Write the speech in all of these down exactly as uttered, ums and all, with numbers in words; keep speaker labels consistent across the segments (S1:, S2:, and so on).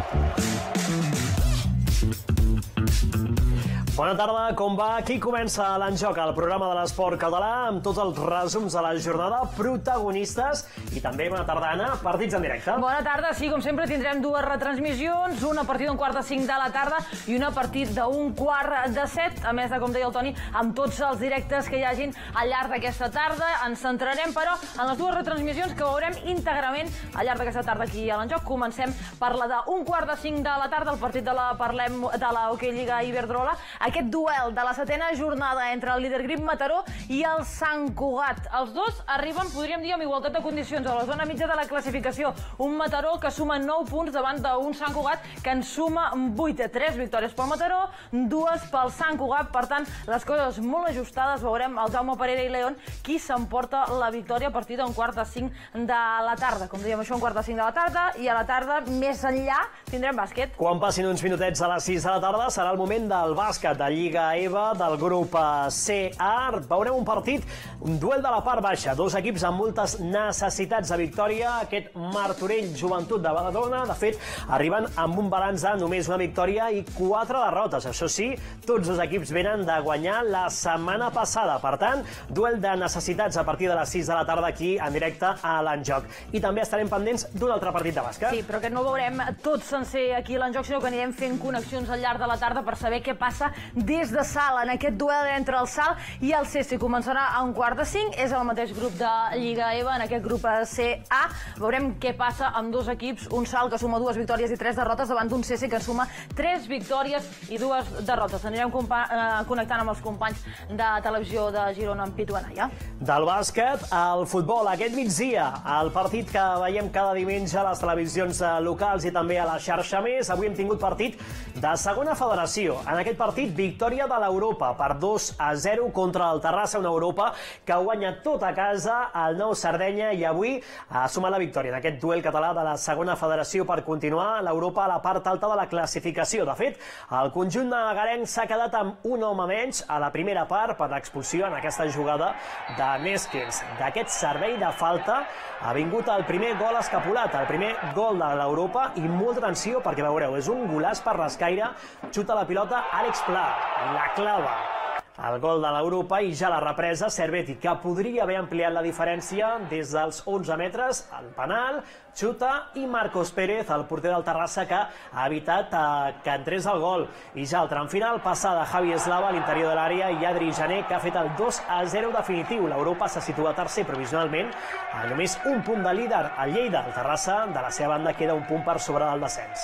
S1: Bona tarda, com va? Aquí comença l'Enjoc, el programa de l'esport català, amb tots els resums de la jornada, protagonistes i també, bona tarda, Anna, partits en directe.
S2: Bona tarda, sí, com sempre tindrem dues retransmissions, una a partir d'un quart de cinc de la tarda i una a partir d'un quart de set, a més de, com deia el Toni, amb tots els directes que hi hagin al llarg d'aquesta tarda. Ens centrarem, però, en les dues retransmissions que veurem íntegrament al llarg d'aquesta tarda aquí a l'Enjoc. Comencem per la d'un quart de cinc de la tarda, el partit de la, parlem, de la Hockey Lliga Iberdrola. Aquest duel de la setena jornada entre el líder Grip Mataró i el Sant Cugat. Els dos arriben, podríem dir, amb igualtat de condicions a la zona mitja de la classificació. Un Mataró que suma nou punts davant d'un Sant Cugat que en suma vuit. Tres victòries pel Mataró, dues pel Sant Cugat. Per tant, les coses molt ajustades. Veurem el Jaume Parera i León qui s'emporta la victòria a partir d'un quart de cinc de la tarda. Com dèiem, això, un quart de cinc de la tarda, i a la tarda, més enllà, tindrem bàsquet.
S1: Quan passin uns minutets a les sis de la tarda serà el moment del bàsquet de Lliga EVA del grup C A. Veurem un partit, un duel de la part baixa, dos equips amb moltes necessitats de victòria. Aquest Martorell Joventut de Badalona, de fet, arriben amb un balanç de només una victòria i quatre derrotes. Això sí, tots dos equips venen de guanyar la setmana passada. Per tant, duel de necessitats a partir de les sis de la tarda aquí en directe a l'Enjoc. I també estarem pendents d'un altre partit de bàsquet.
S2: Sí, però que no veurem tot sencer aquí a l'Enjoc, sinó que anirem fent connexions al llarg de la tarda per saber què passa des de Salt, en aquest duel entre el Salt i el C S. Començarà a un quart de cinc, és el mateix grup de Lliga EVA, en aquest grup C A. Veurem què passa amb dos equips, un Salt que suma dues victòries i tres derrotes davant d'un C S que suma tres victòries i dues derrotes. Anirem connectant amb els companys de televisió de Girona, en Pitu Anaya.
S1: Del bàsquet al futbol, aquest migdia, el partit que veiem cada diumenge a les televisions locals i també a la xarxa més. Avui hem tingut partit de segona federació. En aquest partit, victòria de l'Europa per dos a zero contra el Terrassa, una Europa que guanya tot a casa al Nou Sardenya i avui ha sumat la victòria en aquest duel català de la segona federació per continuar l'Europa a la part alta de la classificació. De fet, el conjunt nagarenc s'ha quedat amb un home menys a la primera part per l'expulsió en aquesta jugada de Neskens. D'aquest servei de falta ha vingut el primer gol escapulat, el primer gol de l'Europa, i molta atenció perquè veureu, és un golaç per l'escaire, xuta la pilota Àlex Pla, la clava. El gol de l'Europa i ja la represa Cerveti, que podria haver ampliat la diferència des dels onze metres, el penal, xuta, i Marcos Pérez, el porter del Terrassa, que ha evitat eh, que entrés el gol. I ja al tram final, passada Javi Eslava a l'interior de l'àrea i Adri Jané, que ha fet el dos a zero definitiu. L'Europa se situa tercer provisionalment, a només un punt de líder. El Lleida, el Terrassa, de la seva banda, queda un punt per sobre del descens.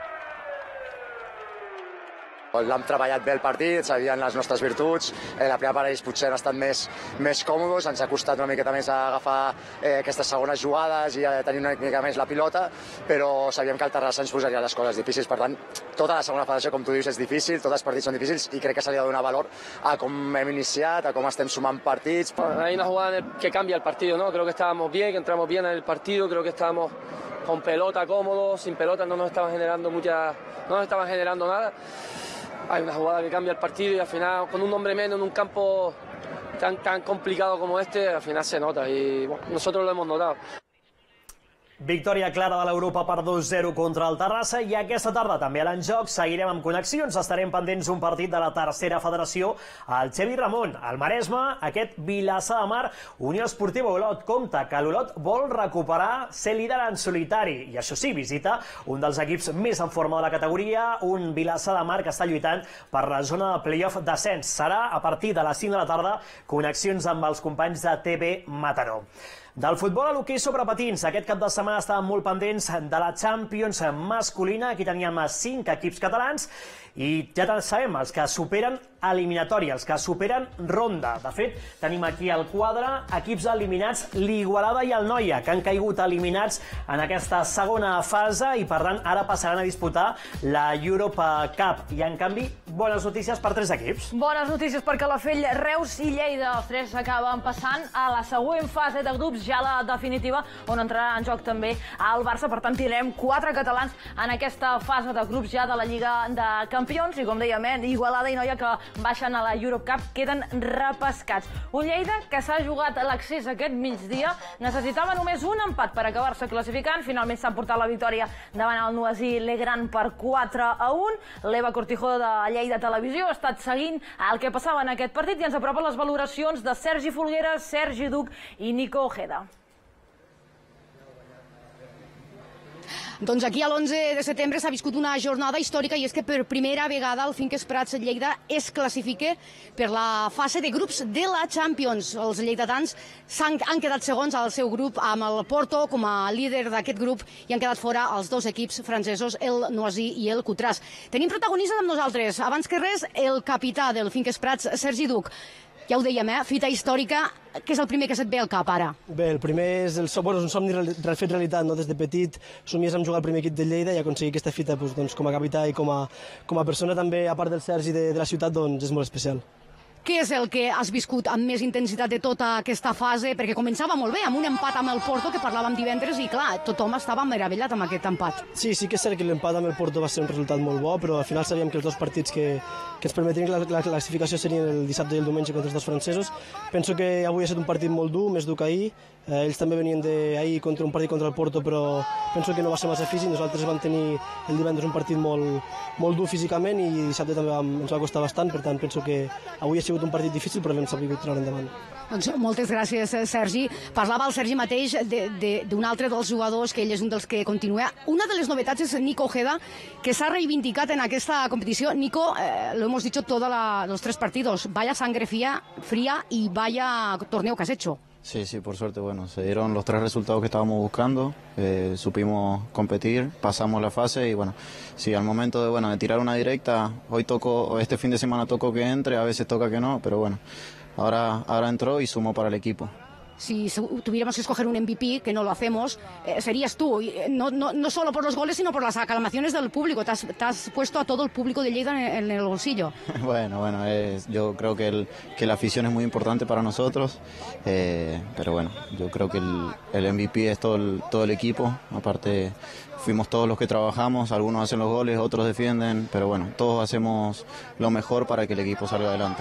S3: L'hem treballat bé el partit, sabien les nostres virtuts. En la primera part ells potser han estat més, més còmodes, ens ha costat una miqueta més agafar eh, aquestes segones jugades i tenir una mica més la pilota, però sabíem que el Terrassa ens posaria les coses difícils. Per tant, tota la segona federació, com tu dius, és difícil, tots els partits són difícils i crec que se li ha de donar valor a com hem iniciat, a com estem sumant partits.
S4: Hay una jugada que cambia el partido, ¿no? Creo que estábamos bien, que entramos bien en el partido, creo que estábamos con pelota cómodos, sin pelota no nos estaban generando mucha, no nos estaban generando nada. Hay una jugada que cambia el partido y al final, con un hombre menos en un campo tan, tan complicado como este, al final se nota y bueno, nosotros lo hemos notado.
S1: Victòria clara de l'Europa per dos a zero contra el Terrassa, i aquesta tarda també a l'Enjoc seguirem amb connexions. Estarem pendents d'un partit de la tercera federació al Xevi Ramon, al Maresme, aquest Vilassar de Mar, Unió Esportiva Olot. Compte que l'Olot vol recuperar ser líder en solitari, i això sí, visita un dels equips més en forma de la categoria, un Vilassar de Mar que està lluitant per la zona de playoff descens. Serà a partir de les cinc de la tarda, connexions amb els companys de T V Mataró. Del futbol a l'hoquei sobre patins, aquest cap de setmana estàvem molt pendents de la Champions masculina. Aquí teníem cinc equips catalans i ja sabem, els que superen eliminatòria, els que superen ronda. De fet, tenim aquí al quadre equips eliminats, l'Igualada i el Noia, que han caigut eliminats en aquesta segona fase i, per tant, ara passaran a disputar la Europa Cup. I, en canvi, bones notícies per tres equips.
S2: Bones notícies per Calafell, Reus i Lleida. Els tres acaben passant a la següent fase de grups, ja la definitiva, on entrarà en joc també el Barça. Per tant, tindrem quatre catalans en aquesta fase de grups ja de la Lliga de Campions. I, com dèiem, Igualada i Noia, que baixen a la Europe Cup, queden repescats. Un Lleida que s'ha jugat l'accés aquest migdia, necessitava només un empat per acabar-se classificant, finalment s'ha portat la victòria davant el Noisy Legrand per quatre a un. L'Eva Cortijo de Lleida Televisió ha estat seguint el que passava en aquest partit i ens apropa les valoracions de Sergi Folguera, Sergi Duc i Nico Ojeda.
S5: Doncs aquí a l'onze de setembre s'ha viscut una jornada històrica i és que per primera vegada el Finques Prats Lleida es classifica per la fase de grups de la Champions. Els lleidatans han, han quedat segons al seu grup amb el Porto com a líder d'aquest grup i han quedat fora els dos equips francesos, el Noisy i el Cutràs. Tenim protagonistes amb nosaltres. Abans que res, el capità del Finques Prats, Sergi Duc. Ja ho dèiem, eh? Fita històrica. Què és el primer que se't ve al cap, ara?
S6: Bé, el primer és, el, bueno, és un somni fet realitat, no? Des de petit somies amb jugar al primer equip de Lleida i aconseguir aquesta fita doncs, doncs, com a capità i com a, com a persona també, a part del Sergi de, de la ciutat, doncs és molt especial.
S5: Què és el que has viscut amb més intensitat de tota aquesta fase? Perquè començava molt bé, amb un empat amb el Porto, que parlàvem divendres, i clar, tothom estava meravellat amb aquest empat.
S6: Sí, sí que és cert que l'empat amb el Porto va ser un resultat molt bo, però al final sabíem que els dos partits que, que ens permetrien la, la classificació serien el dissabte i el diumenge contra els dos francesos. Penso que avui ha estat un partit molt dur, més dur que ahir. Eh, ells també venien d'ahir contra un partit contra el Porto, però penso que no va ser massa físic. Nosaltres vam tenir el divendres un partit molt, molt dur físicament i dissabte també vam, ens va costar bastant, per tant penso que avui ha sigut un partit difícil, però l'hem sabut treure endavant.
S5: Doncs moltes gràcies, Sergi. Parlava el Sergi mateix d'un altre dels jugadors, que ell és un dels que continua. Una de les novetats és Nico Ojeda, que s'ha reivindicat en aquesta competició. Nico, eh, lo hemos dicho todos los tres partidos, vaya sangre fría, fría y vaya torneo que has hecho.
S7: Sí, sí, por suerte, bueno, se dieron los tres resultados que estábamos buscando, eh, supimos competir, pasamos la fase y bueno, sí, al momento de, bueno, de tirar una directa, hoy tocó, este fin de semana tocó que entre, a veces toca que no, pero bueno, ahora, ahora entró y sumó para el equipo.
S5: Si tuviéramos que escoger un M V P, que no lo hacemos, eh, serías tú, no, no, no solo por los goles, sino por las aclamaciones del público. Te has, te has puesto a todo el público de Lleida en, en el bolsillo.
S7: Bueno, bueno, es, yo creo que, el, que la afición es muy importante para nosotros, eh, pero bueno, yo creo que el, el M V P es todo el, todo el equipo, aparte fuimos todos los que trabajamos, algunos hacen los goles, otros defienden, pero bueno, todos hacemos lo mejor para que el equipo salga adelante.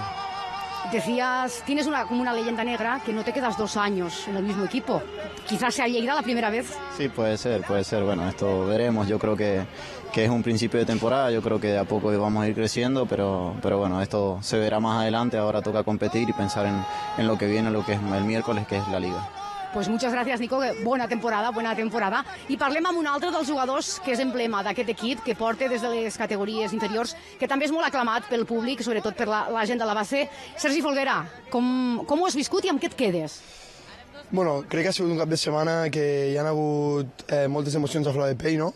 S5: Decías, tienes una, como una leyenda negra, que no te quedas dos años en el mismo equipo. Quizás sea Lleida la primera vez.
S7: Sí, puede ser, puede ser. Bueno, esto veremos. Yo creo que, que es un principio de temporada. Yo creo que de a poco vamos a ir creciendo, pero, pero bueno, esto se verá más adelante. Ahora toca competir y pensar en, en lo que viene, lo que es el miércoles, que es la Liga.
S5: Pues muchas gracias, Nico. Bona temporada, bona temporada. I parlem amb un altre dels jugadors que és emblema d'aquest equip, que porta des de les categories inferiors, que també és molt aclamat pel públic, sobretot per la, la gent de la base. Sergi Folguera, com, com ho has viscut i amb què et quedes?
S8: Bueno, crec que ha sigut un cap de setmana que hi ha hagut eh, moltes emocions a flor de pell, no?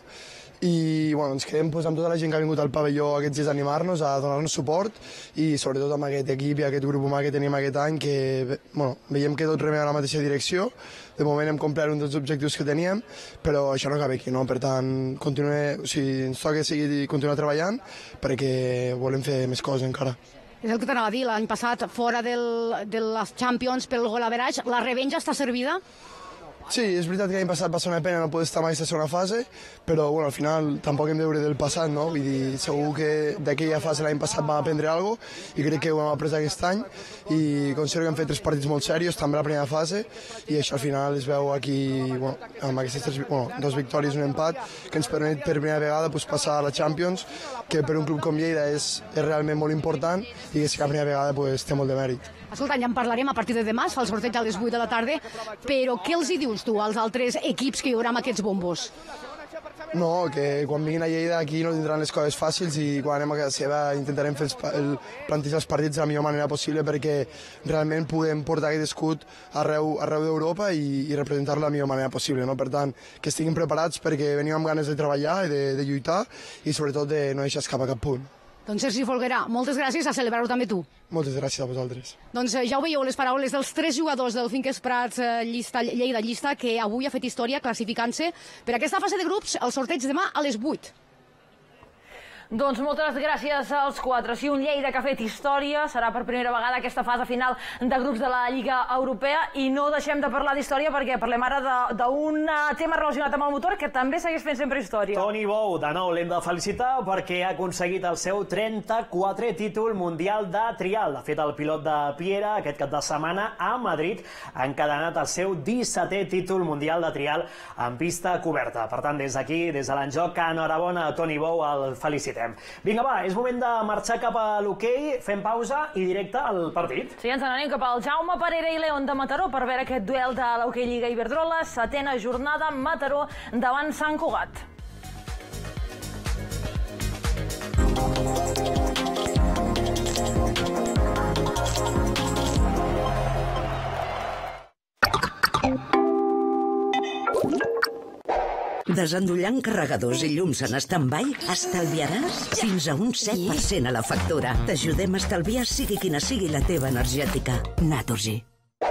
S8: I bueno, ens quedem pues, amb tota la gent que ha vingut al pavelló aquests dies a animar-nos, a donar-nos suport i sobretot amb aquest equip i aquest grup humà que tenim aquest any que bueno, veiem que tot remena a la mateixa direcció. De moment hem complert un dels objectius que teníem, però això no acaba aquí, no? Per tant, continue, o sigui, ens toca seguir continuar treballant perquè volem fer més coses encara.
S5: És el que t'anava a dir, l'any passat fora del, de les Champions pel gol average, la revenja està servida?
S8: Sí, és veritat que l'any passat va ser una pena no poder estar mai a aquesta segona fase, però bueno, al final tampoc hem de veure del passat, no? Vull dir, segur que d'aquella fase l'any passat vam aprendre alguna cosa i crec que ho hem après aquest any i considero que hem fet tres partits molt serios, també la primera fase, i això al final es veu aquí, bueno, amb aquestes tres, bueno, dos victòries i un empat, que ens permet per primera vegada pues, passar a la Champions, que per un club com Lleida és, és realment molt important i que si la primera vegada pues, té molt de mèrit.
S5: Escolta, ja en parlarem a partir de demà, es fa el sorteig a les vuit de la tarda, però què els hi dius tu als altres equips que hi haurà amb aquests bombos?
S8: No, que quan vinguin a Lleida aquí no tindran les coses fàcils i quan anem a casa seva intentarem fer els, el, plantejar els partits de la millor manera possible perquè realment puguem portar aquest escut arreu, arreu d'Europa i, i representar-lo de la millor manera possible. No? Per tant, que estiguin preparats perquè venim amb ganes de treballar i de, de lluitar i sobretot de no deixar escapar cap punt.
S5: Doncs Sergi Folguera, moltes gràcies, a celebrar-ho també tu.
S8: Moltes gràcies a vosaltres.
S5: Doncs ja ho veieu, les paraules dels tres jugadors del Finques Prats llista, Lleida Llista, que avui ha fet història classificant-se per aquesta fase de grups, el sorteig demà a les vuit.
S2: Doncs moltes gràcies als quatre. Si un Lleida que ha fet història, serà per primera vegada aquesta fase final de grups de la Lliga Europea, i no deixem de parlar d'història perquè parlem ara d'un tema relacionat amb el motor que també segueix fent sempre història.
S1: Toni Bou, de nou l'hem de felicitar perquè ha aconseguit el seu trenta-quatrè títol mundial de trial. De fet, el pilot de Piera aquest cap de setmana a Madrid ha encadenat el seu dissetè títol mundial de trial en pista coberta. Per tant, des d'aquí, des de l'enjoc, enhorabona a Toni Bou, el felicitem. Vinga, va, és moment de marxar cap a l'hoquei, fem pausa i directe al partit.
S2: Sí, ens n'anem cap al Jaume Parera i León de Mataró per veure aquest duel de l'Hoquei Lliga Iberdrola, setena jornada, Mataró davant Sant Cugat.
S9: Desendollant carregadors i llums en stand-by, estalviaràs fins a un set per cent a la factura. T'ajudem a estalviar sigui quina sigui la teva energètica. Naturgy.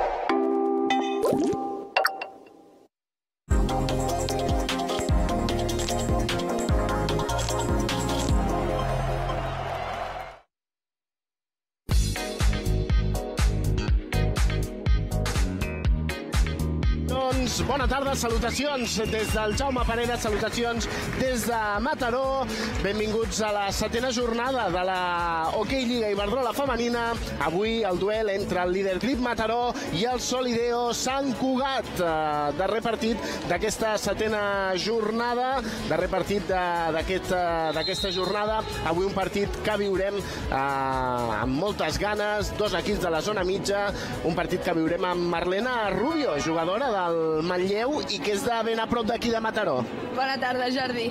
S10: Bona tarda, salutacions des del Jaume Parera, salutacions des de Mataró. Benvinguts a la setena jornada de la Hoquei Lliga Iberdrola femenina. Avui el duel entre el líder Clip Mataró i el Solideo Sant Cugat. Darrer partit d'aquesta setena jornada, darrer partit d'aquesta jornada. Avui un partit que viurem amb moltes ganes, dos equips de la zona mitja, un partit que viurem amb Marlena Rubio, jugadora del Manlleu i que és de ben a prop d'aquí de Mataró.
S11: Bona tarda, Jordi.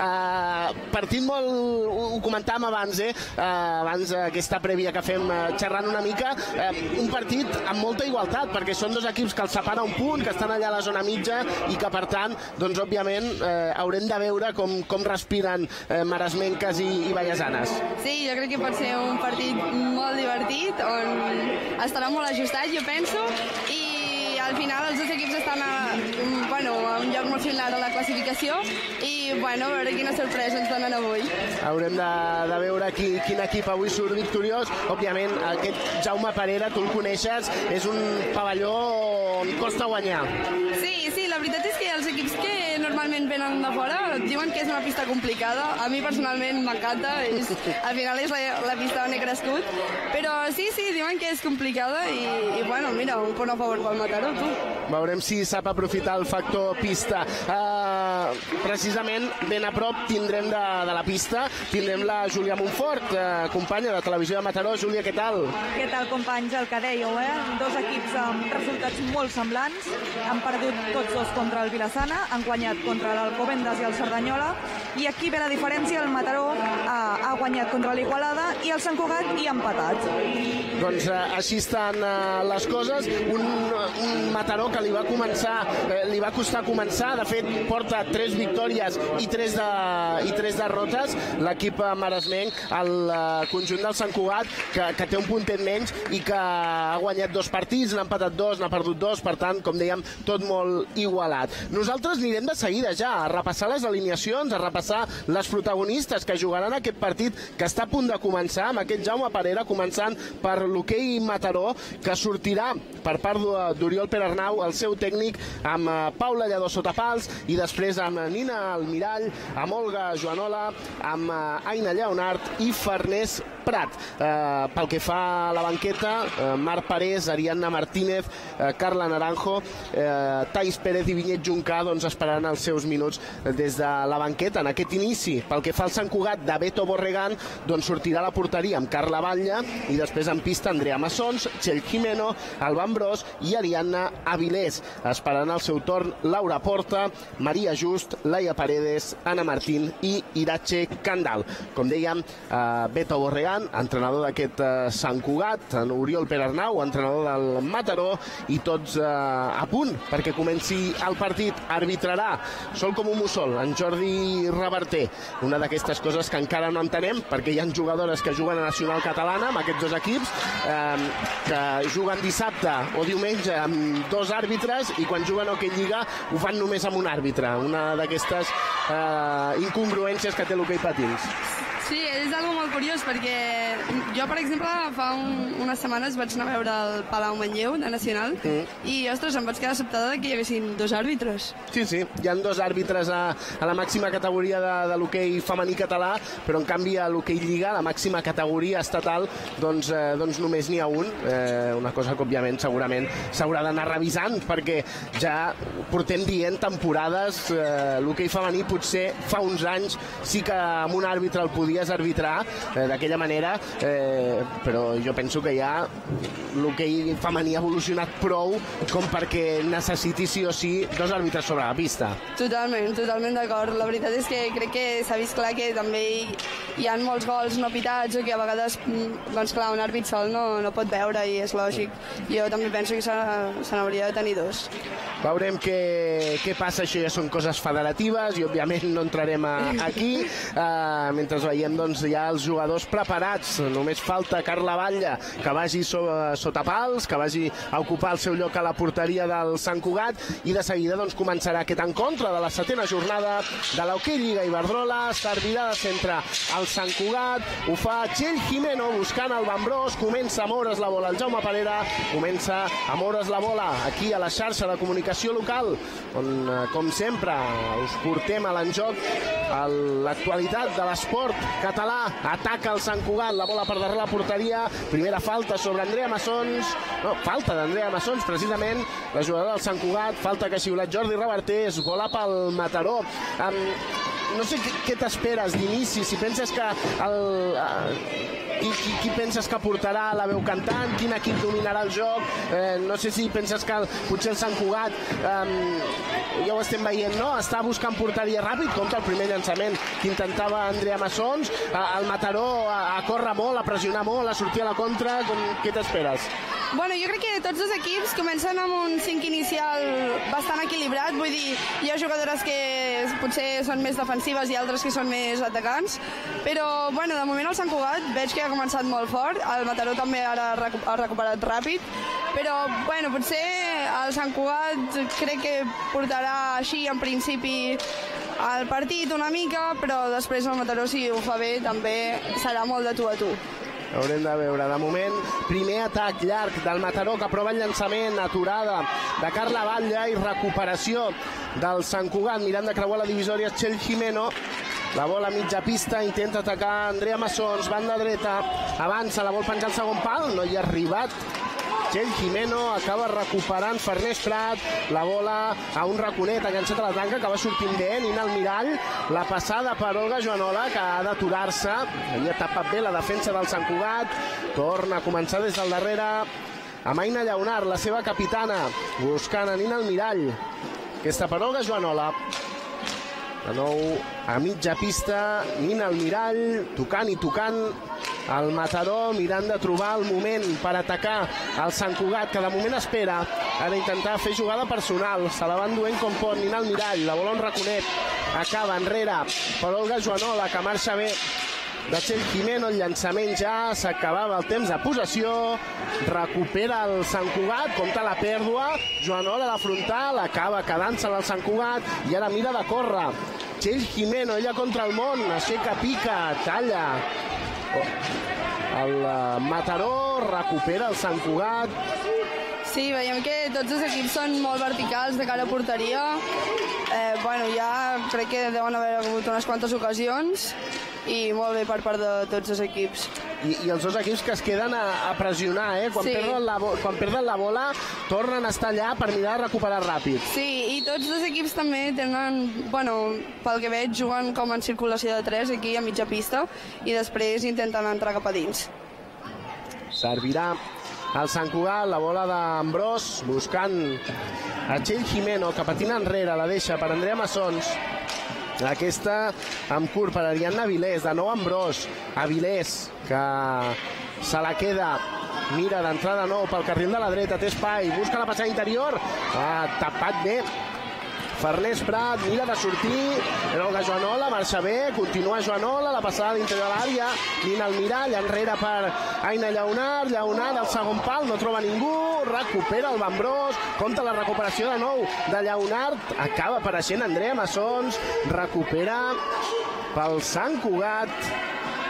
S10: Uh, partit molt... Ho comentàvem abans, eh? Uh, abans aquesta prèvia que fem uh, xerrant una mica. Uh, un partit amb molta igualtat, perquè són dos equips que els separa un punt, que estan allà a la zona mitja i que, per tant, doncs, òbviament, uh, haurem de veure com, com respiren uh, maresmenques i, i vallesanes.
S11: Sí, jo crec que pot ser un partit molt divertit, on estarà molt ajustat, jo penso, i al final els dos equips estan a, bueno, a un lloc molt similar a la classificació i bueno, a veure quina sorpresa ens donen avui.
S10: Haurem de, de veure qui, quin equip avui surt victoriós. Òbviament, aquest Jaume Parera, tu el coneixes, és un pavelló on costa guanyar.
S11: Sí, sí, la veritat és que els equips que normalment venen de fora diuen que és una pista complicada. A mi personalment m'encanta, al final és la, la pista on he crescut, però sí, sí, diuen que és complicada i, i bueno, mira, un punt a favor pel Mataró.
S10: Veurem si sap aprofitar el factor pista. Uh, precisament ben a prop tindrem de, de la pista, tindrem la Júlia Montfort, uh, companya de Televisió de Mataró. Júlia, què tal?
S12: Què tal, companys? El que dèieu, eh? Dos equips amb resultats molt semblants. Han perdut tots dos contra el Vilassana, han guanyat contra l'Alcobendas i el Cerdanyola, i aquí ve la diferència, el Mataró ha, ha guanyat contra l'Igualada i el Sant Cugat hi ha empatat.
S10: Doncs uh, així estan uh, les coses. Un, un Mataró que li va començar, eh, li va costar començar, de fet porta tres victòries i tres, de, i tres derrotes, l'equip maresmenc, el uh, conjunt del Sant Cugat, que, que té un puntet menys i que ha guanyat dos partits, n'ha empatat dos, n'ha perdut dos, per tant, com dèiem, tot molt igualat. Nosaltres anirem de seguida ja a repassar les alineacions, a repassar les protagonistes que jugaran aquest partit que està a punt de començar, amb aquest Jaume Parera, començant per l'Hoquei Mataró, que sortirà per part d'Oriol Perarnau, el seu tècnic, amb Paula Lledó sota pals, i després amb Nina Almirall, amb Olga Joanola, amb Aina Lleonart i Farners Prat. Eh, pel que fa a la banqueta, eh, Marc Parés, Ariadna Martínez, eh, Carla Naranjo, eh, Thais Pérez i Vinyet Juncà doncs esperaran els seus minuts des de la banqueta. En aquest inici, pel que fa al Sant Cugat, de Beto Borregán, doncs sortirà a la porteria amb Carla Batlle i després en pista Andrea Massons, Txell Jimeno, Alba Ambrós i Ariadna Avilés. Esperant el seu torn Laura Porta, Maria Just, Laia Paredes, Ana Martín i Irache Candal. Com dèiem, eh, Beto Borregán, entrenador d'aquest eh, Sant Cugat, en Oriol Perarnau, entrenador del Mataró, i tots eh, a punt perquè comenci el partit. Arbitrarà, sol com un mussol, en Jordi Reverter. Una d'aquestes coses que encara no entenem, perquè hi ha jugadores que juguen a Nacional Catalana amb aquests dos equips, eh, que juguen dissabte o diumenge amb dos àrbitres i quan juguen a Hoquei Lliga ho fan només amb un àrbitre. Una d'aquestes eh, incongruències que té l'hoquei patins.
S11: Sí, és algo molt curiós perquè jo, per exemple, fa un, unes setmanes vaig anar a veure el Palau Manlleu de Nacional mm. i, ostres, em vaig quedar sobtada que hi haguessin dos àrbitres.
S10: Sí, sí, hi ha dos àrbitres a, a la màxima categoria de, de l'hoquei femení català, però en canvi a l'hoquei lliga, la màxima categoria estatal, doncs, eh, doncs només n'hi ha un. Eh, una cosa que, òbviament, segurament s'haurà d'anar revisant, perquè ja portem dient temporades, eh, l'hoquei femení potser fa uns anys sí que amb un àrbitre el podies arbitrar eh, d'aquella manera, eh, però jo penso que ja l'hoquei femení ha evolucionat prou com perquè necessiti sí o sí dos àrbitres sobre la pista.
S11: Totalment, totalment d'acord. La veritat és que crec que s'ha vist clar que també hi ha molts gols no pitats o que a vegades, doncs clar, un àrbit sol no, no pot veure i és lògic. Jo també penso que se n'hauria de tenir dos.
S10: Veurem què, què passa, això ja són coses federatives i òbviament no entrarem a, aquí. Uh, mentre veiem doncs, ja els jugadors preparats, només falta Carla Batlle que vagi so, sota pals, que vagi a ocupar el seu lloc a la porteria del Sant Cugat i de seguida doncs, començarà aquest encontre de la setena jornada de l'Hoquei Lliga Iberdrola. Servirà de centre al Sant Cugat, ho fa Txell Jimeno buscant el Bambrós, comença a moure's la bola el Jaume Parera, comença a moure's la bola aquí a la xarxa de comunicació local, on, com sempre, us portem a l'enjoc l'actualitat de l'esport català. Ataca el Sant Cugat, la bola per darrere la porteria, primera falta sobre Andrea Massons, no, falta d'Andrea Massons, precisament, la jugadora del Sant Cugat, falta que ha xiulat Jordi Revertés, bola pel Mataró. Um, no sé què, què t'esperes d'inici, si penses que el... Uh, Qui, qui, qui penses que portarà la veu cantant, quin equip dominarà el joc, eh, no sé si penses que el, potser el Sant Cugat, eh, ja ho estem veient, no? Està buscant porteria ràpid, compta el primer llançament que intentava Andrea Massons, eh, el Mataró a, a córrer molt, a pressionar molt, a sortir a la contra, com, què t'esperes?
S11: Bueno, jo crec que tots els equips comencen amb un cinc inicial bastant equilibrat, vull dir, hi ha jugadores que potser són més defensives i altres que són més atacants, però, bueno, de moment el Sant Cugat veig que ha començat molt fort, el Mataró també ara ha recuperat ràpid, però, bueno, potser el Sant Cugat crec que portarà així, en principi, el partit una mica, però després el Mataró, si ho fa bé, també serà molt de tu a tu.
S10: Haurem de veure. De moment, primer atac llarg del Mataró que prova el llançament, aturada de Carla Batlle i recuperació del Sant Cugat, mirant de creuar la divisòria Txell Jimeno. La bola a mitja pista, intenta atacar Andrea Massons, banda dreta, avança, la vol penjar al segon pal, no hi ha arribat. Txell Jimeno acaba recuperant Farners Prat, la bola a un raconet enganxat a la tanca que va sortint bé, Nina Almirall, la passada per Olga Joanola que ha d'aturar-se, havia tapat bé la defensa del Sant Cugat, torna a començar des del darrere amb Aina Llaunar, la seva capitana, buscant a Nina Almirall, aquesta per Olga Joanola. De nou a mitja pista, Nina Almirall, tocant i tocant el Mataró, mirant de trobar el moment per atacar el Sant Cugat, que de moment espera. Ha d'intentar fer jugada personal, se la va enduent com pot Nina Almirall, la bola un raconet, acaba enrere per Olga Joanola, que marxa bé de Txell Jimeno, el llançament ja s'acabava el temps de possessió, recupera el Sant Cugat, compta la pèrdua, Joanola a la frontal, acaba quedant-se el Sant Cugat i ara mira de córrer. Txell Jimeno, ella contra el món, aixeca, pica, talla. El Mataró recupera el Sant Cugat.
S11: Sí, veiem que tots els equips són molt verticals de cara a porteria. Eh, bueno, ja crec que deuen haver hagut unes quantes ocasions i molt bé per part de tots els equips.
S10: I, i els dos equips que es queden a, a pressionar, eh? Quan, sí. perden la, quan perden la bola, tornen a estar allà per mirar de recuperar ràpid.
S11: Sí, i tots dos equips també tenen, bueno, pel que veig, juguen com en circulació de tres aquí a mitja pista i després intenten entrar cap a dins.
S10: Servirà el Sant Cugat, la bola d'Ambrós, buscant a Txell Jimeno, que patina enrere, la deixa per Andrea Massons. Aquesta amb curt per Ariadna Avilés, de nou Ambrós, Avilés, que se la queda, mira d'entrar de nou pel carril de la dreta, té espai, busca la passada interior, ha tapat bé Farners Prat, mira de sortir, però Olga Joanola marxa bé, continua Joanola, la passada d'interior a l'àrea, Nina Almirall, enrere per Aina Llaunar, Llaunar al segon pal, no troba ningú, recupera el Bambrós, compta la recuperació de nou de Llaunar, acaba apareixent Andrea Massons, recupera pel Sant Cugat,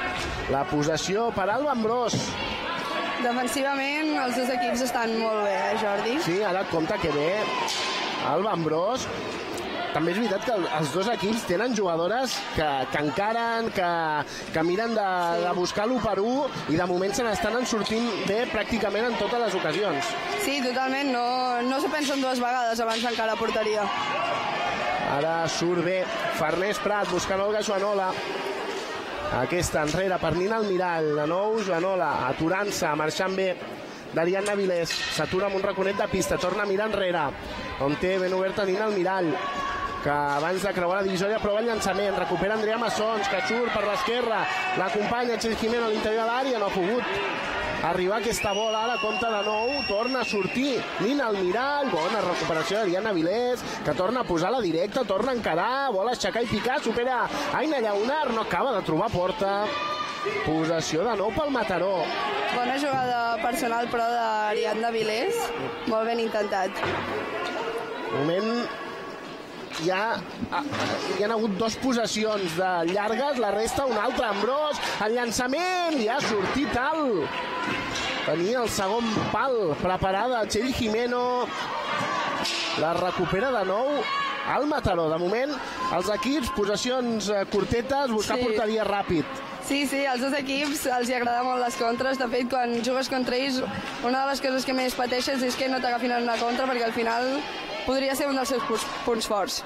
S10: La possessió per Alba Ambrós.
S11: Defensivament, els dos equips estan molt bé, eh, Jordi?
S10: Sí, ara compte que bé Alba Ambrós. També és veritat que els dos equips tenen jugadores que, que encaren, que, que miren de, de buscar l'u per u i de moment se n'estan sortint bé pràcticament en totes les ocasions.
S11: Sí, totalment. No, no se pensen dues vegades abans d'encarar a porteria.
S10: Ara surt bé Farners Prat buscant Olga Joanola. Aquesta enrere per Nina Almirall. De nou Joanola aturant-se, marxant bé d'Ariadna Vilés. S'atura amb un raconet de pista, torna a mirar enrere, on té ben oberta Nina Almirall, que abans de creuar la divisòria prova el llançament, recupera Andrea Massons, que surt per l'esquerra, l'acompanya Txell Jimeno a l'interior de l'àrea, no ha pogut arribar aquesta bola, ara compta de nou, torna a sortir Nina Almirall, bona recuperació d'Ariadna Vilés, que torna a posar la directa, torna a encarar, vol aixecar i picar, supera Aina Llaunar, no acaba de trobar porta. Possessió de nou pel Mataró.
S11: Bona jugada personal, però, d'Ariadna Vilés. Molt ben intentat.
S10: Moment... Hi ha, hi ha hagut dos possessions de llargues, la resta una altra. Ambrós, el llançament, i ha sortit alt. Tenia el segon pal preparada Txell Jimeno. La recupera de nou al Mataró. De moment, els equips, possessions curtetes, buscar sí. porteria ràpid.
S11: Sí, sí, als dos equips els hi agrada molt les contres. De fet, quan jugues contra ells, una de les coses que més pateixes és que no t'agafin en una contra, perquè al final podria ser un dels seus punts forts.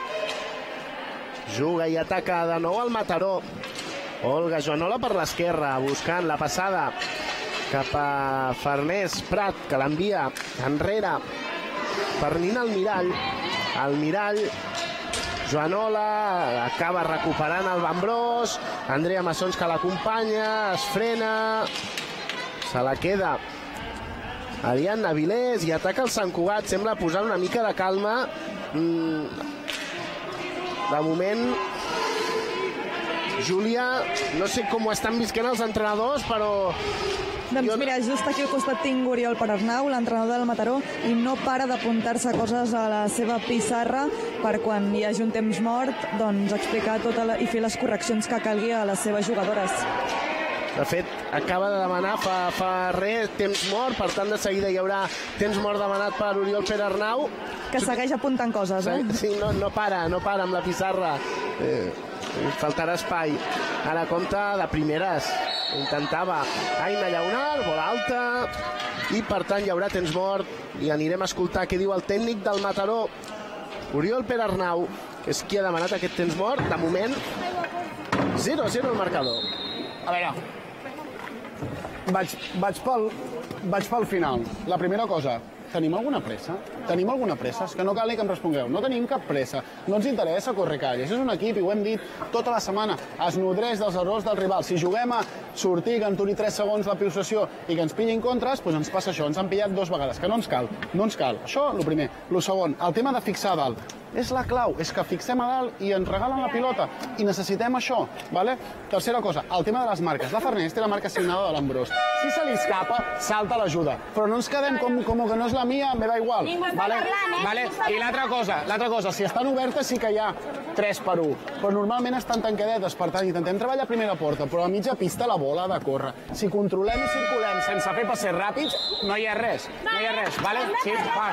S10: Juga i ataca de nou al Mataró. Olga Joanola per l'esquerra, buscant la passada cap a Farners Prat, que l'envia enrere per Nina Almirall. Almirall, Joanola, acaba recuperant el Ambrós, Andrea Massons que l'acompanya, es frena, se la queda Ariadna Vilés i ataca el Sant Cugat, sembla posar una mica de calma. Mm. De moment, Júlia, no sé com ho estan visquent els entrenadors, però...
S12: Doncs jo... mira, just aquí al costat tinc Oriol Perarnau, l'entrenador del Mataró, i no para d'apuntar-se coses a la seva pissarra per quan hi hagi un temps mort, doncs explicar tota la... i fer les correccions que calgui a les seves jugadores.
S10: De fet, acaba de demanar fa, fa res temps mort, per tant de seguida hi haurà temps mort demanat per Oriol Perarnau.
S12: Que segueix apuntant coses, eh?
S10: Sí, no, no para, no para amb la pissarra. Eh, faltarà espai. Ara compta de primeres. Intentava Aina Llaunar, bola alta, i per tant hi haurà temps mort, i anirem a escoltar què diu el tècnic del Mataró, Oriol Perarnau, que és qui ha demanat aquest temps mort. De moment, zero a zero el marcador.
S13: A veure, vaig, vaig, pel, vaig pel final. La primera cosa, tenim alguna pressa? Tenim alguna pressa? És que no cal ni que em respongueu. No tenim cap pressa. No ens interessa córrer calles. És un equip, i ho hem dit tota la setmana, es nodreix dels errors del rival. Si juguem a sortir, que en duri tres segons la possessió i que ens pillin contres, doncs ens passa això. Ens han pillat dues vegades, que no ens cal. No ens cal. Això, el primer. El segon, el tema de fixar a dalt. És la clau, és que fixem a dalt i ens regalen la pilota. I necessitem això, vale? Tercera cosa, el tema de les marques. La Farners té la marca signada de l'Ambrós. Si se li escapa, salta l'ajuda. Però no ens quedem com, com que no és la mia, me da igual. Vale? Vale? I l'altra cosa, l'altra cosa, si estan obertes sí que hi ha tres per un. Però normalment estan tancadetes, per tant, intentem treballar a primera porta, però a mitja pista la bola ha de córrer. Si controlem i circulem sense fer passes ràpids, no hi ha res. No hi ha res, vale? Sí, va.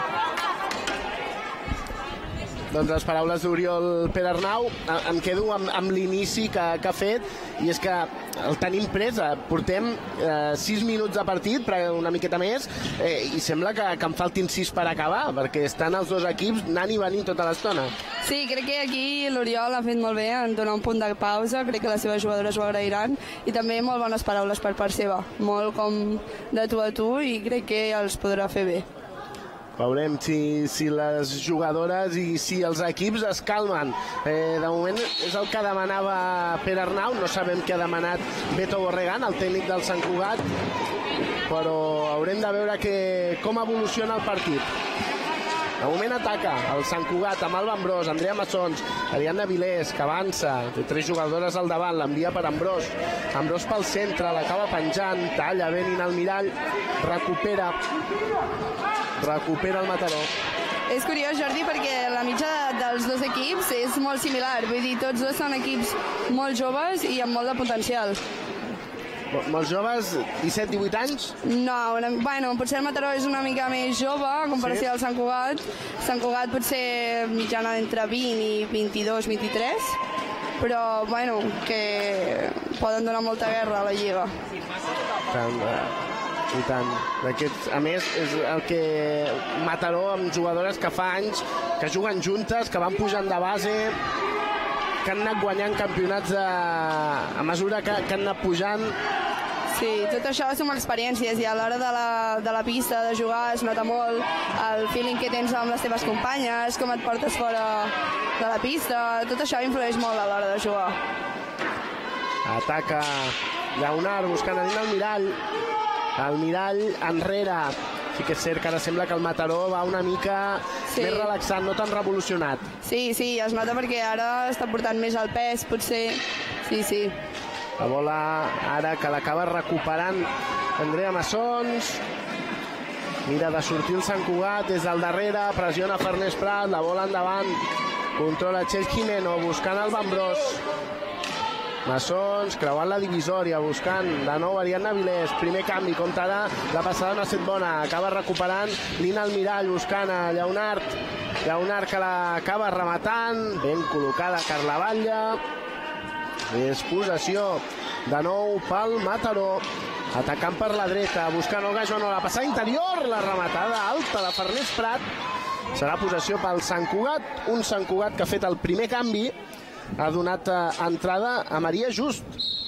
S10: Doncs les paraules d'Oriol Perarnau, em quedo amb, amb l'inici que, que ha fet, i és que el tenim presa. Portem eh, sis minuts de partit, una miqueta més, eh, i sembla que, que en faltin sis per acabar, perquè estan els dos equips anant i venint tota l'estona.
S11: Sí, crec que aquí l'Oriol ha fet molt bé en donar un punt de pausa, crec que les seves jugadores ho agrairan, i també molt bones paraules per part seva, molt com de tu a tu, i crec que els podrà fer bé.
S10: Veurem si, si les jugadores i si els equips es calmen. Eh, de moment és el que demanava Perarnau, no sabem què ha demanat Beto Borregan, el tècnic del Sant Cugat, però haurem de veure que, com evoluciona el partit. De moment ataca el Sant Cugat amb Alba Ambrós, Andrea Massons, Ariadna Vilés, que avança, té tres jugadores al davant, l'envia per Ambrós. Ambrós pel centre, l'acaba penjant, talla ben Almirall, recupera, recupera el Mataró.
S11: És curiós, Jordi, perquè la mitja dels dos equips és molt similar. Vull dir, tots dos són equips molt joves i amb molt de potencial.
S10: Molts joves, disset divuit anys?
S11: No, una, bueno, potser el Mataró és una mica més jove a comparació sí. al Sant Cugat. Sant Cugat pot ser mitjana entre vint i vint-i-dos, vint-i-tres, però bueno, que poden donar molta guerra a la Lliga.
S10: Tant, i tant. Aquest, a més, és el que Mataró amb jugadores que fa anys que juguen juntes, que van pujant de base, que han anat guanyant campionats de... a mesura que, que han anat pujant.
S11: Sí, tot això són experiències i a l'hora de, la, de la pista, de jugar, es nota molt el feeling que tens amb les teves companyes, com et portes fora de la pista, tot això influeix molt a l'hora de jugar.
S10: Ataca Lleonard buscant a dins el Mirall. El Mirall enrere. Sí que és cert que ara sembla que el Mataró va una mica sí. més relaxat, no tan revolucionat.
S11: Sí, sí, es nota perquè ara està portant més el pes, potser. Sí, sí.
S10: La bola ara que l'acaba recuperant Andrea Massons. Mira de sortir el Sant Cugat des del darrere, pressiona Farners Prat, la bola endavant. Controla Txell Jimeno, buscant el Bambrós. Massons creuant la divisòria, buscant de nou Ariadna Vilés, primer canvi, comptarà, la passada no ha estat bona, acaba recuperant Lina Almirall, buscant a Lleonard, Lleonard que l'acaba rematant, ben col·locada Carla Batlle, és possessió de nou pel Mataró, atacant per la dreta, buscant Olga Joanola, la passada interior, la rematada alta de Farners Prat, serà possessió pel Sant Cugat, un Sant Cugat que ha fet el primer canvi, ha donat entrada a Maria Just.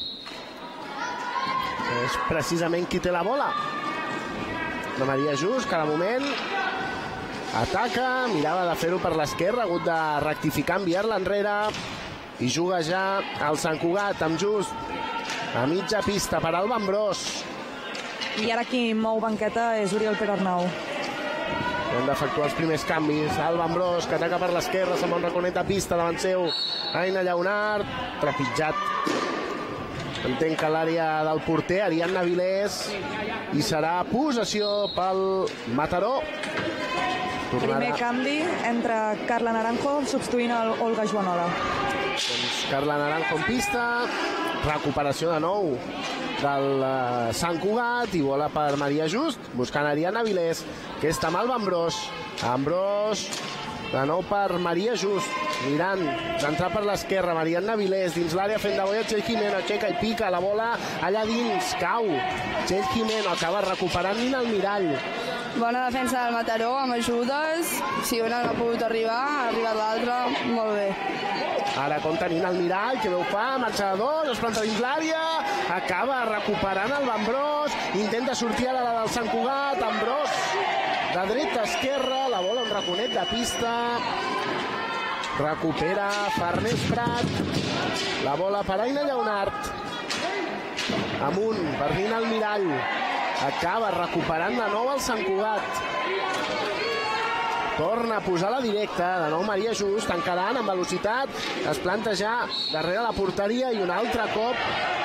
S10: És precisament qui té la bola. La Maria Just, que de moment ataca, mirava de fer-ho per l'esquerra, ha hagut de rectificar, enviar-la enrere, i juga ja el Sant Cugat amb Just a mitja pista per al Bambrós.
S12: I ara qui mou banqueta és Oriol Perarnau.
S10: Hem d'efectuar els primers canvis. Alba Ambrós, que ataca per l'esquerra, se'n va un raconet de pista davant seu. Aina Lleonard, trepitjat. Entenc que l'àrea del porter, Ariadna Vilés, i serà possessió pel Mataró.
S12: Tornarà. Primer canvi entre Carla Naranjo substituint el Olga Joanola.
S10: Doncs Carla Naranjo en pista, recuperació de nou del uh, Sant Cugat i bola per Maria Just, buscant Ariadna Vilés, que està amb el Ambrós. Ambrós, de nou per Maria Just, mirant d'entrar per l'esquerra, Ariadna Vilés, dins l'àrea fent de boia Txell Jimeno, aixeca i pica, la bola allà dins, cau. Txell Jimeno acaba recuperant Nina Almirall.
S11: Bona defensa del Mataró, amb ajudes. Si una no ha pogut arribar, ha arribat l'altra, molt bé.
S10: Ara compta Nina Almirall, que veu fa, marxa de dos, es planta dins l'àrea, acaba recuperant el Bambrós, intenta sortir a la del Sant Cugat, Ambrós de dreta a esquerra, la bola un raconet de pista, recupera Farners Prat, la bola per Aina Lleonard, amunt per Nina Almirall, acaba recuperant de nou el Sant Cugat. Torna a posar la directa, de nou Maria Just, encarant amb velocitat, es planta ja darrere la porteria i un altre cop,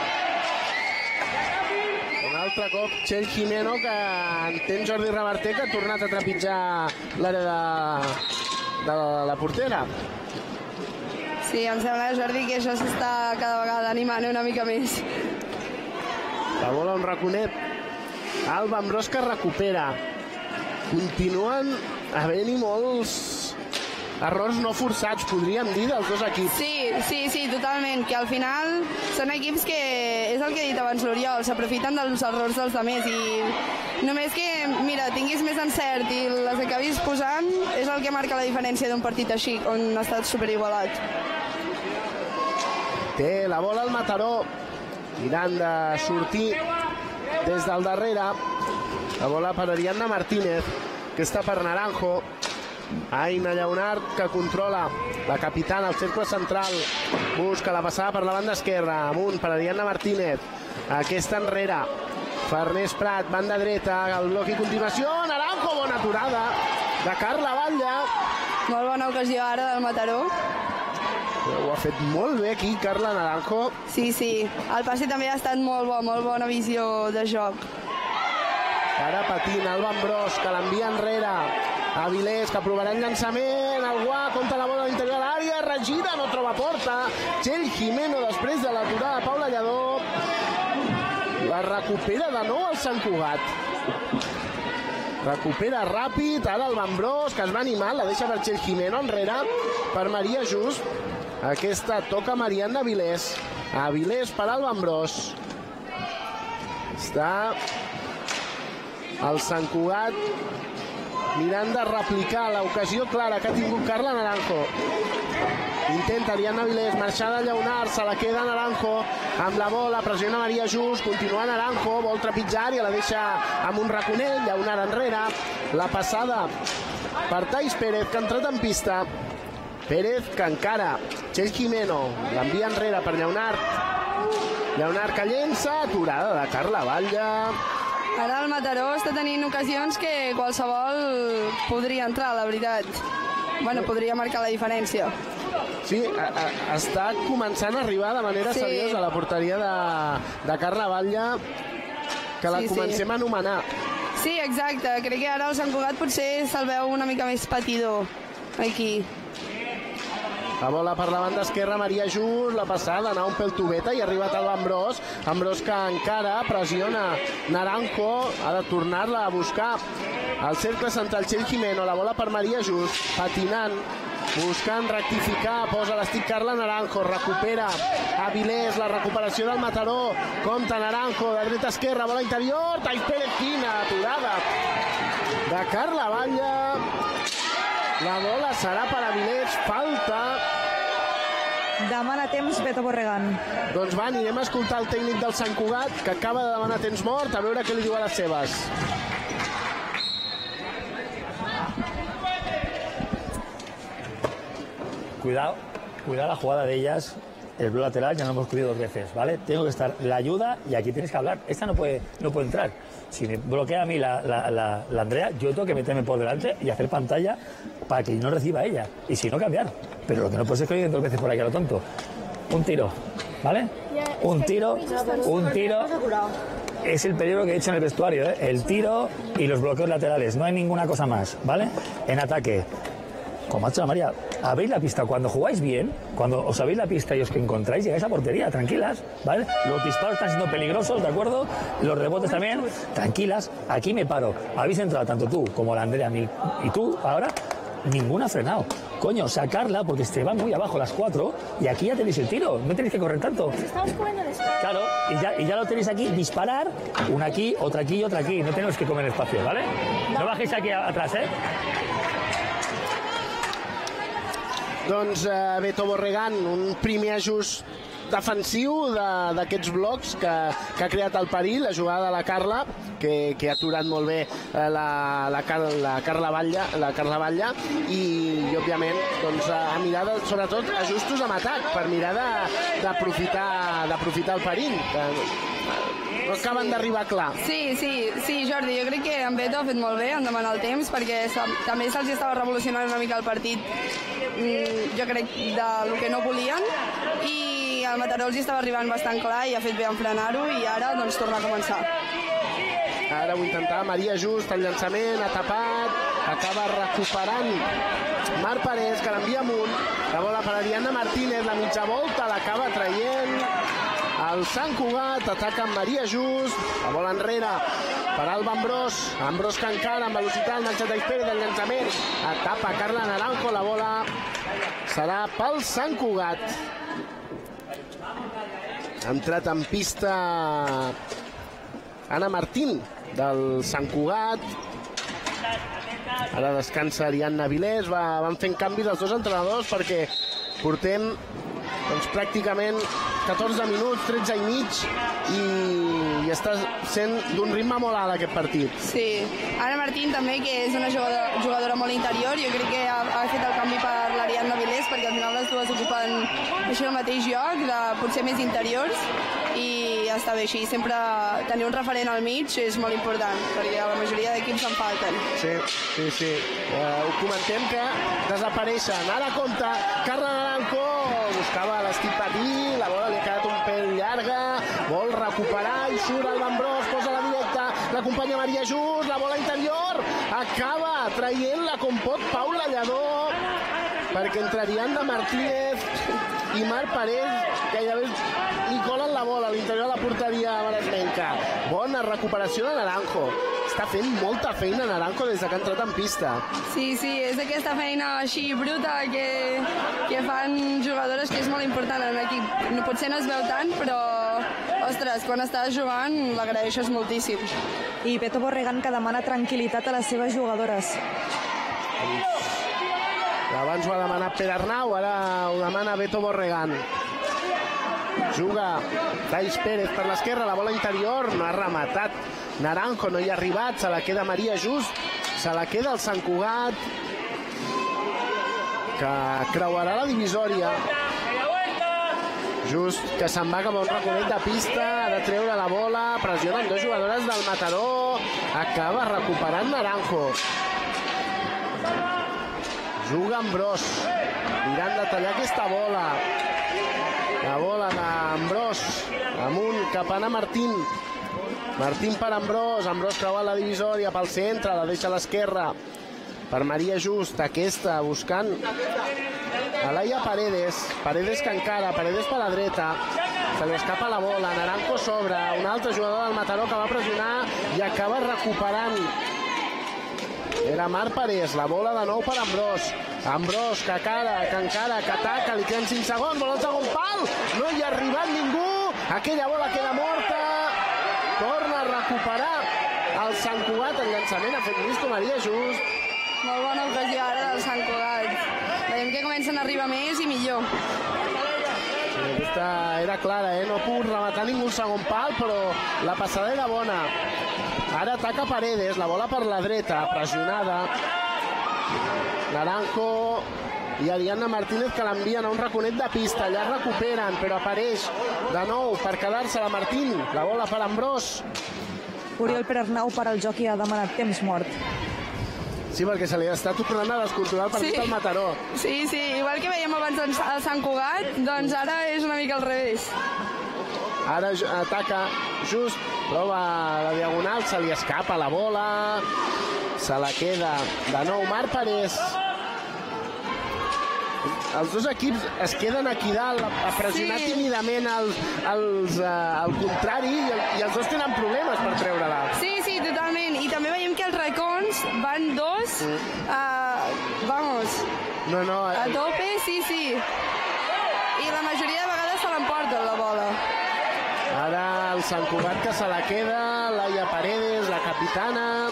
S10: un altre cop Txell Jimeno, que entén Jordi Reverter, que ha tornat a trepitjar l'àrea de, de la portera.
S11: Sí, em sembla, Jordi, que això s'està cada vegada animant una mica més.
S10: La bola un raconet, Alba Ambrós que recupera. Continuen havent-hi molts errors no forçats, podríem dir, dels dos equips.
S11: Sí, sí, sí, totalment, que al final són equips que, és el que ha dit abans l'Oriol, s'aprofiten dels errors dels altres i només que, mira, tinguis més encert i les acabis posant, és el que marca la diferència d'un partit així, on ha estat superigualat.
S10: Té la bola al Mataró, mirant de sortir des del darrere, la bola per Ariadna Martínez, que està per Naranjo. Aina Lleonard, que controla la capitana al cercle central, busca la passada per la banda esquerra, amunt per Ariadna Martínez, aquesta enrere, Farners Prat, banda dreta, el bloc i continuació, Naranjo, bona aturada de Carla Batlle.
S11: Molt bona ocasió ara del Mataró.
S10: Ho ha fet molt bé aquí Carla Naranjo.
S11: Sí, sí, el passi també ha estat molt bo, molt bona visió de joc.
S10: Ara patint Alba Ambrós, que l'envia enrere. Avilés, que provarà el llançament. El Guà compta la bola a l'interior de l'àrea. Regira, no troba porta. Txell Jimeno després de l'aturada Paula Lladó. La recupera de nou el Sant Cugat. Recupera ràpid, ara el Vambrós, que es va animar, la deixa per Txell Jimeno enrere, per Maria Just. Aquesta toca Mariana Vilés. A Vilés per al Vambrós. Està el Sant Cugat mirant de replicar l'ocasió clara que ha tingut Carla Naranjo. Intenta Ariadna Vilés, marxada Lleonard, se la queda Naranjo, amb la bola, pressiona Maria Just, continua Naranjo, vol trepitjar i la deixa amb un raconell, Lleonard enrere, la passada per Thais Pérez, que ha entrat en pista. Pérez, que encara, Txell Jimeno, l'envia enrere per Lleonard, Lleonard que llença, aturada de Carla Batlle.
S11: Ara el Mataró està tenint ocasions que qualsevol podria entrar, la veritat. Bueno, podria marcar la diferència.
S10: Sí, a, a, està començant a arribar de manera sí. seriosa a la porteria de, de Carla Batlle, que la sí, comencem sí. a anomenar.
S11: Sí, exacte. Crec que ara el Sant Cugat potser se'l veu una mica més patidor aquí.
S10: La bola per la banda esquerra, Maria Just, la passada, anava un pel tubeta i ha arribat al Ambrós. Ambrós que encara pressiona Naranjo, ha de tornar-la a buscar al cercle central Txell Jimeno, la bola per Maria Just, patinant, buscant rectificar, posa l'estic Carla Naranjo, recupera a Vilés, la recuperació del Mataró, compta Naranjo, de dreta a esquerra, bola interior, Thais Pérez quina, aturada de Carla Batlle. La bola serà per a Vilés, falta.
S12: Demana temps Beto Borregan.
S10: Doncs va, anirem a escoltar el tècnic del Sant Cugat, que acaba de demanar temps mort, a veure què li diu a les seves.
S14: Cuidado, cuidado la jugada de ellas. El blue lateral ya lo hemos cogido dos veces, ¿vale? Tengo que estar la ayuda y aquí tienes que hablar. Esta no puede, no puede entrar. Si me bloquea a mí la, la, la, la Andrea, yo tengo que meterme por delante y hacer pantalla para que no reciba ella. Y si no, cambiar. Pero lo que no puede ser es que oigan dos veces por aquí a lo tonto. Un tiro, ¿vale? Un tiro, un tiro. Es el peligro que he hecho en el vestuario, ¿eh? El tiro y los bloqueos laterales. No hay ninguna cosa más, ¿vale? En ataque. Como ha hecho la María, habéis la pista. Cuando jugáis bien, cuando os habéis la pista y os que encontráis, llegáis a portería, tranquilas, ¿vale? Los disparos están siendo peligrosos, ¿de acuerdo? Los rebotes también, tranquilas. Aquí me paro. Habéis entrado tanto tú como la Andrea y tú ahora, ninguna ha frenado. Coño, sacarla porque se van muy abajo las cuatro y aquí ya tenéis el tiro, no tenéis que correr tanto.
S15: Estamos jugando de espacio.
S14: Claro, y ya, y ya lo tenéis aquí, disparar, una aquí, otra aquí y otra aquí. No tenemos que comer espacio, ¿vale? No bajéis aquí atrás, ¿eh?
S10: Doncs uh, Beto Borregan, un primer ajust defensiu d'aquests blocs que, que ha creat el perill, la jugada de la Carla, que, que ha aturat molt bé la, la, la Carla Batlle, la Carla Batlle i, i òbviament, doncs, a mirar de, sobretot ajustos amb atac, per mirar d'aprofitar d'aprofitar el perill, que no acaben d'arribar clar.
S11: Sí, sí, sí, Jordi, jo crec que en Beto ha fet molt bé en demanar el temps, perquè també se'ls estava revolucionant una mica el partit, jo crec, del que no volien, i el Mataró els estava arribant bastant clar i ha fet bé en frenar-ho i ara doncs torna a començar.
S10: Ara ho intentava Maria Just, el llançament, ha tapat, acaba recuperant Mar Parés, que l'envia amunt, la bola per Ariadna Martínez, la mitja volta l'acaba traient el Sant Cugat, ataca amb Maria Just, la bola enrere per Alba Ambrós, Ambrós que encara amb velocitat, enganxa Thais Pérez, el llançament, etapa Carla Naranjo, la bola serà pel Sant Cugat. Ha entrat en pista Anna Martín del Sant Cugat, ara descansa Ariadna Vilés, va, van fent canvis els dos entrenadors perquè portem doncs, pràcticament catorze minuts, tretze i mig i, i està sent d'un ritme molt alt aquest partit.
S11: Sí, Anna Martín també, que és una jugadora, jugadora molt interior, jo crec que ha, ha fet el canvi per l'Ariadna Vilés perquè al final les dues ocupen això el mateix lloc, de potser més interiors, i està bé així. Sempre tenir un referent al mig és molt important perquè la majoria d'equips en falten.
S10: Sí, sí, sí. Uh, ho comentem que desapareixen. Ara compta Carla Naranjo, buscava l'estic patí, la bola li ha quedat un pèl llarga, vol recuperar i surt el Ambrós, posa la directa, l'acompanya Maria Just, la bola interior, acaba traient-la com pot Paula Lledó, perquè entrarien de Martínez i Mar Parés gairebé li colen la bola a l'interior de la porteria maresmenca. bona recuperació de Naranjo. Està fent molta feina Naranjo des que ha entrat en pista.
S11: Sí, sí, és aquesta feina així bruta que, que fan jugadores que és molt important en l'equip. No, potser no es veu tant, però, ostres, quan estàs jugant l'agraeixes moltíssim.
S12: I Beto Borregan, que demana tranquil·litat a les seves jugadores.
S10: Abans ho ha demanat Pere Arnau, ara ho demana Beto Borregan. Juga Thais Pérez per l'esquerra, la bola interior, no ha rematat Naranjo, no hi ha arribat, se la queda Maria Just, se la queda el Sant Cugat, que creuarà la divisòria. Just que se'n va cap a un raconet de pista, ha de treure la bola, pressionen dos jugadores del Mataró, acaba recuperant Naranjo. Juga Ambrós, mirant de tallar aquesta bola. La bola d'Ambrós, amunt, cap a Anna Martín. Martín per Ambrós, Ambrós creuant la divisòria pel centre, la deixa a l'esquerra per Maria Just, aquesta buscant a Laia Paredes, Paredes que encara, Paredes per la dreta, se li escapa la bola, Naranjo sobre, un altre jugador del Mataró que va pressionar i acaba recuperant. Era Mar Parés, la bola de nou per Ambrós. Ambrós, que cara, que encara, que ataca, li queden cinc segons, bola al segon pal, no hi ha arribat ningú, aquella bola queda morta, torna a recuperar el Sant Cugat, el llançament ha fet Listo Maria Just.
S11: Molt bona ocasió ara del Sant Cugat. Veiem que comencen a arribar més i millor.
S10: Sí, aquesta era clara, eh? No ha pogut rematar ningú al segon pal, però la passada era bona. Ara ataca Paredes, la bola per la dreta, pressionada. Naranjo i Ariadna Martínez que l'envien a un raconet de pista, allà recuperen, però apareix de nou per quedar-se la Martín, la bola per Ambrós.
S12: Oriol Pere Arnau per al joc i ha demanat temps mort.
S10: Sí, perquè se li està tornant a descontrolar el partit
S11: Sí.
S10: al Mataró.
S11: Sí, sí, igual que veiem abans al Sant Cugat, doncs ara és una mica al revés.
S10: Ara ataca Just, prova la diagonal, se li escapa la bola, se la queda de nou Mar Parés. Els dos equips es queden aquí dalt a pressionar
S11: Sí.
S10: tímidament el, els, uh, el contrari i, el, i els dos tenen problemes per treure-la.
S11: Sí, sí, totalment. I també veiem que els racons van dos, uh, vamos,
S10: No, no,
S11: a
S10: el,
S11: tope, sí, sí. I la majoria de vegades se l'emporten, la bola.
S10: ara el Sant Cugat que se la queda, Laia Paredes, la capitana.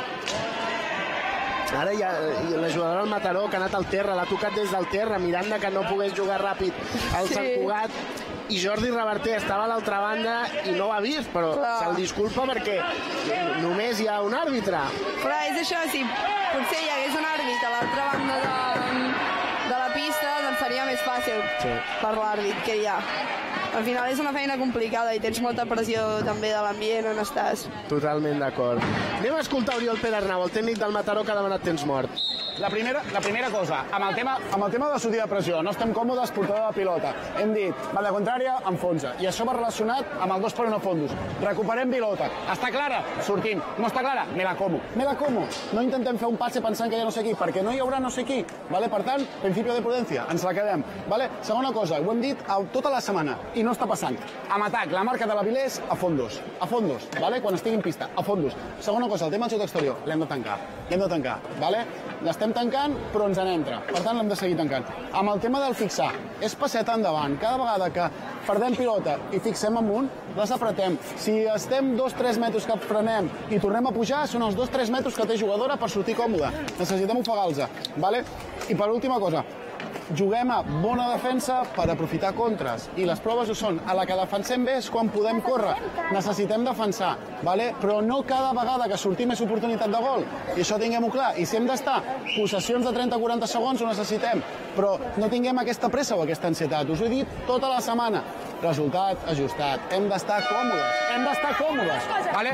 S10: Ara hi ha la jugadora del Mataró que ha anat al terra, l'ha tocat des del terra, mirant de que no pogués jugar ràpid el
S11: Sí.
S10: Sant Cugat. I Jordi Reverter estava a l'altra banda i no ho ha vist, però
S11: Clar.
S10: se'l disculpa perquè només hi ha un àrbitre.
S11: Clar, és això, si potser hi hagués un àrbit a l'altra banda de, de la pista, doncs seria més fàcil
S10: Sí.
S11: per l'àrbit que hi ha. Al final és una feina complicada i tens molta pressió també de l'ambient on estàs.
S10: Totalment d'acord. Anem a escoltar Oriol Pere Arnau, el tècnic del Mataró que ha demanat temps mort.
S13: La primera, la primera cosa, amb el, tema, amb el tema de la sortida de pressió, no estem còmodes portant la pilota. Hem dit, banda contrària, enfonsa. I això va relacionat amb el dos per un a fondos. Recuperem pilota. Està clara? Sortim. No està clara? Me la como. Me la como. No intentem fer un passe pensant que hi ha no sé qui, perquè no hi haurà no sé qui. Vale? Per tant, principi de prudència, ens la quedem. Vale? Segona cosa, ho hem dit a, tota la setmana i no està passant. Amb atac, la marca de la Vilés a fondos. A fondos, vale? Quan estigui en pista, a fondos. Segona cosa, el tema del xut exterior, l'hem de tancar. L'hem de tancar, vale? L'estem tancant, però ens en entra. Per tant, l'hem de seguir tancant. Amb el tema del fixar, és passeta endavant. Cada vegada que perdem pilota i fixem amunt, les apretem. Si estem dos tres metres que frenem i tornem a pujar, són els dos tres metres que té jugadora per sortir còmoda. Necessitem ofegar-los. Vale? I per última cosa, juguem a bona defensa per aprofitar contres. I les proves ho són. A la que defensem bé és quan podem córrer. Necessitem defensar, vale? Però no cada vegada que sortim és oportunitat de gol. I això tinguem-ho clar. I si hem d'estar possessions de trenta a quaranta segons, ho necessitem. Però no tinguem aquesta pressa o aquesta ansietat. Us ho he dit tota la setmana. Resultat ajustat. Hem d'estar còmodes. Hem d'estar còmodes, vale?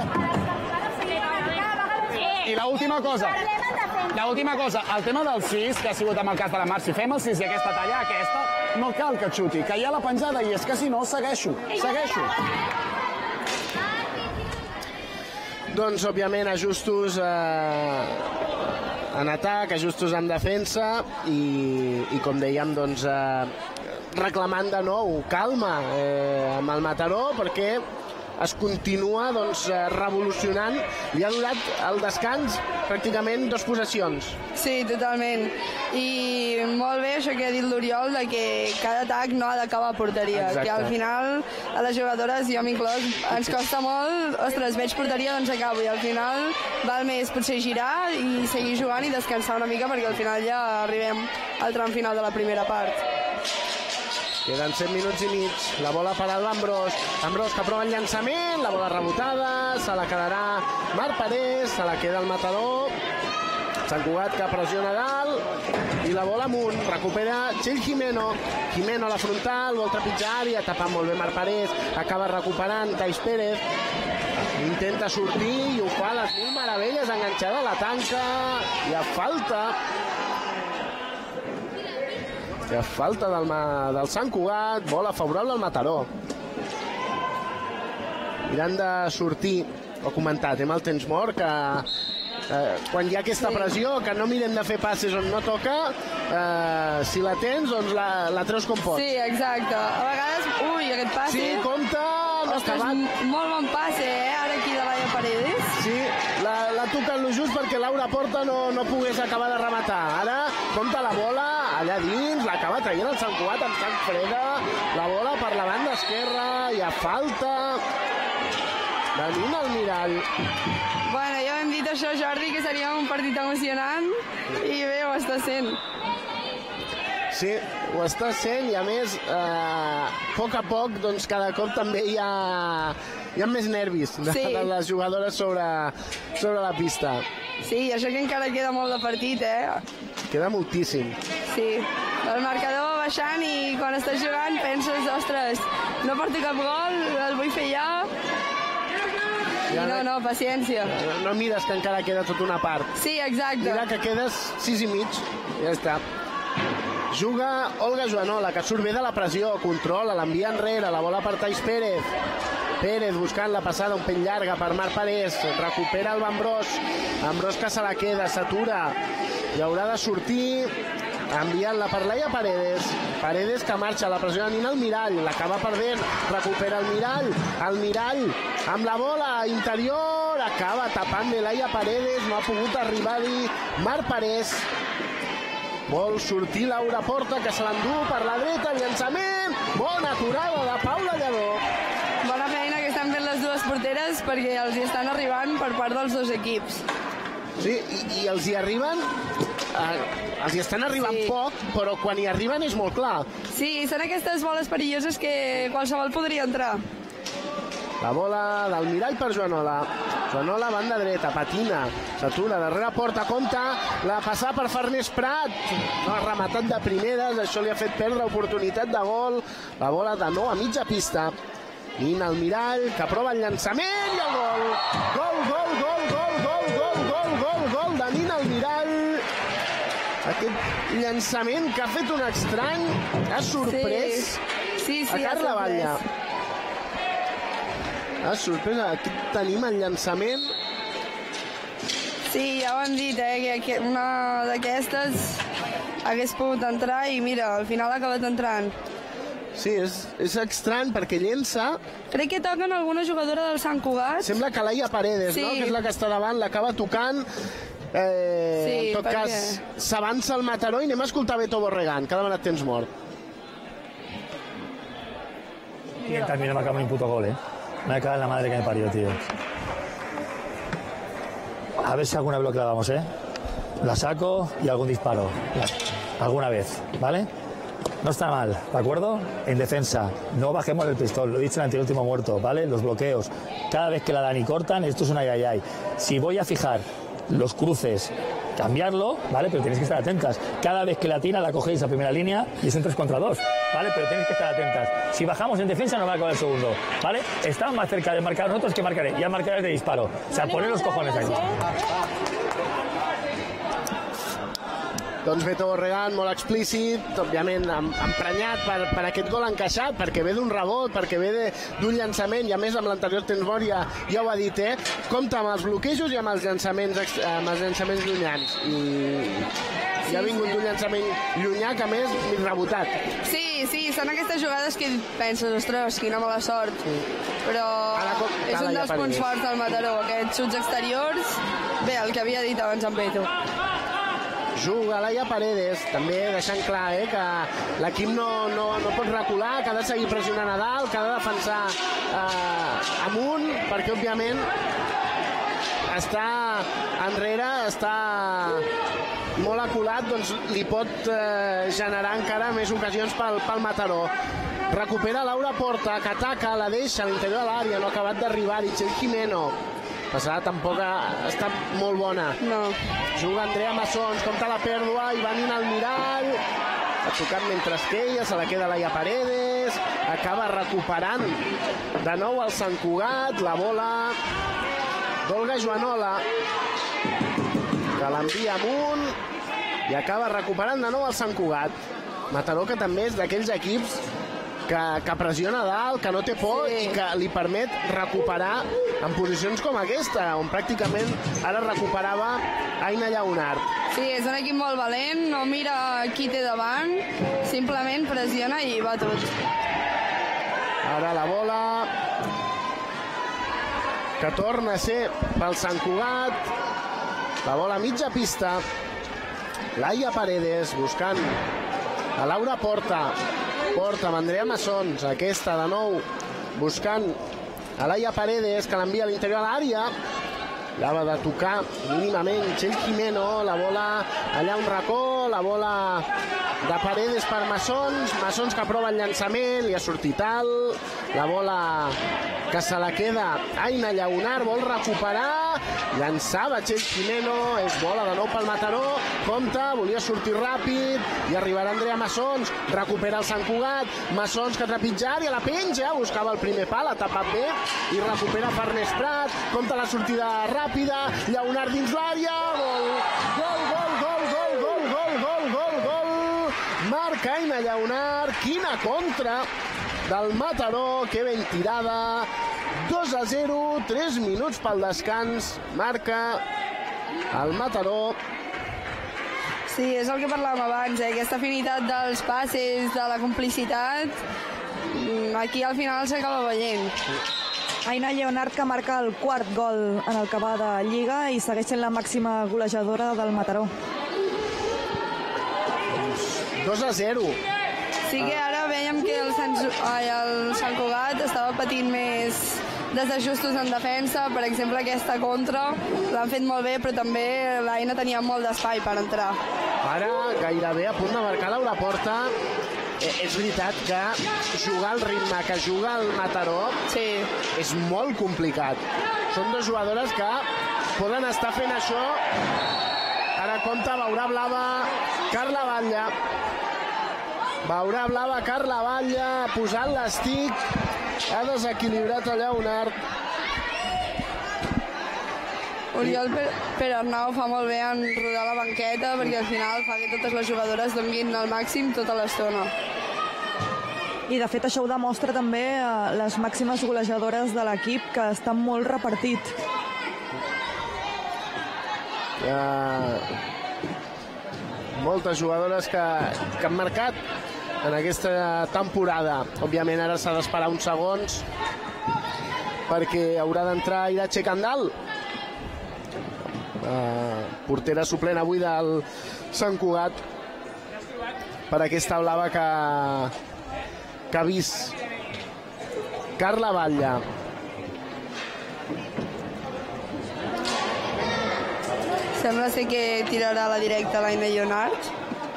S13: I l'última cosa, l'última cosa, el tema del sis, que ha sigut amb el cas de la Mar, si fem el sis i aquesta talla, aquesta, no cal que xuti, que hi ha la penjada, i és que si no, segueixo, segueixo.
S10: Doncs, òbviament, ajustos eh, en atac, ajustos en defensa i, i com dèiem, doncs, eh, reclamant de nou calma eh, amb el Mataró, perquè es continua doncs, revolucionant. Li ha durat el descans pràcticament dos possessions.
S11: Sí, totalment. I molt bé això que ha dit l'Oriol, de que cada atac no ha d'acabar a porteria.
S10: Exacte.
S11: Que al final, a les jugadores, jo m'inclòs, ens costa molt, ostres, veig porteria, doncs acabo. I al final val més potser girar i seguir jugant i descansar una mica, perquè al final ja arribem al tram final de la primera part.
S10: Queden set minuts i mig, la bola per al Ambrós. Ambrós que prova el llançament, la bola rebotada, se la quedarà Marc Parés, se la queda el matador. Sant Cugat que pressiona dalt i la bola amunt, recupera Txell Jimeno. Jimeno a la frontal, vol trepitjar àrea, tapant molt bé Marc Parés, acaba recuperant Thais Pérez. Intenta sortir i ho fa a les mil meravelles, enganxada a la tanca. Hi ha falta. Hi ha falta del, del Sant Cugat, bola favorable al Mataró. Mirant de sortir, ho he comentat, hem el temps mort, que eh, quan hi ha aquesta pressió, que no mirem de fer passes on no toca, eh, si la tens, doncs la, la treus com pots.
S11: Sí, exacte. A vegades, ui, aquest passe...
S10: Sí, compte, no
S11: ostres,
S10: acabat.
S11: Molt bon passe, eh, ara aquí de Laia Paredes.
S10: Sí, l'ha tocat lo just perquè Laura Porta no, no pogués acabar de rematar. Ara, compta la bola, allà dins, l'acaba traient el Sant Cugat amb sang freda, la bola per la banda esquerra, hi ha falta, venint al mirall.
S11: Bueno, ja hem dit això, Jordi, que seria un partit emocionant, i bé, ho està sent.
S10: Sí, ho està sent, i a més, eh, a poc a poc, doncs cada cop també hi ha, hi ha més nervis de, sí. de les jugadores sobre, sobre la pista.
S11: Sí, això que encara queda molt de partit, eh?
S10: Queda moltíssim.
S11: Sí, el marcador baixant i quan estàs jugant penses, ostres, no porto cap gol, el vull fer ja. I no, no, paciència.
S10: No, no mires que encara queda tota una part.
S11: Sí, exacte.
S10: Mira que quedes sis i mig, ja està. Juga Olga Joanola, que surt bé de la pressió, controla, l'envia enrere, la bola per Thais Pérez. Pérez buscant la passada un pell llarga per Marc Parés, recupera el Ambrós, Ambrós que se la queda, s'atura, i haurà de sortir, enviant-la per Laia Paredes, Paredes que marxa, la pressió anint al mirall, l'acaba perdent, recupera el mirall, el mirall amb la bola interior, acaba tapant bé Laia Paredes, no ha pogut arribar-hi Marc Parés. Vol sortir Laura Porta, que se l'endú per la dreta, el llançament, bona aturada de Paula Lledó.
S11: Bona feina que estan fent les dues porteres perquè els hi estan arribant per part dels dos equips.
S10: Sí, i, i els hi arriben, eh, els hi estan arribant sí. poc, però quan hi arriben és molt clar.
S11: Sí, són aquestes boles perilloses que qualsevol podria entrar.
S10: La bola del mirall per Joanola. Joanola, banda dreta, patina, s'atura, darrere Porta, compta, la passada per Farners Prat. No ha rematat de primeres, això li ha fet perdre oportunitat de gol. La bola de nou a mitja pista. Nina al mirall, que prova el llançament i el gol. Gol, gol, gol, gol, gol, gol, gol, gol, gol de Nina al mirall. Aquest llançament que ha fet un estrany, ha sorprès
S11: sí. Sí, sí,
S10: a Carla Batlle. Ha sorprès, aquí tenim el llançament.
S11: Sí, ja ho hem dit, eh, que una d'aquestes hagués pogut entrar i mira, al final ha acabat entrant.
S10: Sí, és, és estrany perquè llença...
S11: Crec que toquen alguna jugadora del Sant Cugat.
S10: Sembla que Laia Paredes, sí. no? Que és la que està davant, l'acaba tocant. Eh, sí, en tot perquè... cas, s'avança el Mataró i anem a escoltar Beto Borregán, que ha demanat temps mort.
S14: Y también me acaba un puto gol, eh. Me cago en la madre que me parió, tío. A ver si alguna vez lo clavamos, ¿eh? La saco y algún disparo. Alguna vez, ¿vale? No está mal, ¿de acuerdo? En defensa, no bajemos el pistón, lo he dicho en el anteúltimo muerto, ¿vale? Los bloqueos. Cada vez que la dan y cortan, esto es un ay, ay, ay. Si voy a fijar los cruces, cambiarlo, ¿vale? Pero tenéis que estar atentas. Cada vez que la tira la cogéis a primera línea y es un tres contra dos, ¿vale? Pero tenéis que estar atentas. Si bajamos en defensa no va a acabar el segundo, ¿vale? Estamos más cerca de marcar nosotros que marcaré. Ya marcaré de disparo. O sea, poner los cojones aquí.
S10: Doncs Beto Borregán, molt explícit, òbviament emprenyat per, per aquest gol encaixat, perquè ve d'un rebot, perquè ve d'un llançament, i a més amb l'anterior temps mort ja, ja ho ha dit, eh? Compta amb els bloquejos i amb els llançaments, amb els llançaments llunyans. I i ha vingut un llançament llunyà que, a més, rebotat.
S11: Sí, sí, són aquestes jugades que penses, ostres, quina mala sort. Però és un dels punts forts del Mataró, aquests xuts exteriors. Bé, el que havia dit abans en Beto.
S10: Juga Laia Paredes, també deixant clar eh, que l'equip no, no, no pot recular, que ha de seguir pressionant a dalt, que ha de defensar eh, amunt, perquè, òbviament, està enrere, està molt aculat, doncs li pot eh, generar encara més ocasions pel, pel Mataró. Recupera Laura Porta, que ataca, la deixa a l'interior de l'àrea, no ha acabat d'arribar-hi, Txell Jimeno. Passada tampoc ha estat molt bona.
S11: No.
S10: Juga Andrea Massons, compta la pèrdua, i va Nina Almirall. Ha tocat mentre que ella, se la queda Laia Paredes. Acaba recuperant de nou el Sant Cugat, la bola d'Olga Joanola, que l'envia amunt i acaba recuperant de nou el Sant Cugat. Mataró, que també és d'aquells equips que, que pressiona dalt, que no té por, sí, i que li permet recuperar en posicions com aquesta, on pràcticament ara recuperava Aina Lleonart.
S11: Sí, és un equip molt valent, no mira qui té davant, simplement pressiona i va tot.
S10: Ara la bola que torna a ser pel Sant Cugat, la bola a mitja pista, Laia Paredes buscant a Laura Porta, Porta amb Andrea Massons, aquesta de nou buscant a Laia Paredes, que l'envia a l'interior de l'àrea, l'acaba de tocar mínimament Txell Jimeno, la bola allà un racó, la bola de Paredes per Massons, Massons que prova el llançament, li ha sortit alt, la bola que se la queda Aina Lleonart, vol recuperar, llançava Txell Jimeno, és bola de nou pel Mataró, compta, volia sortir ràpid i arribarà Andrea Massons, recupera el Sant Cugat, Massons que trepitja àrea, la penja, buscava el primer pal, ha tapat bé i recupera Farners Prat, compta la sortida ràpida, Lleonart dins l'àrea, gol, gol, gol, gol, gol, gol, gol, gol, gol, gol, marca Aina Lleonart, quina contra del Mataró, que ben tirada, dos a zero, tres minuts pel descans, marca el Mataró.
S11: Sí, és el que parlàvem abans, eh? Aquesta afinitat dels passes, de la complicitat, aquí al final s'acaba veient.
S12: Aina Lleonart, que marca el quart gol en el que va de Lliga i segueix sent la màxima golejadora del Mataró.
S10: dos a zero.
S11: Sí que ara veiem que el Sant, ai, el Sant Cugat estava patint més desajustos en defensa, per exemple aquesta contra l'han fet molt bé, però també l'Aina tenia molt d'espai per entrar.
S10: Ara gairebé a punt de marcar Laura Porta. Eh, és veritat que jugar al ritme que juga el Mataró,
S11: sí,
S10: és molt complicat. Són dues jugadores que poden estar fent això. Ara compta, veurà blava Carla Batlle. Veurà blava Carla Batlle, posant l'estic, ha desequilibrat a Lleonart.
S11: Oriol Perarnau fa molt bé en rodar la banqueta, perquè al final fa que totes les jugadores donguin al màxim tota l'estona.
S12: I de fet això ho demostra també les màximes golejadores de l'equip, que estan molt repartit.
S10: Hi ha moltes jugadores que, que han marcat en aquesta temporada. Òbviament ara s'ha d'esperar uns segons perquè haurà d'entrar Iratxe Candal, uh, portera suplent avui del Sant Cugat, per aquesta blava que, que ha vist Carla Batlle.
S11: Sembla ser que tirarà la directa l'Aina Lleonart.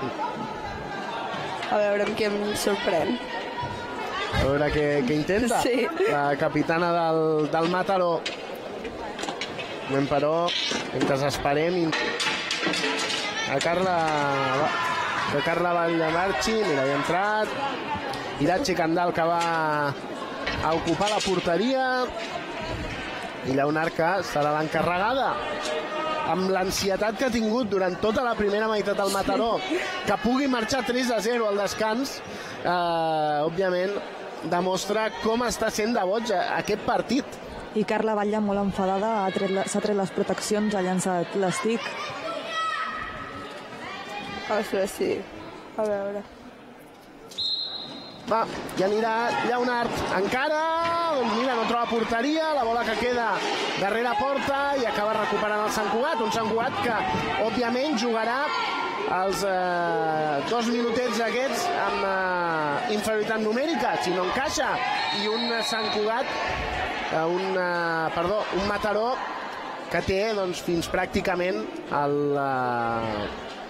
S11: A veure amb què em sorprèn.
S10: A veure què, què intenta.
S11: Sí.
S10: La capitana del, del Mataró. Ben, però, mentre esperem a Carla, que Carla Batlle marxi. Mira, hi ha entrat Iratxe Candal, que va a ocupar la porteria, i Lleonart, que serà l'encarregada, amb l'ansietat que ha tingut durant tota la primera meitat del Mataró, que pugui marxar tres a zero al descans, eh, òbviament demostra com està sent de boig aquest partit.
S12: I Carla Batlle, molt enfadada, s'ha tret les proteccions, ha llançat l'estic.
S11: Ostres, sí. A veure...
S10: Va, ja anirà Lleonard encara, doncs mira, no troba porteria, la bola que queda darrere porta i acaba recuperant el Sant Cugat, un Sant Cugat que òbviament jugarà els eh, dos minutets aquests amb eh, inferioritat numèrica, si no encaixa, i un Sant Cugat, eh, un, eh, perdó, un Mataró que té doncs, fins pràcticament el... Eh,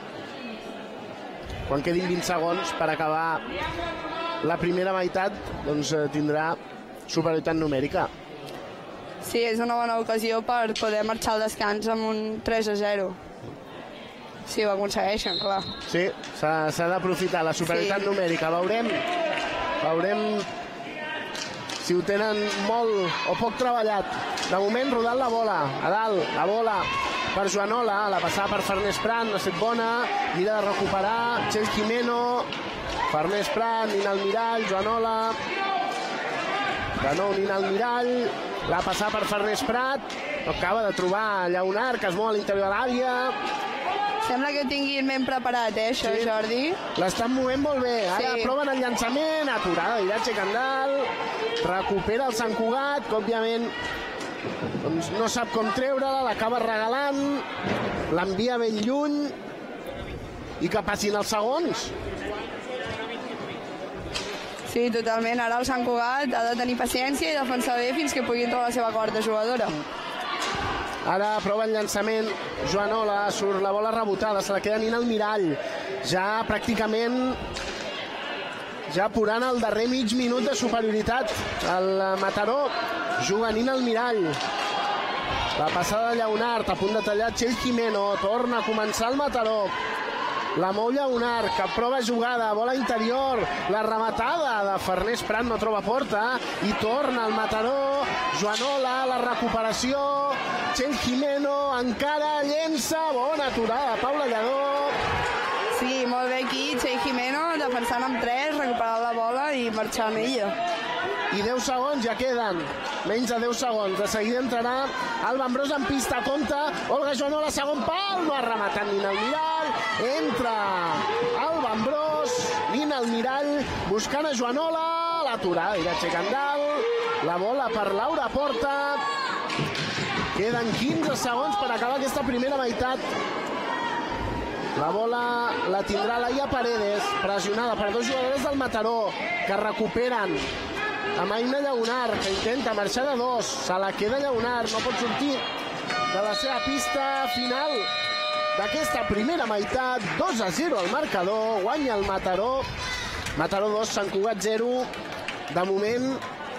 S10: quan quedin vint segons per acabar la primera meitat, doncs tindrà superioritat numèrica.
S11: Sí, és una bona ocasió per poder marxar al descans amb un tres a zero. Si ho aconsegueixen, clar.
S10: Sí, s'ha d'aprofitar la superioritat sí. numèrica. Veurem, veurem si ho tenen molt o poc treballat. De moment, rodant la bola. A dalt, la bola per Joanola, la passada per Farners Prat, no ha estat bona, mira de recuperar, Txell Jimeno, Farners Prat, Nina Almirall, Joanola, de nou Nina Almirall, la passada per Farners Prat, no acaba de trobar Lleonard, que es mou a l'interior de l'àrea.
S11: Sembla que ho tinguin ben preparat, eh, això, sí. Jordi.
S10: L'estan movent molt bé, ara
S11: sí.
S10: proven el llançament, aturada d'Iratxe Candal, recupera el Sant Cugat, que òbviament doncs no sap com treure-la, l'acaba regalant, l'envia ben lluny, i que passin els segons.
S11: Sí, totalment. Ara el Sant Cugat ha de tenir paciència i defensar bé fins que puguin trobar la seva quarta jugadora.
S10: Ara prova el llançament, Joanola, surt la bola rebotada, se la queda Nina Almirall. Ja pràcticament ja apurant el darrer mig minut de superioritat. El Mataró juga Nina Almirall. La passada de Lleonard, a punt de tallar Txell Jimeno, torna a començar el Mataró. La mou Lleonard, que prova jugada, bola interior, la rematada de Farners Prat no troba porta, i torna el Mataró, Joanola, la recuperació, Txell Jimeno, encara llença, bona aturada, Paula Lledó.
S11: Sí, molt bé aquí, Txell Jimeno, defensant amb tres, recuperant la bola i marxar amb ella.
S10: I deu segons ja queden, menys de deu segons. De seguida entrarà Alba Ambrós en pista, compta, Olga Joanola, segon pal, no ha rematat Nina Almirall, entra Alba Ambrós, Nina Almirall, buscant a Joanola, l'aturada d'Iratxe Candal, la bola per Laura Porta, queden quinze segons per acabar aquesta primera meitat. La bola la tindrà Laia Paredes, pressionada per dos jugadores del Mataró, que recuperen amb Aina Lleonard, que intenta marxar de dos, se la queda Lleonard, no pot sortir de la seva pista final d'aquesta primera meitat. Dos a zero al marcador, guanya el Mataró, Mataró dos, Sant Cugat zero. De moment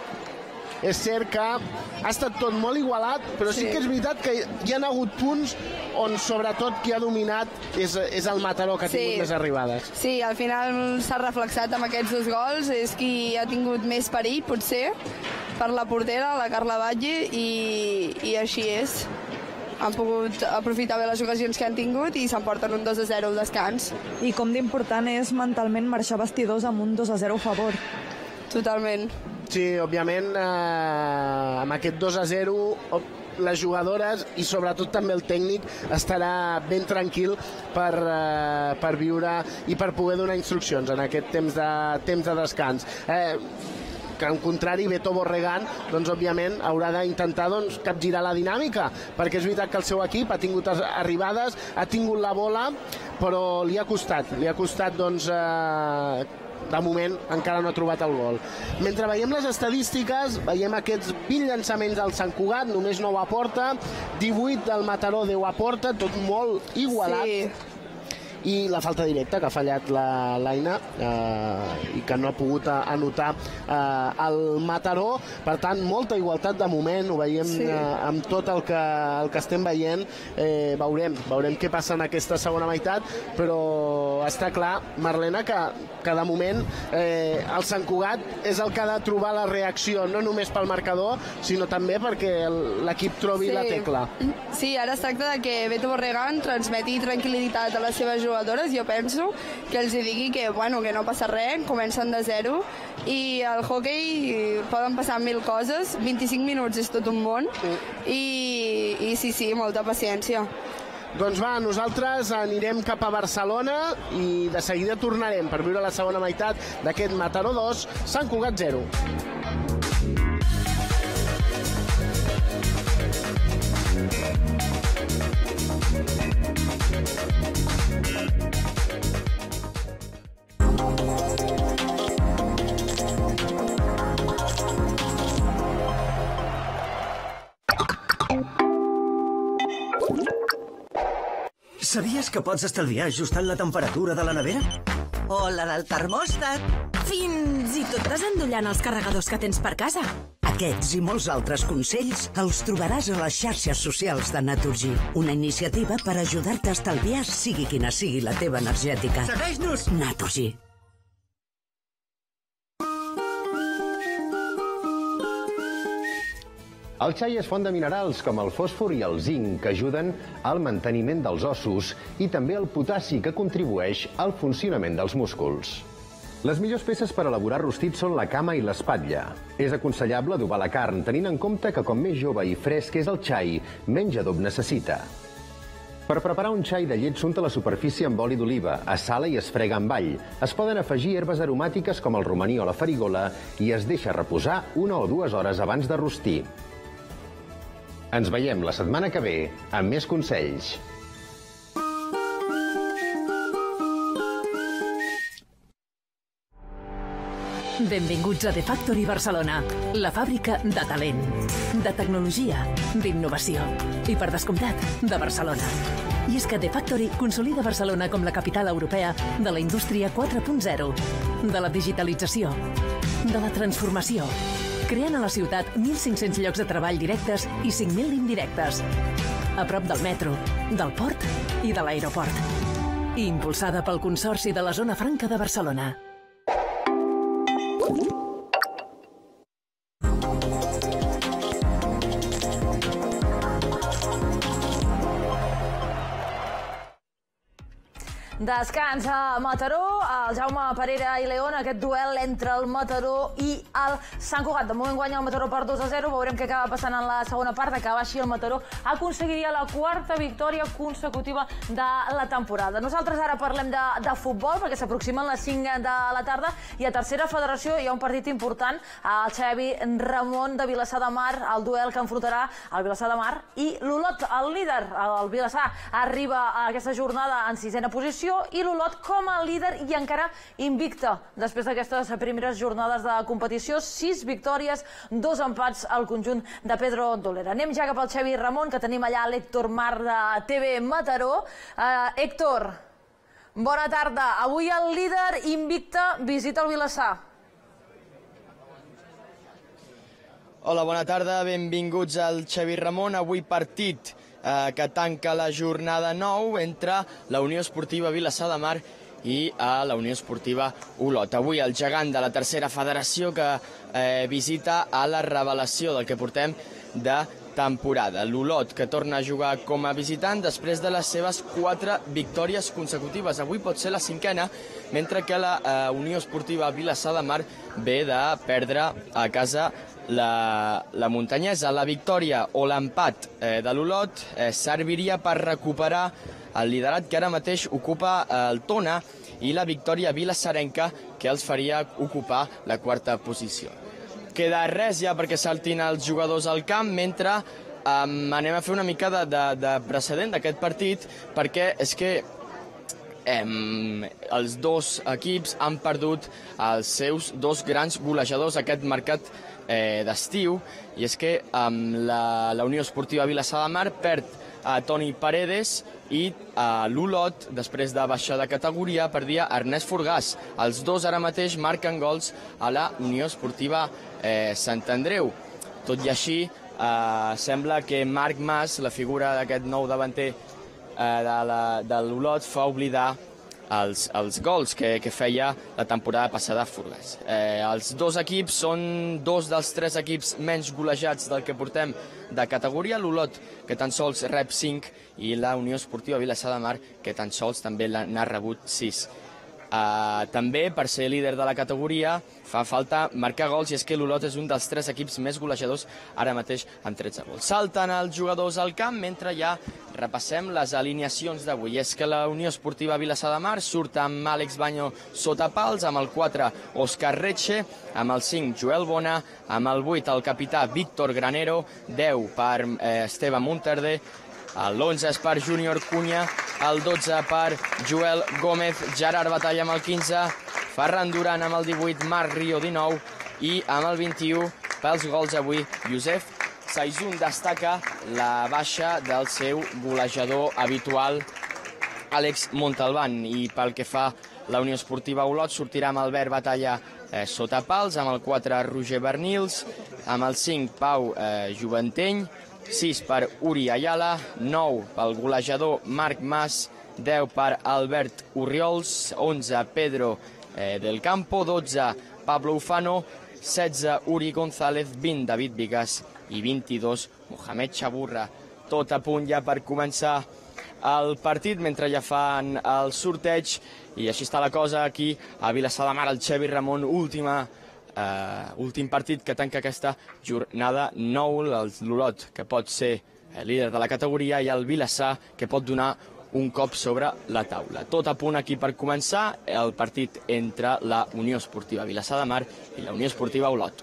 S10: és cert que ha estat tot molt igualat, però sí, sí que és veritat que hi ha hagut punts on sobretot qui ha dominat és, és el Mataró, que ha tingut sí. més arribades.
S11: Sí, al final s'ha reflexat amb aquests dos gols, és qui ha tingut més perill, potser, per la portera, la Carla Batlle, i, i així és. Han pogut aprofitar bé les ocasions que han tingut i s'emporten un dos a zero al descans.
S12: I com d'important és mentalment marxar vestidors amb un dos a zero a favor.
S11: Totalment.
S10: Sí, òbviament, eh, amb aquest dos a zero, les jugadores i sobretot també el tècnic estarà ben tranquil per, eh, per viure i per poder donar instruccions en aquest temps de, temps de descans. Eh, que en contrari Beto Borregán doncs, òbviament haurà d'intentar doncs, capgirar la dinàmica, perquè és veritat que el seu equip ha tingut arribades, ha tingut la bola, però li ha costat, li ha costat doncs, eh, de moment encara no ha trobat el gol. Mentre veiem les estadístiques, veiem aquests vint llançaments al Sant Cugat, només nou a porta, divuit del Mataró, deu a porta, tot molt igualat. Sí. I la falta directa que ha fallat la l'Aina eh, i que no ha pogut anotar eh, el Mataró. Per tant, molta igualtat de moment, ho veiem sí. eh, amb tot el que, el que estem veient. Eh, veurem, veurem què passa en aquesta segona meitat, però està clar, Marlena, que, que de moment eh, el Sant Cugat és el que ha de trobar la reacció, no només pel marcador, sinó també perquè l'equip trobi
S11: sí.
S10: la tecla.
S11: Sí, ara es tracta de que Beto Borregán transmeti tranquil·litat a les seves jugadores. Jo penso que els digui que, bueno, que no passa res, comencen de zero, i al hoquei poden passar mil coses, vint-i-cinc minuts és tot un món, i, i sí, sí, molta paciència.
S10: Doncs va, nosaltres anirem cap a Barcelona i de seguida tornarem per viure la segona meitat d'aquest Mataró dos, Sant Cugat zero.
S15: Sabies que pots estalviar ajustant la temperatura de la nevera?
S16: O la del termòstat. Fins i tot desendollant els carregadors que tens per casa.
S9: Aquests i molts altres consells els trobaràs a les xarxes socials de Naturgy. Una iniciativa per ajudar-te a estalviar sigui quina sigui la teva energètica.
S15: Segueix-nos!
S9: Naturgy.
S17: El xai és font de minerals com el fòsfor i el zinc, que ajuden al manteniment dels ossos, i també el potassi, que contribueix al funcionament dels músculs. Les millors peces per elaborar rostits són la cama i l'espatlla. És aconsellable adobar la carn, tenint en compte que com més jove i fresc és el xai, menys adob necessita. Per preparar un xai de llet s'unta la superfície amb oli d'oliva, es sala i es frega amb all. Es poden afegir herbes aromàtiques com el romaní o la farigola i es deixa reposar una o dues hores abans de rostir. Ens veiem la setmana que ve amb més consells.
S18: Benvinguts a The Factory Barcelona, la fàbrica de talent, de tecnologia, d'innovació i, per descomptat, de Barcelona. I és que The Factory consolida Barcelona com la capital europea de la indústria quatre punt zero, de la digitalització, de la transformació, creant a la ciutat mil cinc-cents llocs de treball directes i cinc mil indirectes, a prop del metro, del port i de l'aeroport. I impulsada pel Consorci de la Zona Franca de Barcelona.
S2: Descans a Mataró, el Jaume Parera i León, aquest duel entre el Mataró i el Sant Cugat. De moment guanya el Mataró per dos a zero, veurem què acaba passant en la segona part. Acabar així el Mataró aconseguiria la quarta victòria consecutiva de la temporada. Nosaltres ara parlem de, de futbol, perquè s'aproximen les cinc de la tarda, i a tercera federació hi ha un partit important, el Xavi Ramon de Vilassar de Mar, el duel que enfrontarà el Vilassar de Mar i l'Olot, el líder. El Vilassar arriba a aquesta jornada en sisena posició, i l'Olot com a líder i encara invicta després d'aquestes primeres jornades de competició. Sis victòries, dos empats al conjunt de Pedro Dolera. Anem ja cap al Xavi Ramon, que tenim allà l'Héctor Mar de T V Mataró. Uh, Héctor, bona tarda. Avui el líder invicta visita el Vilassar.
S19: Hola, bona tarda, benvinguts al Xavi Ramon. Avui partit eh, que tanca la jornada nou entre la Unió Esportiva Vilassar de Mar i a la Unió Esportiva Olot. Avui el gegant de la tercera federació que eh, visita a la revelació del que portem de temporada. L'Olot, que torna a jugar com a visitant després de les seves quatre victòries consecutives. Avui pot ser la cinquena, mentre que la eh, Unió Esportiva Vilassar de Mar ve de perdre a casa la, la muntanyesa. La victòria o l'empat eh, de l'Olot eh, serviria per recuperar el liderat que ara mateix ocupa eh, el Tona, i la victòria vilassarenca que els faria ocupar la quarta posició. Queda res ja perquè saltin els jugadors al camp, mentre um, anem a fer una mica de, de, de precedent d'aquest partit, perquè és que um, els dos equips han perdut els seus dos grans golejadors aquest mercat eh, d'estiu, i és que um, la, la Unió Esportiva Vilassar de Mar perd a Toni Paredes i a l'Olot, després de baixar de categoria, perdia Ernest Forgàs. Els dos ara mateix marquen gols a la Unió Esportiva eh, Sant Andreu. Tot i així, eh, sembla que Marc Mas, la figura d'aquest nou davanter eh, de l'Olot, fa oblidar els, els gols que, que feia la temporada passada Forgàs. Eh, els dos equips són dos dels tres equips menys golejats del que portem de categoria. L'Olot, que tan sols rep cinc, i la Unió Esportiva Vilassar de Mar, que tan sols també n'ha rebut sis. Uh, també, per ser líder de la categoria, fa falta marcar gols, i és que l'Olot és un dels tres equips més golejadors ara mateix amb tretze gols. Salten els jugadors al camp mentre ja repassem les alineacions d'avui. És que la Unió Esportiva Vilassar de Mar surt amb Àlex Baño sota pals, amb el quatre Òscar Retxe, amb el cinc Joel Bona, amb el vuit el capità Víctor Granero, deu per eh, Esteve Monterde, l'onze és per Júnior Cunha, el dotze per Joel Gómez, Gerard Batalla amb el quinze, Ferran Duran amb el divuit, Marc Rio dinou, i amb el vint-i-u, pels gols avui, Josep Saizun destaca la baixa del seu golejador habitual, Àlex Montalbán. I pel que fa la Unió Esportiva Olot, sortirà amb Albert Batalla eh, sota pals, amb el quatre Roger Bernils, amb el cinc Pau eh, Juventeny, sis per Uri Ayala, nou pel golejador Marc Mas, deu per Albert Orriols, onze Pedro eh, del Campo, dotze Pablo Ufano, setze Uri González, vint David Vigas i vint-i-dos Mohamed Chaburra. Tot a punt ja per començar el partit, mentre ja fan el sorteig, i així està la cosa aquí a Vilassar de Mar, el Xevi Ramon, última Uh, últim partit que tanca aquesta jornada nou, l'Olot, que pot ser líder de la categoria, i el Vilassar, que pot donar un cop sobre la taula. Tot a punt aquí per començar el partit entre la Unió Esportiva Vilassar de Mar i la Unió Esportiva Olot.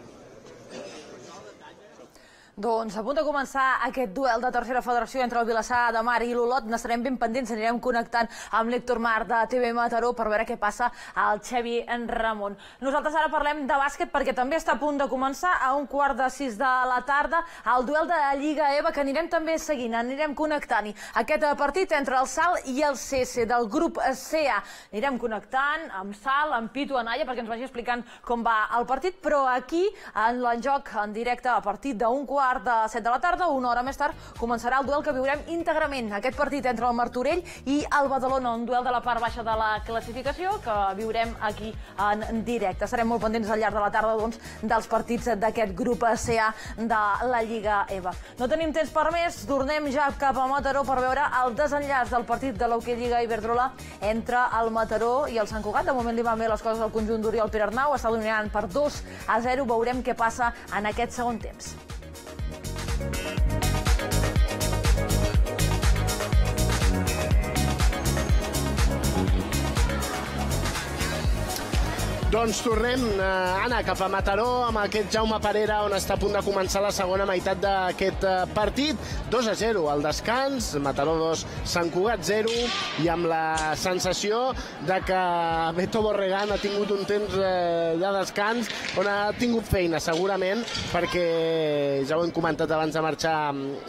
S2: Doncs a punt de començar aquest duel de tercera federació entre el Vilassar de Mar i l'Olot. N'estarem ben pendents, anirem connectant amb l'Héctor Mar de T V Mataró per veure què passa al Xevi Ramon. Nosaltres ara parlem de bàsquet perquè també està a punt de començar a un quart de sis de la tarda el duel de la Lliga EVA, que anirem també seguint, anirem connectant-hi. Aquest partit entre el Salt i el C S del grup C A. Anirem connectant amb Salt, amb Pitu Anaya, perquè ens vagi explicant com va el partit, però aquí en l'enjoc en directe a partir d'un quart de set de la tarda, una hora més tard, començarà el duel que viurem íntegrament. Aquest partit entre el Martorell i el Badalona, un duel de la part baixa de la classificació que viurem aquí en directe. Estarem molt pendents al llarg de la tarda doncs, dels partits d'aquest grup C A de la Lliga EVA. No tenim temps per més, tornem ja cap a Mataró per veure el desenllaç del partit de l'Hockey Lliga Iberdrola entre el Mataró i el Sant Cugat. De moment li van bé les coses al conjunt d'Oriol Perarnau, està dominant per dos a zero, veurem què passa en aquest segon temps.
S10: Doncs tornem, eh, Anna, cap a Mataró amb aquest Jaume Parera, on està a punt de començar la segona meitat d'aquest eh, partit. dos a zero al descans, Mataró dos, Sant Cugat zero, i amb la sensació de que Beto Borregán ha tingut un temps eh, de descans on ha tingut feina, segurament, perquè ja ho hem comentat abans de marxar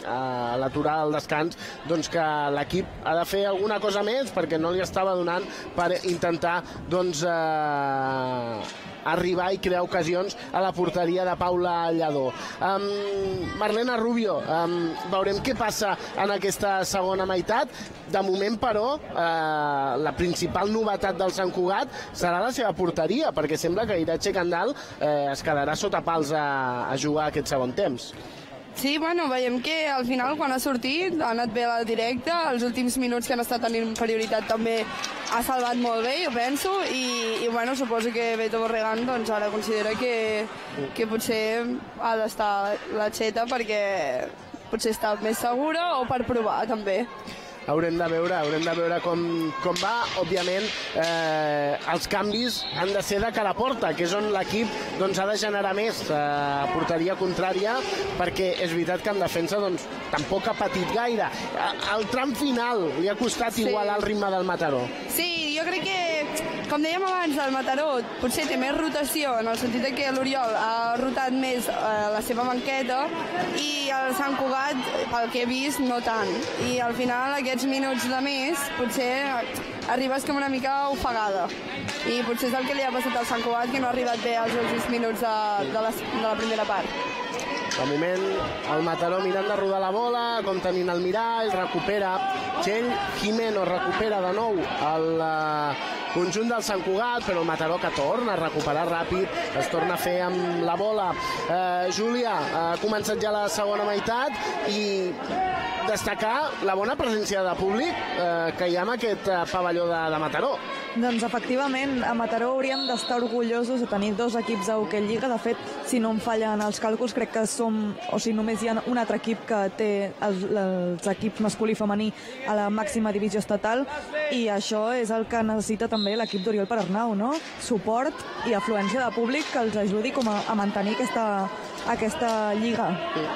S10: a l'aturada del descans, doncs que l'equip ha de fer alguna cosa més perquè no li estava donant per intentar doncs eh, arribar i crear ocasions a la porteria de Paula Lladó. Um, Marlena Rubio, um, veurem què passa en aquesta segona meitat. De moment, però, uh, la principal novetat del Sant Cugat serà la seva porteria, perquè sembla que Irache Candal uh, es quedarà sota pals a, a jugar aquest segon temps.
S11: Sí, bueno, veiem que al final quan ha sortit ha anat bé a la directa, els últims minuts que han estat tenint prioritat també ha salvat molt bé, jo penso, i, i bueno, suposo que Beto Borregán doncs, ara considera que, que potser ha d'estar la xeta perquè potser està més segura o per provar també.
S10: Haurem de veure, haurem de veure com, com va. Òbviament, eh, els canvis han de ser de cara a porta, que és on l'equip doncs, ha de generar més eh, porteria contrària, perquè és veritat que en defensa doncs, tampoc ha patit gaire. Al tram final li ha costat sí. igualar el ritme del Mataró.
S11: Sí, jo crec que, com dèiem abans, el Mataró potser té més rotació, en el sentit que l'Oriol ha rotat més eh, la seva banqueta, i el Sant Cugat, pel que he vist, no tant. I al final aquests minuts de més potser arribes com una mica ofegada, i potser és el que li ha passat al Sant Cugat, que no ha arribat bé als últims minuts de, de, la, de la primera part.
S10: De moment, el Mataró mirant de rodar la bola, com tenint el mirall, recupera Txell, Jimeno recupera de nou el uh, conjunt del Sant Cugat, però el Mataró que torna a recuperar ràpid, es torna a fer amb la bola. Uh, Júlia, ha començat ja la segona meitat, i destacar la bona presència de públic uh, que hi ha en aquest uh, pavelló de, de Mataró.
S12: Doncs efectivament, a Mataró hauríem d'estar orgullosos de tenir dos equips a Hockey Lliga. De fet, si no em fallen els càlculs, crec que som, o sigui, només hi ha un altre equip que té els, els equips masculí i femení a la màxima divisió estatal, i això és el que necessita també l'equip d'Oriol Perarnau, no? Suport i afluència de públic que els ajudi com a, a mantenir aquesta, aquesta lliga.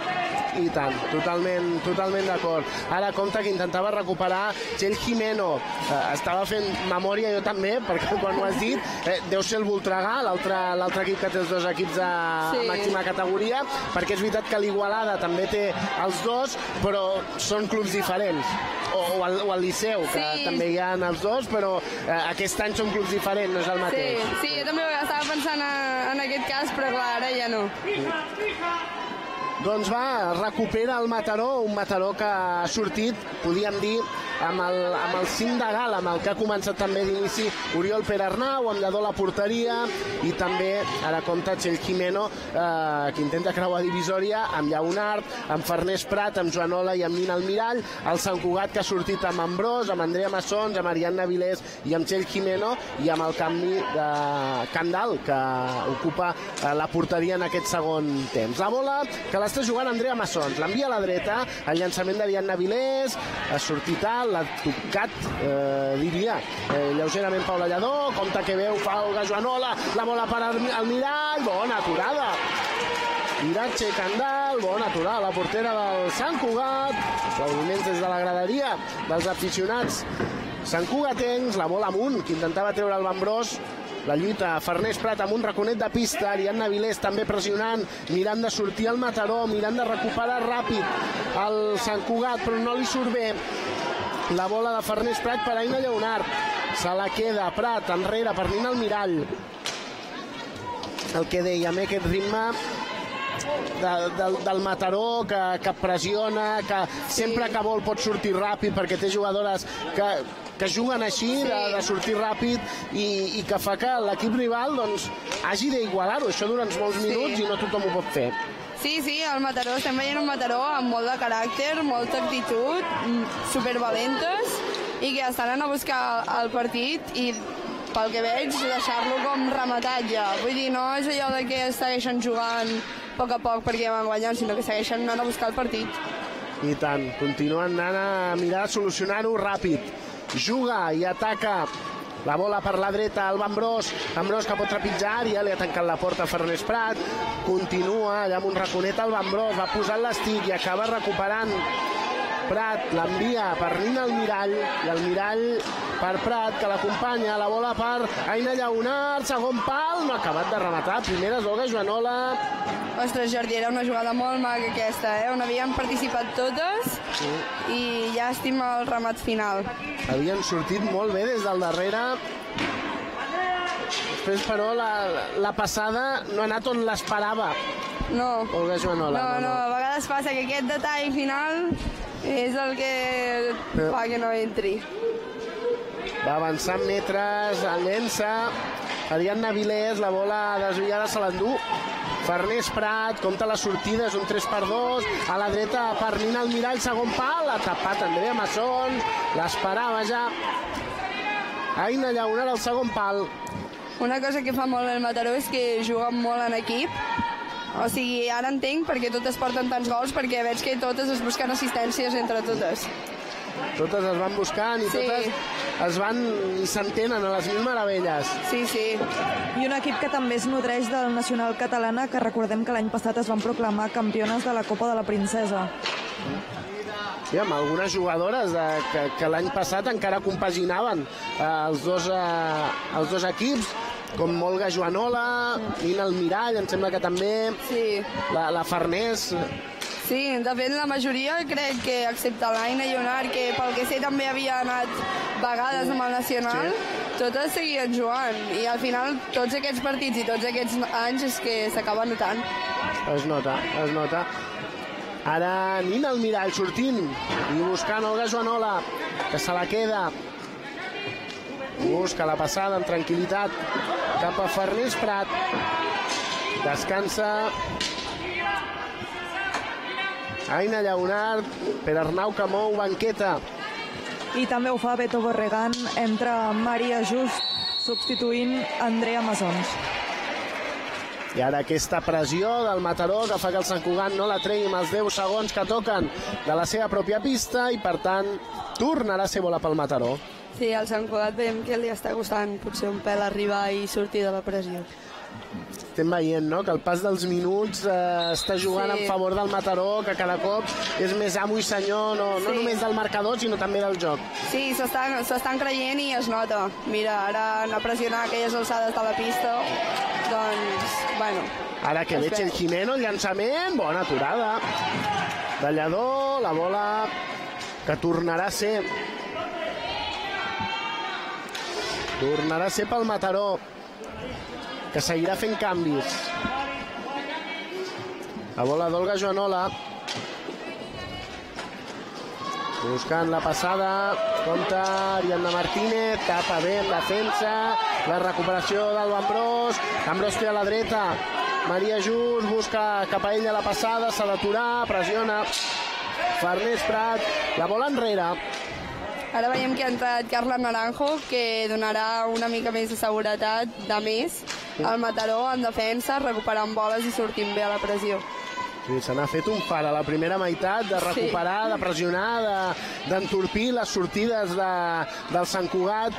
S10: I tant, totalment, totalment d'acord. Ara, compte que intentava recuperar Txell Jimeno. Eh, estava fent memòria jo també, perquè quan ho has dit, eh, deu ser el Voltregà, l'altre equip que té els dos equips de sí. màxima categoria, perquè és veritat que l'Igualada també té els dos, però són clubs diferents. O, o, el, o el Liceu, que sí. també hi ha els dos, però eh, aquest any són clubs diferents, no és el mateix.
S11: Sí, sí, jo també estava pensant en, en aquest cas, però clar, ara ja no. Sí.
S10: Doncs va, recupera el Mataró, un Mataró que ha sortit, podíem dir, amb el, amb el cim de gala, amb el que ha començat també d'inici Oriol Perarnau, amb Lledó a la porteria, i també, ara compta, Txell Jimeno, eh, que intenta creuar divisòria, amb Lleonard, amb Farners Prat, amb Joanola i amb Nina Almirall, el Sant Cugat, que ha sortit amb Ambrós, amb Andrea Massons, amb Ariadna Vilés i amb Txell Jimeno, i amb el canvi de Candal, que ocupa eh, la porteria en aquest segon temps. La bola, que l'està jugant Andrea Massons, l'envia a la dreta, el llançament d'Ariadna Vilés, ha sortit alt, l'ha tocat, eh, diria, eh, lleugerament Paula Lledó, compte que veu, fa Olga Joanola, la bola per al mirall, bona aturada. Iratxe Candal, bona aturada, la portera del Sant Cugat, aplaudiments des de la graderia dels aficionats Sant Cugatencs, la bola amunt, que intentava treure el Bambrós, la lluita, Farners Prat amb un raconet de pista, Ariadna Vilés també pressionant, mirant de sortir al Mataró, mirant de recuperar ràpid el Sant Cugat, però no li surt bé. La bola de Farners Prat per Aina Lleonard, se la queda Prat enrere per Nina Almirall. El que dèiem, aquest ritme de, del, del Mataró que, que pressiona, que sempre que vol pot sortir ràpid perquè té jugadores que que juguen així, sí. de, de sortir ràpid i, i que fa que l'equip rival doncs, hagi d'igualar-ho, això durant molts minuts sí. i no tothom ho pot fer.
S11: Sí, sí, el Mataró, estem veient un Mataró amb molt de caràcter, molta actitud, supervalentes, i que estan anant a buscar el partit i pel que veig deixar-lo com rematat ja. Vull dir, no és allò de que segueixen jugant a poc a poc perquè ja van guanyant, sinó que segueixen anant a buscar el partit.
S10: I tant, continuen anant a mirar de solucionar-ho ràpid. Juga i ataca la bola per la dreta al Ambrós, Ambrós que pot trepitjar àrea, li ha tancat la porta a Farners Prat, continua allà amb un raconet al Ambrós, va posant l'estic i acaba recuperant Prat, l'envia per Nina Almirall i Almirall per Prat, que l'acompanya, la bola per Aina Lleonard, segon pal, no ha acabat de rematar, primera és Olga Joanola.
S11: Ostres, Jordi, era una jugada molt maca aquesta, eh? On havien participat totes sí. i llàstima el remat final.
S10: Havien sortit molt bé des del darrere. Després, però, la, la passada no ha anat on l'esperava.
S11: No.
S10: Olga Joanola.
S11: No, no, no, a vegades passa que aquest detall final és el que fa que no entri.
S10: Va avançant metres, llença, Ariadna Vilés, la bola desviada se l'endú. Farners Prat, compta la sortida, és un tres per dos, a la dreta per Nina Almirall, segon pal, ha tapat Andrea Masson, l'esperava ja. Aina Lleonard al segon pal.
S11: Una cosa que fa molt el Mataró és que juguen molt en equip. O sigui, ara entenc perquè totes porten tants gols, perquè veig que totes es busquen assistències entre totes.
S10: Totes es van buscant i sí. totes es van i s'entenen a les mil meravelles.
S11: Sí, sí.
S12: I un equip que també es nodreix del Nacional Catalana, que recordem que l'any passat es van proclamar campiones de la Copa de la Princesa.
S10: Sí, amb algunes jugadores de, que, que l'any passat encara compaginaven eh, els, dos, eh, els dos equips, com Olga Joanola, Nina Almirall, em sembla que també,
S11: sí.
S10: la, la Farners.
S11: Sí, de fet la majoria crec que, excepte l'Aina Lleonard, que pel que sé també havia anat vegades amb el Nacional, sí. totes seguien jugant. I al final tots aquests partits i tots aquests anys és que s'acaba notant.
S10: Es nota, es nota. Ara Nina Almirall sortint i buscant Olga Joanola, que se la queda. Busca la passada amb tranquil·litat cap a Farners Prat. Descansa Aina Lleonard, per Arnau que mou banqueta.
S12: i també ho fa Beto Borregan, entra Maria Just substituint Andrea Masons.
S10: I ara aquesta pressió del Mataró que fa que el Sant Cugat no la tregui amb els deu segons que toquen de la seva pròpia pista i, per tant, tornarà a ser bola pel Mataró.
S11: Sí, al Sant Cugat veiem que li està costant potser un pèl arribar i sortir de la pressió.
S10: Estem veient, no?, que el pas dels minuts eh, està jugant sí. en favor del Mataró, que cada cop és més amo i senyor, no, no sí. només del marcador, sinó també del joc.
S11: Sí, s'estan creient i es nota. Mira, ara anar a pressionar aquelles alçades de la pista, doncs, bueno...
S10: Ara que veig el Jimeno, el llançament, bona aturada. De Lledó, la bola que tornarà a ser... Tornarà a ser pel Mataró, que seguirà fent canvis. La bola d'Olga Joanola. Buscant la passada, compta Ariadna Martínez, tapa bé en defensa, la recuperació d'Alba Ambrós, Ambrós té a la dreta, Maria Just busca cap a ella la passada, s'ha d'aturar, pressiona, Farners Prat, la bola enrere.
S11: Ara veiem que ha entrat Carla Naranjo, que donarà una mica més de seguretat, de més, al Mataró en defensa, recuperant boles i sortint bé a la pressió.
S10: Sí, se n'ha fet un far a la primera meitat de recuperar, sí. de pressionar, d'entorpir de, les sortides de, del Sant Cugat.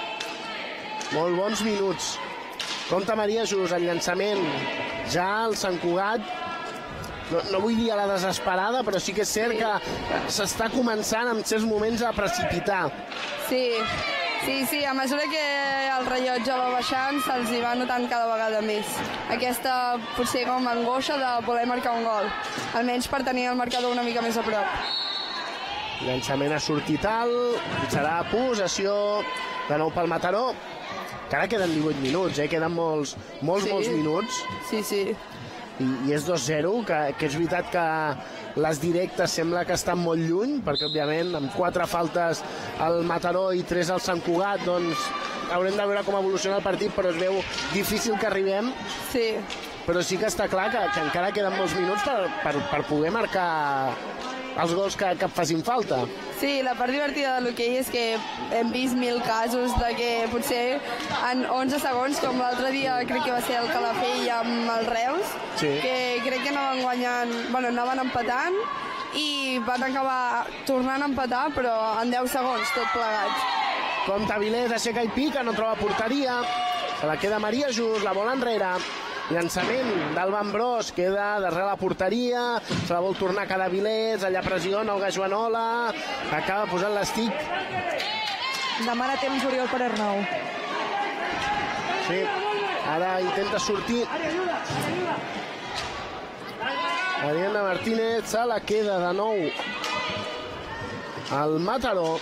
S10: Molt bons minuts. Compte Maria Just, el llançament. Ja el Sant Cugat, no, no vull dir a la desesperada, però sí que és cert sí. que s'està començant en certs moments a precipitar.
S11: Sí, sí, sí, a mesura que el rellotge va baixant se'ls hi va notant cada vegada més. Aquesta potser com angoixa de voler marcar un gol, almenys per tenir el marcador una mica més a prop.
S10: Llançament ha sortit alt, serà possessió de nou pel Mataró. Encara queden divuit minuts, eh? Queden molts, molts, sí. molts minuts.
S11: Sí, sí.
S10: I, i és dos zero, que, que és veritat que les directes sembla que estan molt lluny, perquè, òbviament, amb quatre faltes al Mataró i tres al Sant Cugat, doncs haurem de veure com evoluciona el partit, però es veu difícil que arribem.
S11: Sí.
S10: Però sí que està clar que, que encara queden molts minuts per, per, per poder marcar els gols que, que facin falta.
S11: Sí, la part divertida de l'hoquei és que hem vist mil casos de que potser en onze segons, com l'altre dia crec que va ser el Calafell amb el Reus, sí. que crec que anaven guanyant, bueno, anaven empatant i van acabar tornant a empatar, però en deu segons, tot plegat.
S10: Compte Avilés, aixeca i pica, no troba porteria, se la queda Maria Just, la bola enrere. Llançament d'Alba Ambrós, queda darrere la porteria, se la vol tornar cada Avilés, allà pressiona Olga Joanola, acaba posant l'estic.
S12: Demana temps Oriol per Arnau.
S10: Sí, ara intenta sortir. Ariadna Martínez se la queda de nou al Mataró.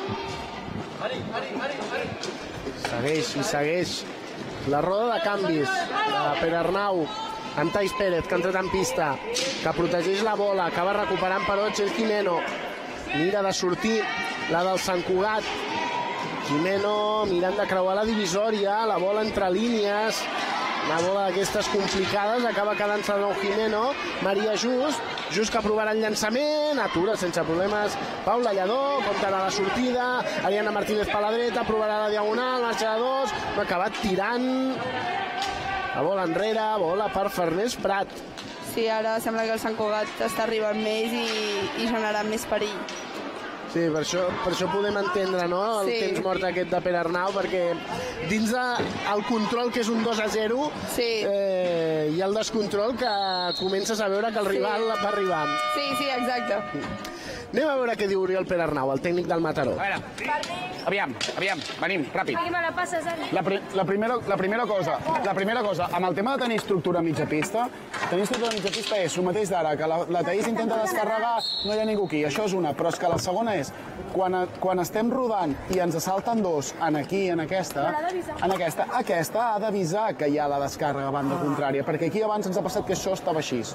S10: Segueix i segueix la roda de canvis de Pere Arnau amb Thais Pérez, que ha entrat en pista, que protegeix la bola, acaba recuperant però Txell Jimeno, mira de sortir la del Sant Cugat. Jimeno mirant de creuar la divisòria, la bola entre línies, una bola d'aquestes complicades, acaba quedant-se de nou Jimeno. Maria Just, Just que provarà el llançament, atura sense problemes Paula Lledó, comptarà la sortida, Ariadna Martínez per la dreta, provarà la diagonal, marxa de dos, ha acabat tirant la bola enrere, bola per Farners Prat.
S11: Sí, ara sembla que el Sant Cugat està arribant més i, i generant més perill.
S10: Sí, per això, per això podem entendre, no?, el sí. temps mort aquest de Pere Arnau, perquè dins del control, que és un dos a zero,
S11: sí.
S10: eh, hi ha el descontrol que comences a veure que el rival sí. va arribant.
S11: Sí, sí, exacte.
S10: Anem a veure què diu Oriol Pere Arnau, el tècnic del Mataró.
S13: A veure, aviam, aviam, venim, ràpid.
S16: La,
S13: pri la, primera, la, primera cosa, la primera cosa, amb el tema de tenir estructura a mitja pista, tenir estructura a mitja pista és el mateix d'ara, que la, la Thaís intenta descarregar, no hi ha ningú aquí, això és una, però és que la segona és, quan, a, quan estem rodant i ens salten dos, en aquí, en aquesta, en aquesta, aquesta ha d'avisar que hi ha la descàrrega a banda contrària, perquè aquí abans ens ha passat que això estava així.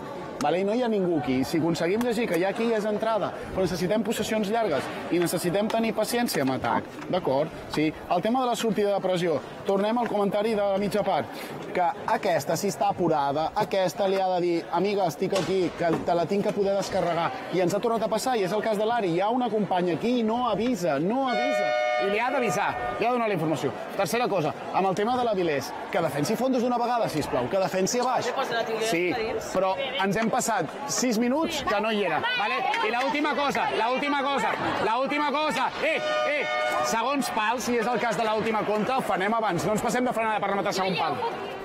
S13: vale? I no hi ha ningú aquí. Si aconseguim llegir que hi ha aquí és entrada, però necessitem possessions llargues i necessitem tenir paciència amb atac, d'acord? Sí. El tema de la sortida de pressió, tornem al comentari de la mitja part, que aquesta, si està apurada, aquesta li ha de dir, amiga, estic aquí, que te la tinc que poder descarregar. I ens ha tornat a passar, i és el cas de l'Ari, hi ha una companya aquí i no avisa, no avisa. I li ha d'avisar, li ha de donar la informació. Tercera cosa, amb el tema de l'Avilés, que defensi fondos d'una vegada, sisplau, que defensi a baix. Sí, però ens hem passat sis minuts que no hi era, vale? I l'última cosa, l'última cosa, l'última cosa, eh, eh, segons pal, si és el cas de l'última conta, ho fanem abans, no ens passem de frenada per rematar segon pal.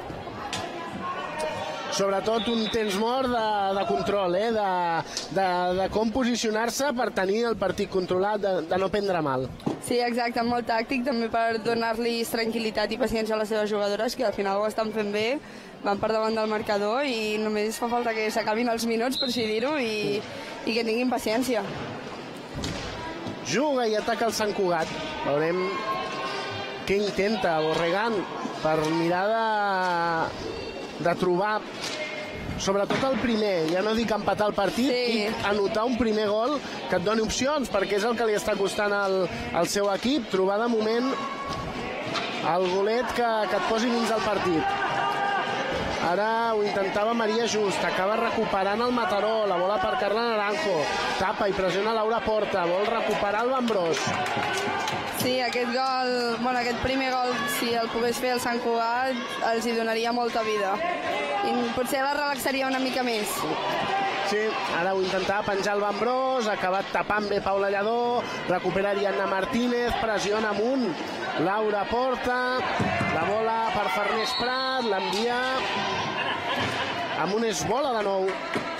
S10: Sobretot un temps mort de, de control, eh? de, de, de com posicionar-se per tenir el partit controlat, de, de no prendre mal.
S11: Sí, exacte, molt tàctic, també per donar-li tranquil·litat i paciència a les seves jugadores, que al final ho estan fent bé, van per davant del marcador i només fa falta que s'acabin els minuts, per així dir-ho, i, i que tinguin paciència.
S10: Juga i ataca el Sant Cugat. Veurem què intenta Borregan per mirar de, de trobar sobretot el primer, ja no dic empatar el partit, sí. I anotar un primer gol que et doni opcions, perquè és el que li està costant al, al seu equip, trobar de moment el golet que, que et posi dins del partit. Ara ho intentava Maria Just, acaba recuperant el Mataró, la bola per Carla Naranjo, tapa i pressiona Laura Porta, vol recuperar el Vambrós.
S11: Sí, aquest gol, bueno, aquest primer gol, si el pogués fer el Sant Cugat, els hi donaria molta vida. I potser la relaxaria una mica més.
S10: Sí, ara ho intentava penjar el Vambrós, ha acabat tapant bé Paula Lladó, recupera Ariadna Martínez, pressiona amunt Laura Porta, la bola per Farners Prat, l'envia amunt, és bola de nou.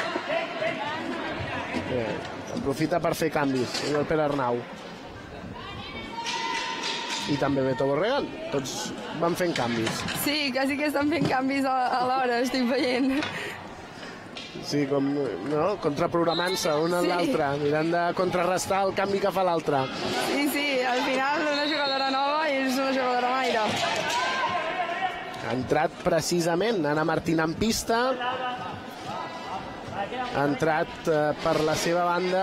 S10: Bé, aprofita per fer canvis, el Pere Arnau. I també Beto Borregan, tots van fent canvis.
S11: Sí, quasi que estan fent canvis a l'hora, estic veient.
S10: Sí, com, no? Contraprogramant-se un a l'altre, mirant de contrarrestar el canvi que fa l'altre.
S11: Sí, sí, al final una jugadora nova i és una jugadora maire.
S10: Ha entrat precisament Anna Martín en pista, ha entrat eh, per la seva banda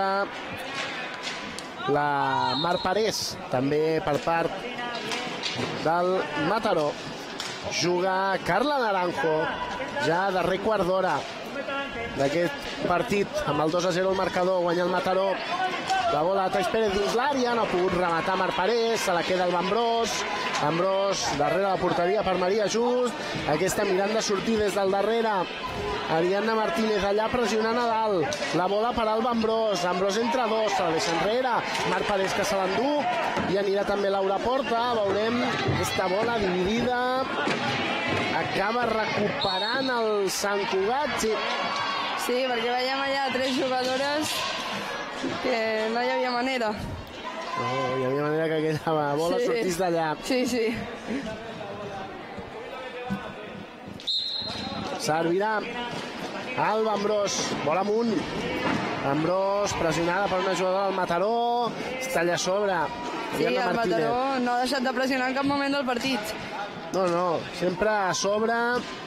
S10: la Mar Parés, també per part del Mataró. Juga Carla Naranjo, ja darrer quart d'hora d'aquest partit, amb el dos a zero el marcador, guanya el Mataró. La bola de Thais Pérez dins l'àrea, no ha pogut rematar Mar Parés, se la queda el Vambrós. Vambrós darrere la porteria per Maria Just, aquesta mirant de sortir des del darrere. Ariadna Martínez allà pressionant a dalt, la bola per al Vambrós, Vambrós entre dos, se la deixa enrere, Mar Parés que se l'endú, i anirà també Laura Porta, veurem aquesta bola dividida, acaba recuperant el Sant Cugat, sí.
S11: Sí, perquè veiem allà tres jugadores que no hi havia manera.
S10: No, hi havia manera que aquella bola sí. sortís d'allà.
S11: Sí, sí.
S10: Servirà el Vambrós, bola amunt. Vambrós pressionada per una jugadora del Mataró, està allà a sobre.
S11: Sí, el Mataró no ha deixat de pressionar en cap moment del partit.
S10: No, no, sempre a sobre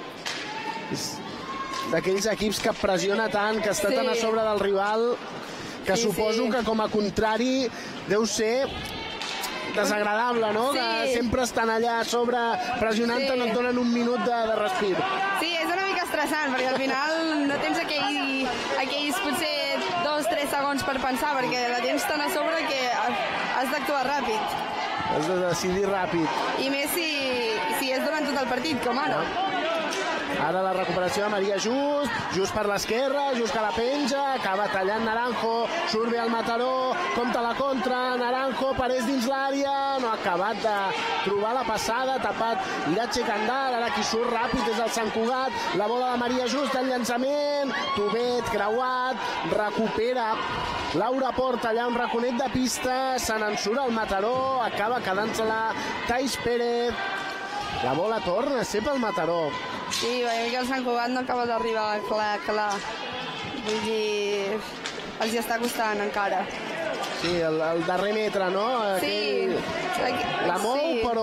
S10: d'aquells equips que pressiona tant, que està sí. tan a sobre del rival, que sí, suposo sí. que com a contrari deu ser desagradable, no? Sí. Que sempre estan allà a sobre pressionant-te, sí. no et donen un minut de, de respir.
S11: Sí, és una mica estressant, perquè al final no tens aquell, aquells potser dos, tres segons per pensar, perquè la tens tan a sobre que has d'actuar ràpid.
S10: Has de decidir ràpid.
S11: I més si, si és durant tot el partit, com ara.
S10: Ara la recuperació de Maria Just, Just per l'esquerra, Just que la penja, acaba tallant Naranjo, surt bé el Mataró, compta la contra, Naranjo, Parés dins l'àrea, no ha acabat de trobar la passada, tapat Iratxe Candar, ara qui surt ràpid és el Sant Cugat, la bola de Maria Just, el llançament, Tubet, creuat, recupera Laura Porta, allà un raconet de pista, se n'ensura el Mataró, acaba quedant-se-la Thais Pérez, la bola torna a ser pel Mataró.
S11: Sí, veiem que el Sant Cugat no acaba d'arribar, clar, clar. Vull dir, els hi està costant encara.
S10: Sí, el, el darrer metre, no? Aquell,
S11: sí.
S10: La mou, sí. però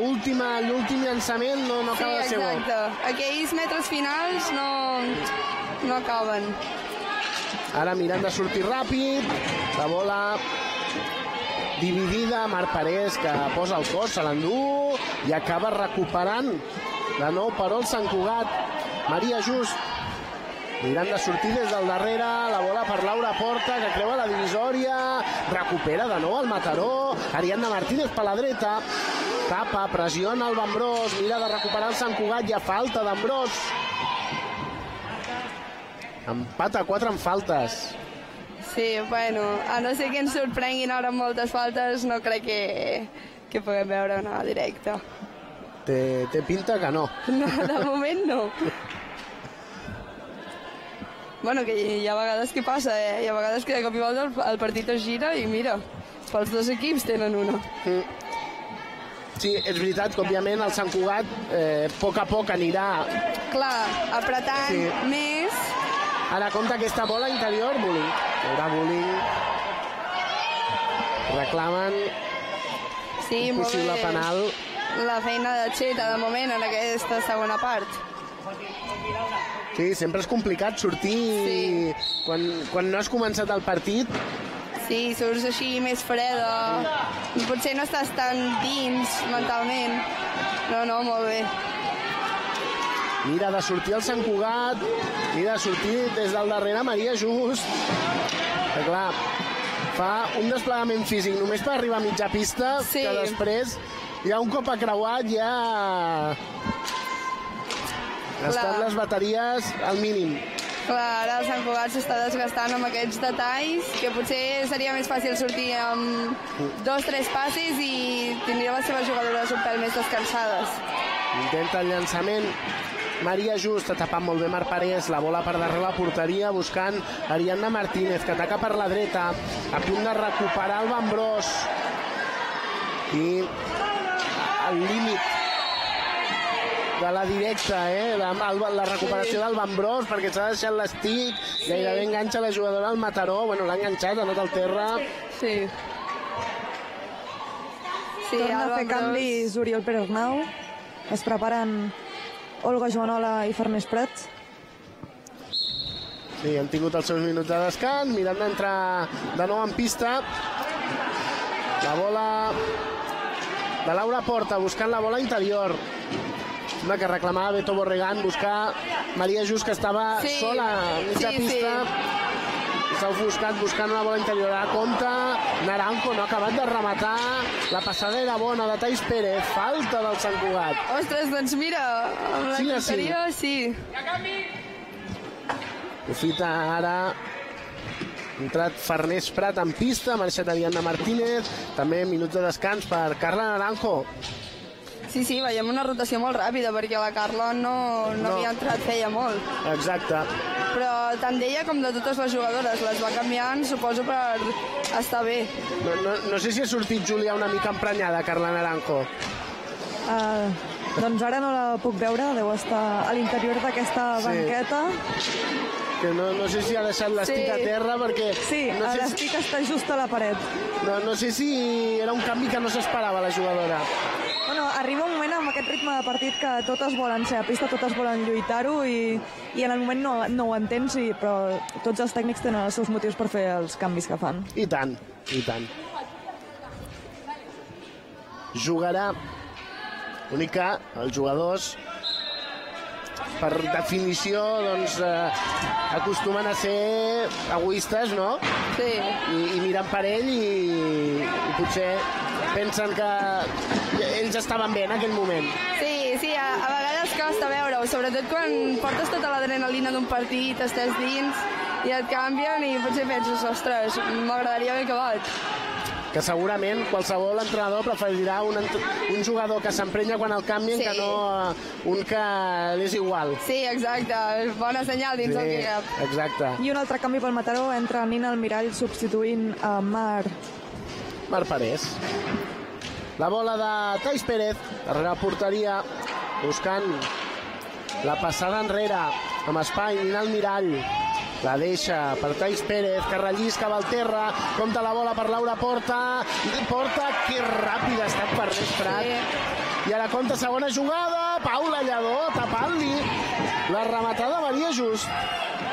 S10: l'últim llançament no, no acaba sí, de ser bo.
S11: Sí, exacte. Aquells metres finals no, no acaben.
S10: Ara mirant de sortir ràpid, la bola dividida, Marc Parés que posa el cos, se l'endú i acaba recuperant de nou per el Sant Cugat. Maria Just mirant de sortir des del darrere, la bola per Laura Porta que creua la divisòria, recupera de nou el Mataró, Ariadna Martínez per la dreta, tapa, pressiona el Ambrós, mira de recuperar el Sant Cugat i a falta d'Ambrós. Empat a quatre en faltes.
S11: Sí, bueno, a no ser que ens sorprenguin ara amb moltes faltes, no crec que, que puguem veure una directa.
S10: Té, té pinta que no.
S11: No, de moment no. Bueno, que hi ha vegades que passa, eh? Hi ha vegades que de cop i volta el, el partit es gira i mira, pels dos equips tenen una.
S10: Mm. Sí, és veritat que òbviament el Sant Cugat eh, a poc a poc anirà...
S11: Clar, apretant sí. més...
S10: Ara compta aquesta bola interior, Bulling. Haurà Bulling. Reclamen
S11: sí,
S10: un possible penal.
S11: La feina de Xeta de moment en aquesta segona part.
S10: Sí, sempre és complicat sortir sí. quan, quan no has començat el partit.
S11: Sí, surts així més freda. Potser no estàs tan dins mentalment. No, no, molt bé.
S10: Mira de sortir el Sant Cugat, mira de sortir des del darrere Maria Just. Que clar, fa un desplegament físic només per arribar a mitja pista, sí. que després ja un cop acreuat ja estan les bateries al mínim.
S11: Clar, ara el Sant Cugat s'està desgastant amb aquests detalls, que potser seria més fàcil sortir amb dos o tres passes i tindria les seves jugadores un pèl més descansades.
S10: Intenta el llançament Maria Just, tapant molt bé Marc Parés, la bola per darrere la porteria, buscant Ariadna Martínez, que ataca per la dreta, a punt de recuperar el Ambrós. I al límit de la directa, eh? la, la recuperació del Ambrós, perquè s'ha deixat l'estic, sí. gairebé enganxa la jugadora al Mataró, bueno, l'ha enganxat, ha anat al terra.
S11: Sí.
S12: Sí, torna a fer canvis Oriol Pérez-Nau, es preparen Olga Joanola i Farners Prats.
S10: Sí, han tingut els seus minuts de descans, mirant d'entrar de nou en pista. La bola de Laura Porta, buscant la bola interior. Una que reclamava Beto Borregán, buscar Maria Just, que estava sí. sola a mitja sí, pista. Sí. S'ha ofuscat buscant una bola interior. A compte, Naranjo no ha acabat de rematar. La passada era bona de Thais Pérez. Falta del Sant Cugat.
S11: Ostres, doncs mira, amb la sí, anterior, sí. sí.
S10: Profita ara. Ha entrat Farners Prat en pista, ha marxat Ariadna Martínez. També minuts de descans per Carla Naranjo.
S11: Sí, sí, veiem una rotació molt ràpida, perquè la Carla no, no, no. havia entrat feia molt.
S10: Exacte.
S11: Però tant d'ella com de totes les jugadores les va canviant, suposo, per estar bé.
S10: No, no, no sé si ha sortit Júlia una mica emprenyada, Carla Naranjo.
S12: Uh, doncs ara no la puc veure, deu estar a l'interior d'aquesta sí. banqueta.
S10: Que no, no sé si ha deixat l'estic sí. a terra perquè...
S12: Sí,
S10: no sé
S12: l'estic si... està just a la paret.
S10: No, no sé si era un canvi que no s'esperava la jugadora.
S12: Bueno, arriba un moment amb aquest ritme de partit que totes volen ser a pista, totes volen lluitar-ho i, i en el moment no, no ho entens, i, però tots els tècnics tenen els seus motius per fer els canvis que fan.
S10: I tant, i tant. Jugarà. L'únic que els jugadors, per definició, doncs, eh, acostumen a ser egoistes, no?
S11: Sí.
S10: I, i miren per ell i, i potser pensen que ells estaven bé en aquell moment.
S11: Sí, sí, a, a vegades costa veure-ho, sobretot quan portes tota l'adrenalina d'un partit, estàs dins i et canvien i potser penses, ostres, m'agradaria haver acabat.
S10: Que segurament qualsevol entrenador preferirà un, un jugador que s'emprenya quan el canvien sí. que no uh, un que és igual.
S11: Sí, exacte, bona senyal dins sí, el cap.
S10: Exacte.
S12: I un altre canvi pel Mataró, entra Nina Almirall substituint a Mar.
S10: Mar Parés. La bola de Thais Pérez, darrere la porteria, buscant la passada enrere, amb espai, Nina Almirall. La deixa per Thais Pérez, que rellisca al terra, compta la bola per Laura Porta. Porta, que ràpida ha estat per Farners Prat. Sí. I ara compta segona jugada, Paula Lledó tapant-li la rematada Maria Just.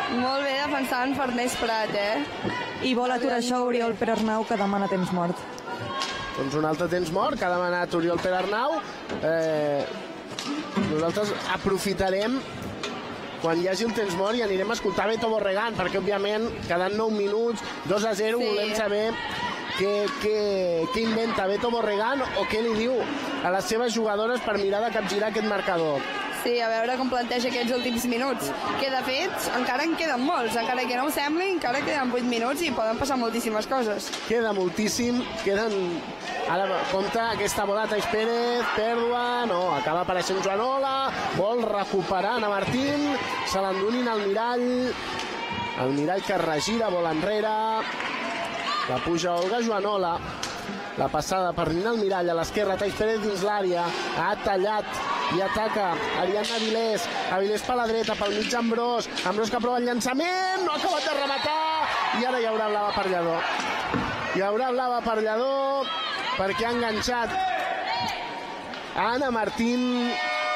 S11: Molt bé defensant Farners Prat, eh?
S12: I vol aturar això Oriol Perarnau, que demana temps mort.
S10: Doncs un altre temps mort que ha demanat Oriol Perarnau. Eh, nosaltres aprofitarem quan hi hagi un temps mort i anirem a escoltar Beto Borregán, perquè, òbviament, quedant nou minuts, dos a zero, sí. Volem saber què, què, què inventa Beto Borregán o què li diu a les seves jugadores per mirar de capgirar aquest marcador.
S11: Sí, a veure com planteja aquests últims minuts, que de fet encara en queden molts, encara que no ho sembli, encara queden vuit minuts i poden passar moltíssimes coses.
S10: Queda moltíssim, queden... Ara compta aquesta bola Tais Pérez, pèrdua, no, acaba apareixent Joanola, vol recuperar Ana Martín, se l'endunin al Mirall, el Mirall que es regira, vol enrere, la puja Olga Joanola, la passada per Nina al Mirall, a l'esquerra Tais Pérez dins l'àrea, ha tallat i ataca Ariadna Avilés, Avilés per la dreta, pel mig Ambrós, Ambrós que prova el llançament, no ha acabat de rematar, i ara hi haurà blava per Lledó. Hi haurà blava per Lledó, perquè ha enganxat Ana Martín.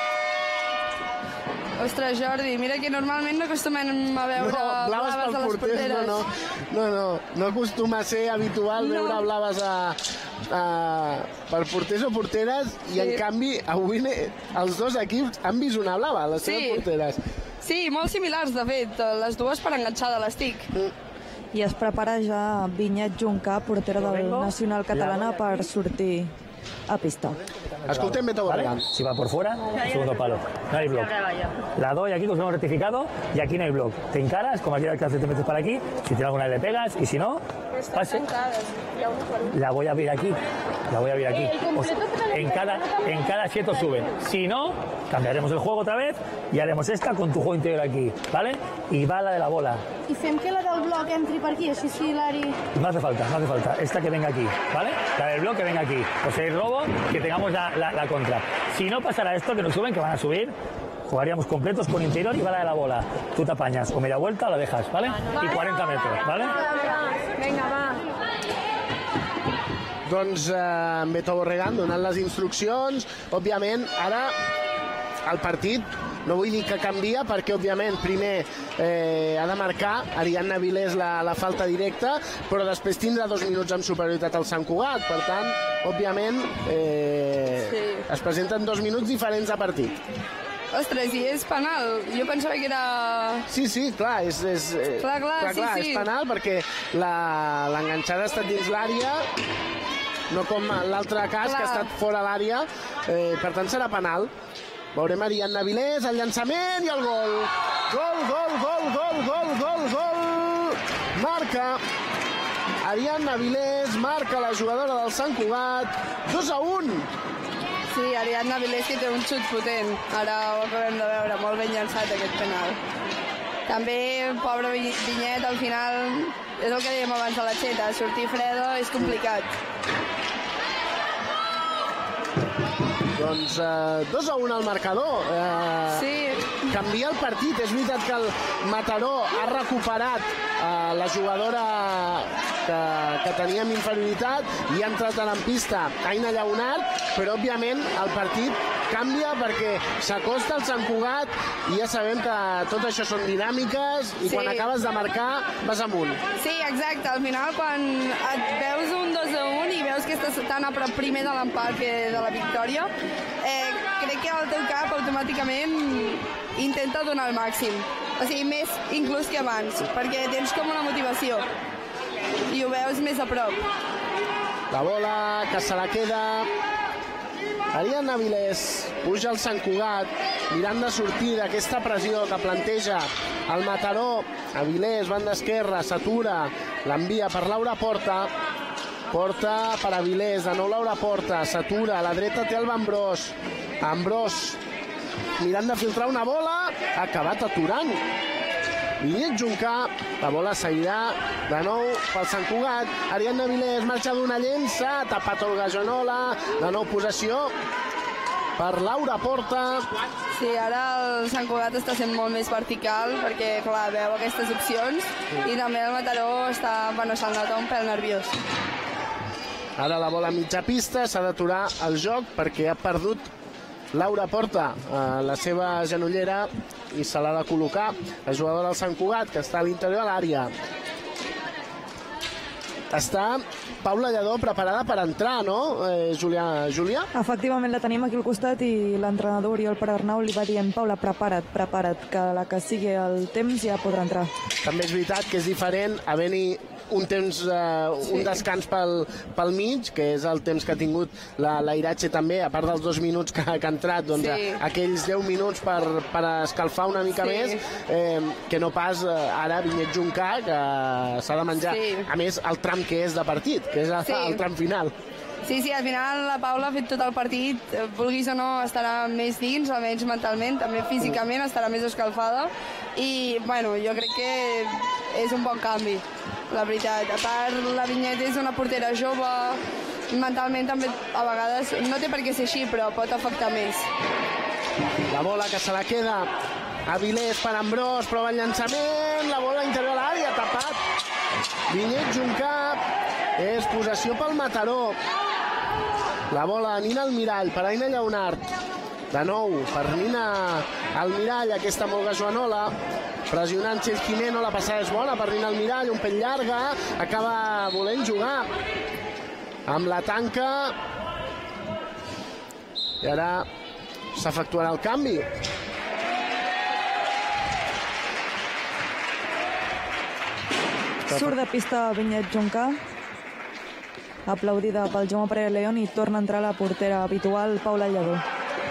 S11: Ostres, Jordi, mira que normalment no acostumem a veure
S10: no, blaves, blaves a les porters, porteres. No, no, no, no, no acostuma a ser habitual no. veure blaves a, a, per porters o porteres, i sí. En canvi avui els dos equips han vist una blava, les sí. seves porteres.
S11: Sí, molt similars, de fet, les dues per enganxar de l'estic.
S12: Mm. I es prepara ja Vinyet Juncà, portera del Nacional Catalana, per sortir a pista.
S10: Escolten Beto Borregán.
S14: ¿Vale? Si va por fuera, segundo palo. No hay block. La doy aquí, que os hemos rectificado, y aquí no hay block. Te encaras, como aquí al alcance te metes para aquí, si tienes alguna le pegas, y si no, pase. La voy a abrir aquí. La voy a abrir aquí. Os, en, cada, en cada siete suben. Si no, cambiaremos el juego otra vez y haremos esta con tu juego interior aquí, ¿vale? Y va la de la bola.
S5: I fem que la del bloc entri per aquí, així sí, Lari.
S14: No hace falta, no hace falta. Esta que venga aquí, ¿vale? La del bloc que venga aquí. O sea, el robo, que tengamos la, la, la contra. Si no pasará esto, que nos suben, que van a subir, jugaríamos completos con interior y va la de la bola. Tú te apañas o media vuelta o la dejas, ¿vale? Y cuarenta metros, ¿vale?
S11: Vinga, va.
S10: Doncs eh, Beto Borregán donant les instruccions. Òbviament, ara el partit no vull dir que canvia, perquè òbviament primer eh, ha de marcar Ariadna Avilés la, la falta directa, però després tindrà dos minuts amb superioritat al Sant Cugat. Per tant, òbviament eh, sí. es presenten dos minuts diferents a partit.
S11: Ostres, i és penal? Jo pensava que era...
S10: Sí, sí, clar, és, és,
S11: clar, clar,
S10: clar,
S11: sí,
S10: clar,
S11: sí.
S10: és penal perquè l'enganxada ha estat dins l'àrea, no com l'altre cas, clar. Que ha estat fora l'àrea, eh, per tant serà penal. Veurem Ariadna Avilés, el llançament i el gol. Gol, gol, gol, gol, gol, gol, gol. Marca Ariadna Avilés, marca la jugadora del Sant Cugat, dos a un.
S11: Sí, Ariadna Avilés que té un xut potent. Ara ho acabem de veure, molt ben llançat aquest penal. També, pobre Vinyet, al final, és el que dèiem abans de la Xeta, sortir freda és complicat.
S10: Doncs eh, dos a un al marcador. Eh,
S11: sí.
S10: Canvia el partit. És veritat que el Mataró ha recuperat eh, la jugadora que, que teníem inferioritat i ha entrat en pista Aina Lleonard, però òbviament el partit canvia perquè s'acosta el Sant Cugat i ja sabem que tot això són dinàmiques i sí. Quan acabes de marcar vas amunt.
S11: Sí, exacte. Al final quan et veus un dos a un i veus que estàs tan a prop primer de l'empat que de la victòria, eh, crec que el teu cap automàticament intenta donar el màxim. O sigui, més inclús que abans, perquè tens com una motivació i ho veus més a prop.
S10: La bola que se la queda Ariadna Avilés, puja el Sant Cugat, mirant de sortir d'aquesta pressió que planteja el Mataró. Avilés, banda esquerra, s'atura, l'envia per Laura Porta. Porta per Avilés, de nou Laura Porta, s'atura, a la dreta té el Ambrós. Ambrós, mirant de filtrar una bola, ha acabat aturant. Vinyet Juncà, la bola seguirà de nou pel Sant Cugat. Ariadna Avilés marxa d'una llença, tapat Olga Joanola, de nou possessió per Laura Porta.
S11: Sí, ara el Sant Cugat està sent molt més vertical perquè, clar, veu aquestes opcions i també el Mataró està, bueno, se'l nota un pèl nerviós.
S10: Ara la bola a mitja pista, s'ha d'aturar el joc perquè ha perdut Laura porta eh, la seva genollera i se l'ha de col·locar la jugadora del Sant Cugat, que està a l'interior de l'àrea. Està Paula Lledó preparada per entrar, no, eh, Júlia? Júlia?
S12: Efectivament, la tenim aquí al costat i l'entrenador Oriol Pedernau li va dient: Paula, prepara't, prepara't, que la que sigui el temps ja podrà entrar.
S10: També és veritat que és diferent haver-hi un temps, eh, un descans pel, pel mig, que és el temps que ha tingut la, la Iratxe també, a part dels dos minuts que, que ha entrat, doncs sí. a, aquells deu minuts per, per escalfar una mica sí. més, eh, que no pas eh, ara Vinyet Juncà, que s'ha de menjar. Sí. A més, el tram que és de partit, que és el, sí. el tram final.
S11: Sí, sí, al final la Paula ha fet tot el partit, vulguis o no estarà més dins, almenys mentalment, també físicament estarà més escalfada i, bueno, jo crec que és un bon canvi, la veritat. A part, la Vinyet és una portera jove, mentalment també a vegades, no té per què ser així, però pot afectar més.
S10: La bola que se la queda Avilés per Ambrós, prova el llançament, la bola interior a l'àrea, tapat. Vinyet Juncà, és possessió pel Mataró. La bola Nina Almirall per Aina Lleonart. De nou per Nina Almirall, aquesta Molga Joanola. Pressionant Txell Jimeno, la passada és bona per Nina Almirall, un pell llarga, acaba volent jugar amb la tanca. I ara s'efectuarà el canvi.
S12: Surt de pista Vinyet Juncà, aplaudida pel Jaume Pere León, i torna a entrar la portera habitual, Paula Lledó.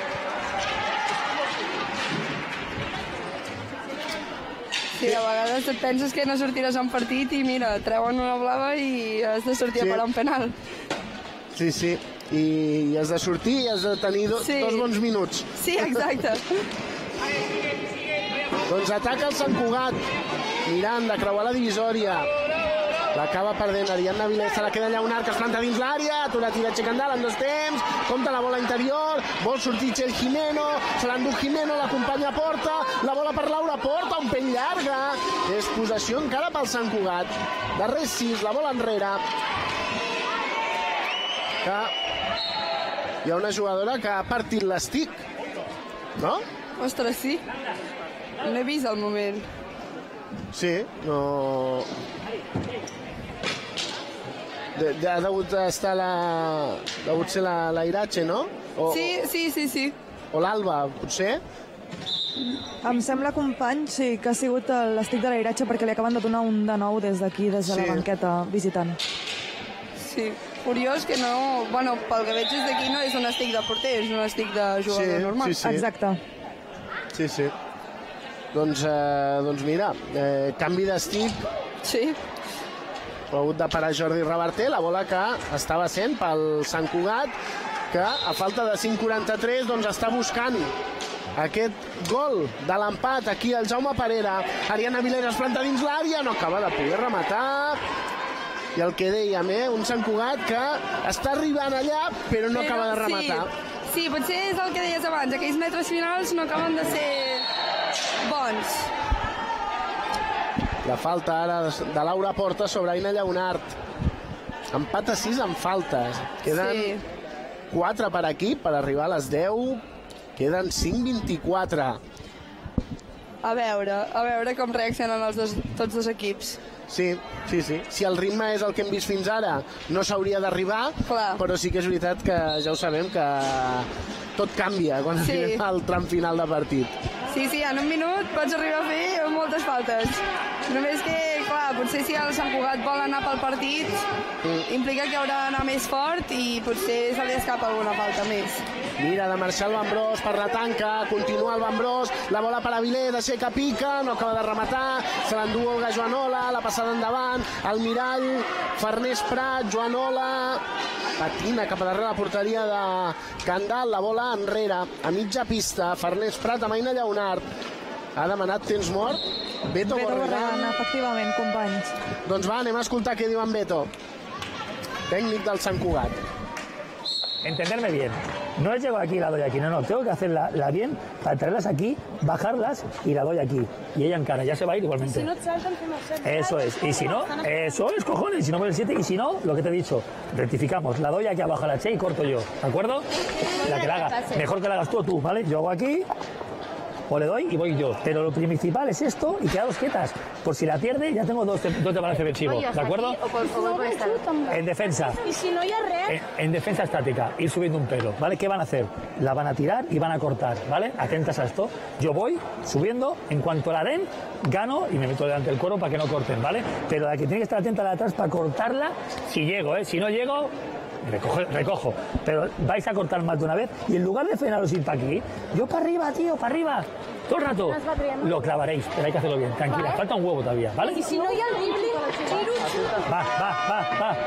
S11: Sí, a vegades et penses que no sortiràs a un partit i mira, treuen una blava i has de sortir sí. a parar un penal.
S10: Sí, sí, i has de sortir i has de tenir do, sí. dos bons minuts.
S11: Sí, exacte.
S10: Doncs ataca el Sant Cugat, mirant de creuar la divisòria. L'acaba perdent Ariadna Avilés, se la queda Lleonart, que es planta dins l'àrea, aturat i Iratxe Candal en dos temps, compta la bola interior, vol sortir Txell Jimeno, se l'endú Jimeno, l'acompanya a Porta, la bola per Laura Porta, un pell llarga, és possessió encara pel Sant Cugat, darrer sis, la bola enrere, que hi ha una jugadora que ha partit l'estic, no?
S11: Ostres, sí, no he vist el moment.
S10: Sí, no... De, de, ha degut estar la... ha degut ser la, la Iratxe, no? O,
S11: sí, sí, sí, sí.
S10: O l'Alba, potser?
S12: Em sembla, company, sí, que ha sigut l'estic de la Iratxe, perquè li acaben de donar un de nou des d'aquí, des de sí. la banqueta, visitant.
S11: Sí, curiós que no... Bueno, pel que veig des d'aquí no és un estic de porter, és un estic de jugador
S10: sí,
S11: normal.
S10: Sí, sí.
S12: Exacte.
S10: Sí, sí. Doncs, eh, doncs mira, eh, canvi d'estic.
S11: Sí.
S10: Ha hagut de parar Jordi Reverter, la bola que estava sent pel Sant Cugat, que a falta de cinc quaranta-tres doncs està buscant aquest gol de l'empat aquí el Jaume Parera. Ariadna Avilés es planta dins l'àrea, no acaba de poder rematar. I el que dèiem, eh? un Sant Cugat que està arribant allà però no però, acaba de rematar.
S11: Sí. sí, potser és el que deies abans, aquells metres finals no acaben de ser bons.
S10: La falta ara de Laura Porta sobre Aina Lleonart. Empat a sis en faltes. Queden sí. quatre per equip per arribar a les deu. Queden cinc vint-i-quatre.
S11: A veure, a veure com reaccionen els dos, tots dos equips.
S10: Sí, sí, sí. Si el ritme és el que hem vist fins ara, no s'hauria d'arribar, però sí que és veritat que ja ho sabem que tot canvia quan sí. arribem al tram final de partit.
S11: Sí, sí, en un minut pots arribar a fer moltes faltes. Només que, clar, potser si el Sant Cugat vol anar pel partit, mm. implica que haurà d'anar més fort i potser se li escapa alguna falta més.
S10: Mira de marxar el Bambrós per la tanca, continua el Bambrós, la bola per Avilés, aixeca, pica, no acaba de rematar, se l'endú Olga Joanola, la passada endavant, el Mirall, Farners Prat, Joanola, patina cap a darrere la porteria de Candal, la bola enrere, a mitja pista, Farners Prat amb Aina Lleonart. Ha demanat temps mort, Beto,
S12: Beto Borregan, efectivament, companys.
S10: Doncs va, anem a escoltar què diu en Beto, tècnic del Sant Cugat.
S14: entenderme bien. No es llego aquí y la doy aquí, no, no, tengo que hacerla la bien para traerlas aquí, bajarlas y la doy aquí. Y ella encara, ya se va a ir igualmente.
S11: Si no et salten, fem el set.
S14: Eso es, y si no, eso es, cojones, si no por el siete, y si no, lo que te he dicho, rectificamos, la doy aquí abajo a la Che y corto yo, ¿de acuerdo? La que la haga, mejor que la hagas tú o tú, ¿vale? Yo hago aquí, o le doy y voy yo. Pero lo principal es esto y quedaros quietas. Por si la pierde, ya tengo dos, dos de balance defensivo, ¿de acuerdo? En defensa.
S11: I si no hi ha res...
S14: En, en defensa estática, ir subiendo un pelo, ¿vale? ¿Qué van a hacer? La van a tirar y van a cortar, ¿vale? Atentas a esto. Yo voy subiendo, en cuanto la den, gano y me meto delante del cuero para que no corten, ¿vale? Pero la que tiene que estar atenta a la de atrás para cortarla, si llego, ¿eh? Si no llego... Recojo, recojo, pero vais a cortar más de una vez y en lugar de frenaros ir para aquí, yo para arriba, tío, para arriba, todo el rato, lo clavaréis, pero hay que hacerlo bien, tranquila, falta un huevo todavía, ¿vale?
S11: I si no hi ha el dribbling, tiro...
S14: Va, va, va, va.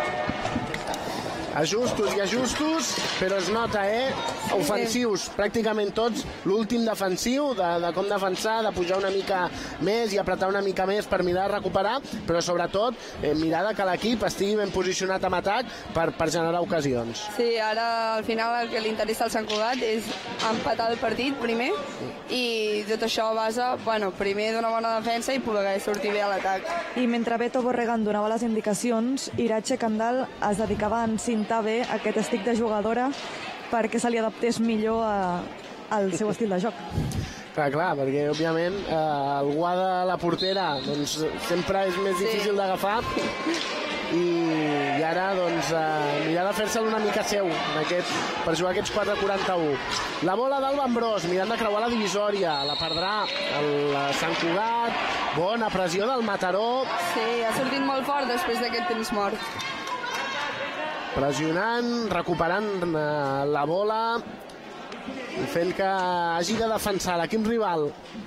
S10: Ajustos i ajustos, però es nota, eh? Ofensius, pràcticament tots. L'últim defensiu, de, de com defensar, de pujar una mica més i apretar una mica més per mirar de recuperar, però sobretot eh, mirar de que l'equip estigui ben posicionat en atac per, per generar ocasions.
S11: Sí, ara al final el que li interessa al Sant Cugat és empatar el partit primer i tot això a base, bueno, primer d'una bona defensa i poder sortir bé a l'atac.
S12: I mentre Beto Borregan donava les indicacions, Irache Candal es dedicava a encintar bé aquest estic de jugadora perquè se li adaptés millor a, al seu estil de joc.
S10: Clar, clar, perquè òbviament eh, el guà de la portera doncs, sempre és més difícil sí. d'agafar i, i ara doncs, eh, mirar de fer-se'l una mica seu en aquest, per jugar aquests quatre quaranta-u. La bola d'Alba Ambrós, mirant de creuar la divisòria, la perdrà el Sant Cugat, bona pressió del Mataró.
S11: Sí, ha sortit molt fort després d'aquest temps mort.
S10: Pressionant, recuperant eh, la bola i fent que hagi de defensar l'equip rival.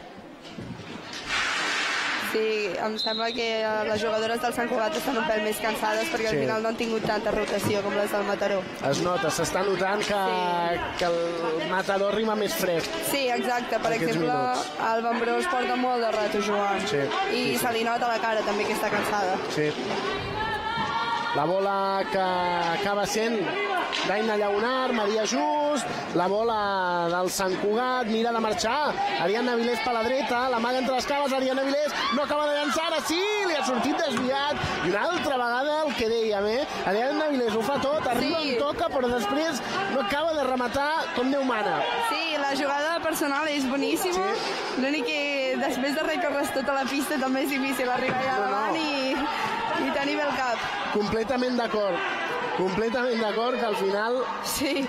S11: Sí, em sembla que les jugadores del Sant Cugat estan un pèl més cansades perquè al
S10: Sí.
S11: final no han tingut tanta rotació com les del Mataró.
S10: Es nota, s'està notant que,
S11: Sí.
S10: que el Mataró arriba més fresc.
S11: Sí, exacte. Per
S10: Aquests
S11: exemple,
S10: minuts.
S11: Alba Ambrós porta molt de rato jugant.
S10: Sí.
S11: I
S10: Sí, sí.
S11: se li nota a la cara també que està cansada.
S10: Sí. La bola que acaba sent d'Aina Llaunar, Maria Just, la bola del Sant Cugat, mira de marxar, Ariadna Vilés per la dreta, la maga entre les cames, Ariadna Vilés no acaba de llançar, ara sí, li ha sortit desviat, i una altra vegada el que dèiem, eh? Ariadna Vilés ho fa tot, arriba
S11: Sí.
S10: on toca, però després no acaba de rematar com Déu mana.
S11: Sí, la jugada personal és boníssima. Sí. L'únic que després de recórrer tota la pista també és difícil arribar allà
S10: No, no.
S11: davant i, i tenir bé el cap.
S10: Completament d'acord, completament d'acord que al final...
S11: Sí.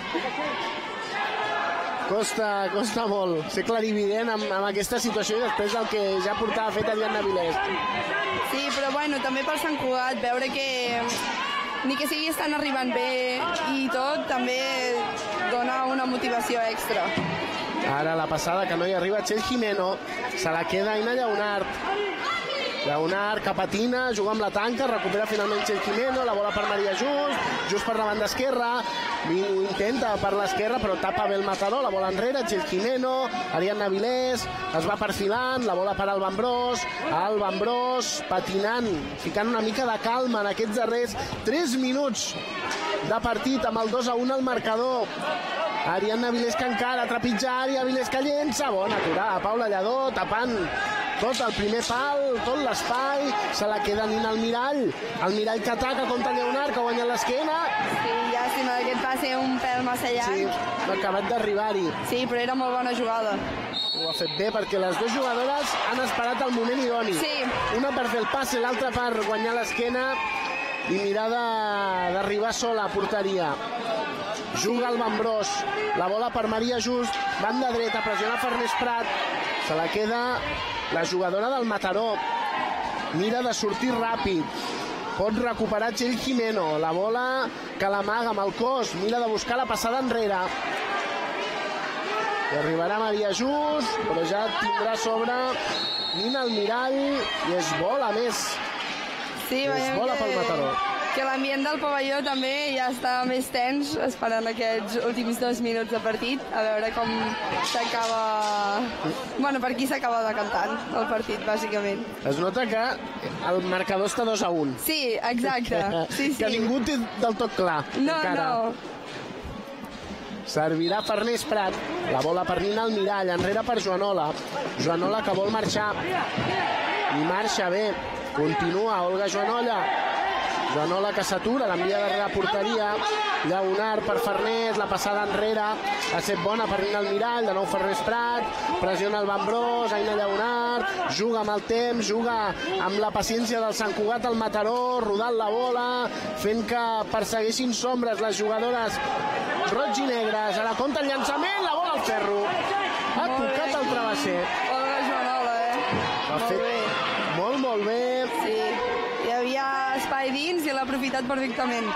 S10: Costa, costa molt ser clarivident amb, amb aquesta situació i després el que ja portava fet Ariadna Vilés.
S11: Sí, però bueno, també pel Sant Cugat, veure que ni que sigui estan arribant bé i tot, també dona una motivació extra.
S10: Ara la passada que no hi arriba Txell Jimeno, se la queda Aina Llaunart. Llaunart que patina, juga amb la tanca, recupera finalment Txell Jimeno, la bola per Maria Just, Just per la banda esquerra, ho intenta per l'esquerra però tapa bé el Mataró, la bola enrere, Txell Jimeno, Ariadna Vilés, es va perfilant, la bola per Alba Ambrós, Alba Ambrós patinant, ficant una mica de calma en aquests darrers tres minuts de partit amb el dos a un al marcador. Ariadna Vilés que encara, trepitja Ària, Vilés que llença, bona aturada, Paula Lladó tapant tot el primer pal, tot l'espai, se la queda Nina Almirall, Almirall que ataca contra Llaunart, que guanya l'esquena.
S11: Sí, llàstima d'aquest passe un pèl massa llarg.
S10: Sí, ha acabat d'arribar-hi.
S11: Sí, però era molt bona jugada.
S10: Ho ha fet bé perquè les dues jugadores han esperat el moment idoni.
S11: Sí.
S10: Una per fer el passe, l'altra per guanyar l'esquena i mirar de- d'arribar sola a porteria. Juga el Ambrós, la bola per Maria Just, banda dreta, pressiona Farners Prat, se la queda la jugadora del Mataró, mira de sortir ràpid, pot recuperar Txell Jimeno, la bola que l'amaga amb el cos, mira de buscar la passada enrere, i arribarà Maria Just, però ja tindrà a sobre Nina Almirall i és bola més.
S11: Sí,
S10: és
S11: veiem
S10: bola
S11: que,
S10: pel Mataró.
S11: que l'ambient del pavelló també ja està més tens, esperant aquests últims dos minuts de partit, a veure com s'acaba... Bueno, per qui s'acaba decantant el partit, bàsicament.
S10: Es nota que el marcador està dos a un.
S11: Sí, exacte. Sí, sí.
S10: Que ningú té del tot clar.
S11: No,
S10: encara.
S11: no.
S10: servirà Farners Prat, la bola per Nina Almirall, enrere per Joanola, Joanola que vol marxar, i marxa bé, continua Olga Joanola, Joanola que s'atura, l'envia darrere la porteria, Lleonard per Farners, la passada enrere, ha set bona per Nina Almirall, de nou Farners Prat, pressiona el Bambrós, Aina Lleonard, juga amb el temps, juga amb la paciència del Sant Cugat al Mataró, rodant la bola, fent que persegueixin sombres les jugadores roig i negres, a la compta el llançament, la bola al ferro, ha tocat el travesser.
S11: Olga Joanola, eh?
S10: Ha fet molt, molt bé.
S11: Sí, hi havia espai dins i l'ha aprofitat perfectament.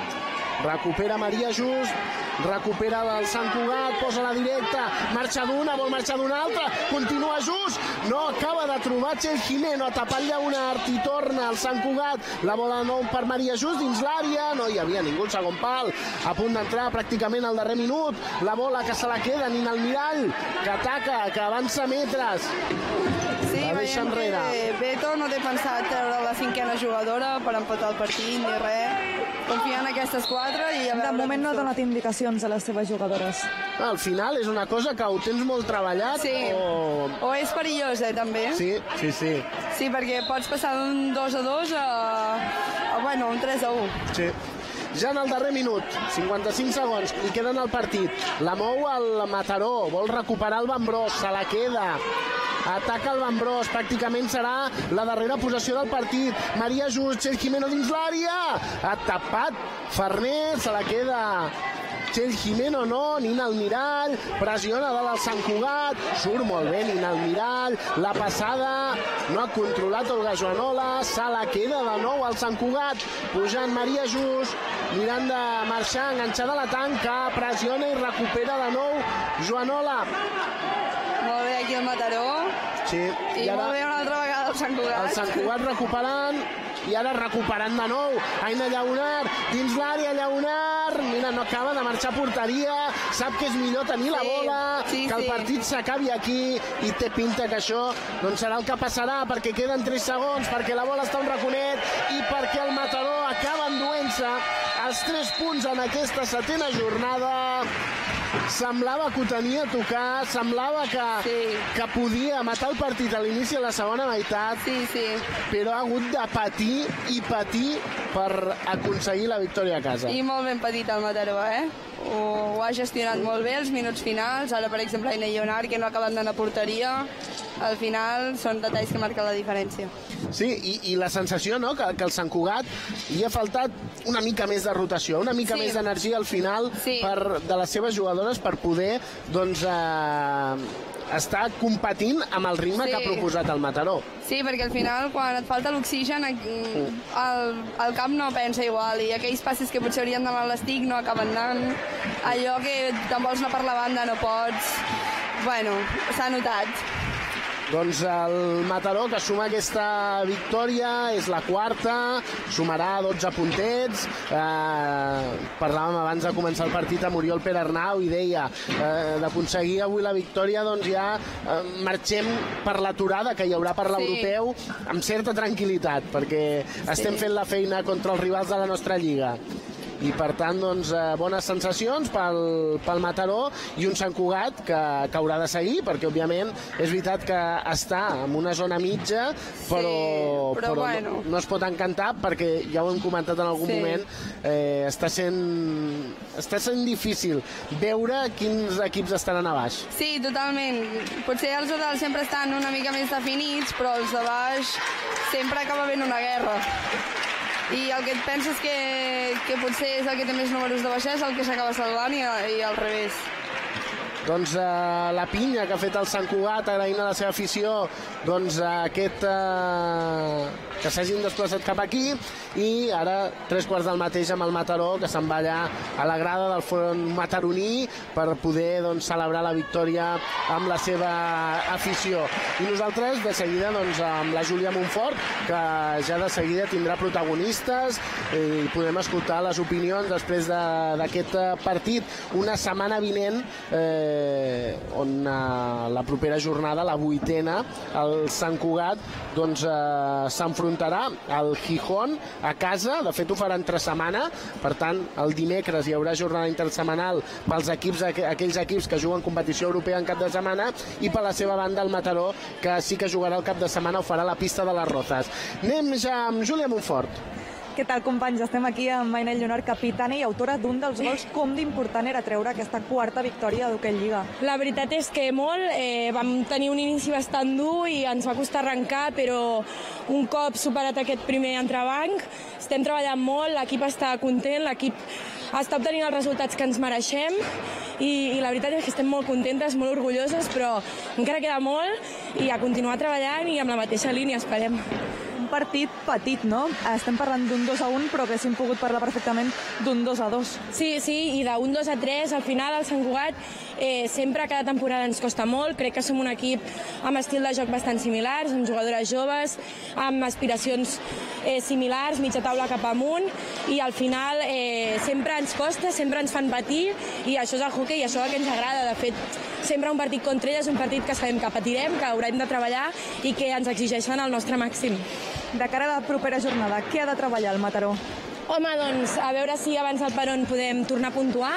S10: Recupera Maria Just, recupera el Sant Cugat, posa la directa, marxa d'una, vol marxar d'una altra, continua Just, no acaba de trobar Txell Jimeno, ha tapat Lleonard i torna el Sant Cugat, la bola de nou per Maria Just dins l'àrea, no hi havia ningú al segon pal, a punt d'entrar pràcticament al darrer minut, la bola que se la queda Nina Almirall, que ataca, que avança metres.
S11: Sí, veiem que Beto no té pensat treure la cinquena jugadora per empatar el partit ni res. Confia en aquestes quatre i...
S12: De moment no ha donat indicacions a les seves jugadores.
S10: Al final és una cosa que ho tens molt treballat
S11: sí.
S10: o...
S11: O és perillós, eh, també.
S10: Sí, sí, sí.
S11: Sí, perquè pots passar d'un dos a dos a... a bueno, un tres a u.
S10: Sí. Ja en el darrer minut, cinquanta-cinc segons, li queden al partit. La mou el Mataró, vol recuperar el Bambrós, se la queda. Ataca el Bambrós, pràcticament serà la darrera possessió del partit. Maria Just, Txell Jimeno dins l'àrea. Ha tapat Farners, se la queda Txell Jimeno, no, Nina Almirall, pressiona dalt el Sant Cugat, surt molt bé Nina Almirall, la passada no ha controlat Olga Joanola, se la queda de nou al Sant Cugat, pujant Maria Just, mirant de marxar, enganxada a la tanca, pressiona i recupera de nou Joanola.
S11: Molt bé aquí el Mataró.
S10: Sí.
S11: I, I ara... molt bé una altra vegada el Sant Cugat.
S10: El Sant Cugat recuperant, i ara recuperant de nou. Aina Lleonard, dins l'àrea, Lleonard. Mira, no acaba de marxar a porteria. Sap que és millor tenir la bola, sí, sí, que el sí. partit s'acabi aquí, i té pinta que això doncs serà el que passarà, perquè queden tres segons, perquè la bola està un raconet, i perquè el Mataró acaba enduent-se els tres punts en aquesta setena jornada. Semblava que ho tenia a tocar, semblava que, sí. que podia matar el partit a l'inici de la segona meitat,
S11: sí, sí.
S10: però ha hagut de patir i patir per aconseguir la victòria a casa.
S11: I molt ben patit el Mataró, eh? Ho, ho ha gestionat molt bé els minuts finals, ara per exemple Aina Lleonard, que no ha acabat d'anar a porteria, al final són detalls que marquen la diferència.
S10: Sí, i, i la sensació, no?, que, que el Sant Cugat li ha faltat una mica més de rotació, una mica sí. més d'energia al final sí. per, de les seves jugadores per poder, doncs, eh, estar competint amb el ritme sí. que ha proposat el Mataró.
S11: Sí, perquè al final, quan et falta l'oxigen, el, el camp no pensa igual, i aquells passes que potser haurien d'anar a l'estic no acaben anant, allò que te'n vols anar per la banda no pots... Bueno, s'ha notat.
S10: Doncs el Mataró, que suma aquesta victòria, és la quarta, sumarà dotze puntets. Eh, parlàvem abans de començar el partit amb Oriol Perarnau i deia eh, d'aconseguir avui la victòria, doncs ja eh, marxem per l'aturada que hi haurà per l'europeu sí. amb certa tranquil·litat, perquè sí. estem fent la feina contra els rivals de la nostra lliga. I per tant, doncs, eh, bones sensacions pel, pel Mataró, i un Sant Cugat que, que haurà de seguir, perquè òbviament és veritat que està en una zona mitja, però,
S11: sí, però,
S10: però
S11: bueno.
S10: no, no es pot encantar, perquè ja ho hem comentat en algun sí. moment, eh, està sent està sent difícil veure quins equips estaran a baix.
S11: Sí, totalment. Potser els de dalt sempre estan una mica més definits, però els de baix sempre acaba havent una guerra. I el que et penses que, que potser és el que té més números de baixar és el que s'acaba salvant i, i al revés.
S10: Doncs eh, la pinya que ha fet el Sant Cugat agraint a la seva afició doncs aquest eh, que s'hagin desplaçat cap aquí, i ara tres quarts del mateix amb el Mataró, que se'n va allà a la grada del front mataroní per poder doncs, celebrar la victòria amb la seva afició. I nosaltres de seguida doncs, amb la Júlia Montfort, que ja de seguida tindrà protagonistes i podem escoltar les opinions després d'aquest de, partit. Una setmana vinent eh, eh, on eh, la propera jornada, la vuitena, el Sant Cugat doncs, eh, s'enfrontarà al Gijón a casa. De fet ho farà entre setmana, per tant el dimecres hi haurà jornada intersetmanal pels equips, aquells equips que juguen competició europea en cap de setmana, i per la seva banda el Mataró, que sí que jugarà el cap de setmana, ho farà a la pista de les Rozas. Anem ja amb Júlia Montfort.
S12: Què tal, companys? Estem aquí amb Ainel Lleonart, capitana i autora d'un dels gols. Com d'important era treure aquesta quarta victòria d'Hockey Lliga?
S20: La veritat és que molt. Eh, vam tenir un inici bastant dur i ens va costar arrencar, però un cop superat aquest primer entrebanc, estem treballant molt, l'equip està content, l'equip està obtenint els resultats que ens mereixem i, i la veritat és que estem molt contentes, molt orgulloses, però encara queda molt i a continuar treballant i amb la mateixa línia, esperem.
S12: Un partit petit, no? Estem parlant d'un dos a un, però haguéssim pogut parlar perfectament d'un dos a dos.
S20: Sí, sí, i d'un dos a tres, al final el Sant Cugat eh, sempre cada temporada ens costa molt. Crec que som un equip amb estil de joc bastant similars, amb jugadores joves, amb aspiracions eh, similars, mitja taula cap amunt, i al final eh, sempre ens costa, sempre ens fan patir, i això és el hoquei, i això és el que ens agrada. De fet, sempre un partit contra ell és un partit que sabem que patirem, que haurem de treballar i que ens exigeixen el nostre màxim.
S12: De cara a la propera jornada, què ha de treballar el Mataró?
S20: Home, doncs, a veure si abans del peron podem tornar a puntuar.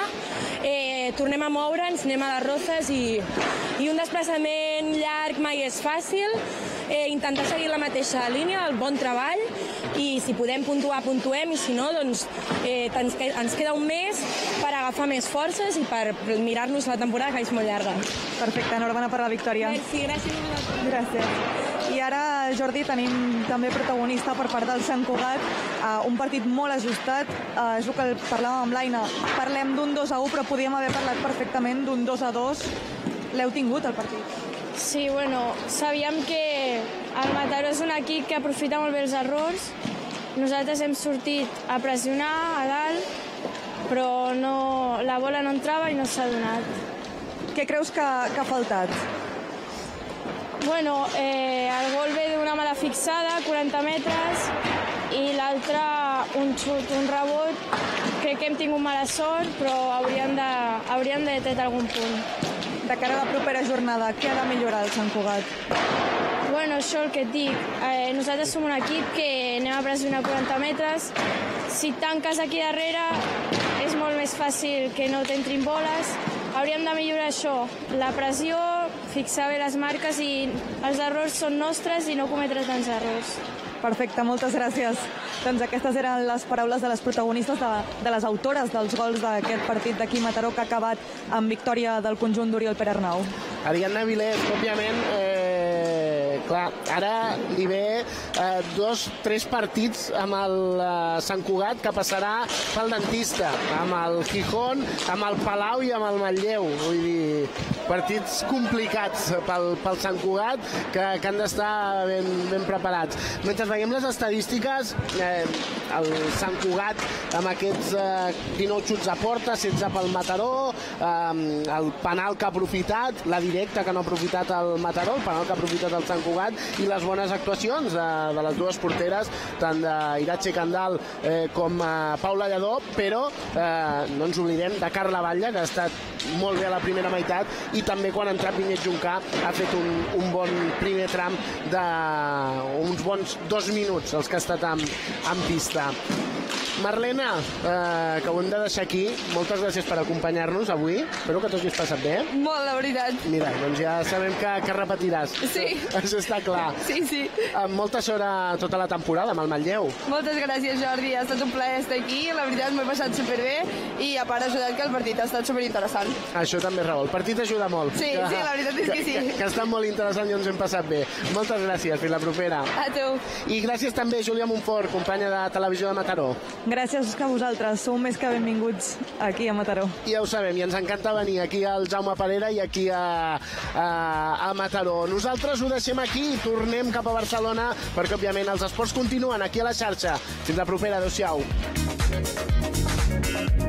S20: Eh, tornem a moure'ns, anem a les Rozas i, i un desplaçament llarg mai és fàcil. Eh, intentar seguir la mateixa línia, el bon treball, i si podem puntuar, puntuem, i si no, doncs eh, ens, ens queda un mes per agafar més forces i per mirar-nos la temporada, que és molt llarga.
S12: Perfecte, enhorabona per la victòria.
S20: Merci, gràcies.
S12: Gràcies. I ara, Jordi, tenim també protagonista per part del Sant Cugat, uh, un partit molt ajustat, uh, és el que parlàvem amb l'Aina. Parlem d'un dos a u, però podíem haver parlat perfectament d'un dos a dos. L'heu tingut, el partit?
S20: Sí, bueno, sabíem que el Mataró és un equip que aprofita molt bé els errors. Nosaltres hem sortit a pressionar a dalt, però no, la bola no entrava i no s'ha donat.
S12: Què creus que, que ha faltat?
S20: Bueno, eh, el gol ve d'una mala fixada, quaranta metres, i l'altre un xut, un rebot. Crec que hem tingut mala sort, però hauríem de, hauríem de tret algun punt.
S12: De cara a la propera jornada, què ha de millorar el Sant Cugat?
S20: Bueno, això el que et dic. Eh, nosaltres som un equip que anem a pressionar quaranta metres. Si tanques aquí darrere, és molt més fàcil que no t'entrin boles. Hauríem de millorar això, la pressió, fixar bé les marques, i els errors són nostres i no cometre tants errors.
S12: Perfecte, moltes gràcies. Doncs aquestes eren les paraules de les protagonistes, de, de les autores dels gols d'aquest partit d'aquí a Mataró, que ha acabat amb victòria del conjunt d'Oriol Perarnau.
S10: Ariadna Vilés, òbviament, eh, clar, ara li ve eh, dos, tres partits amb el eh, Sant Cugat, que passarà pel dentista, amb el Gijón, amb el Palau i amb el Manlleu. Vull dir, partits complicats pel, pel Sant Cugat, que, que han d'estar ben, ben preparats. Mentre veiem les estadístiques, eh, el Sant Cugat amb aquests eh, dinou xuts a porta, setze pel Mataró, eh, el penal que ha aprofitat, la directa que no ha aprofitat el Mataró, el penal que ha aprofitat el Sant Cugat, i les bones actuacions de, de les dues porteres, tant d'Iratxe Candal eh, com eh, Paula Lledó, però eh, no ens oblidem de Carla Batlle, que ha estat molt bé a la primera meitat, i també quan ha entrat Vinyet Juncà ha fet un, un bon primer tram d'uns bons dos minuts, els que ha estat en, en pista. Marlena, eh, que ho hem de deixar aquí, moltes gràcies per acompanyar-nos avui. Espero que t'ho hagis passat bé.
S11: Molt, la veritat.
S10: Mira, doncs ja sabem que, que repetiràs.
S11: Sí.
S10: Això està clar.
S11: Sí, sí.
S10: Amb molta sort a tota la temporada, amb el Manlleu.
S11: Moltes gràcies, Jordi. Ha estat un plaer estar aquí. La veritat, m'ho he passat superbé, i a part ha ajudat que el partit ha estat superinteressant.
S10: Això també és raó. El partit ajuda molt.
S11: Sí,
S10: que,
S11: sí, la veritat és que sí.
S10: Que, que està molt interessant i ens hem passat bé. Moltes gràcies. Fins la propera.
S11: A tu.
S10: I gràcies també, Júlia Montfort, companya de Televisió de Mataró.
S12: Gràcies a vosaltres, sou més que benvinguts aquí a Mataró.
S10: Ja ho sabem, i ens encanta venir aquí al Jaume Parera i aquí a, a, a Mataró. Nosaltres ho deixem aquí i tornem cap a Barcelona, perquè òbviament els esports continuen aquí a la xarxa. Fins la propera, adéu-siau.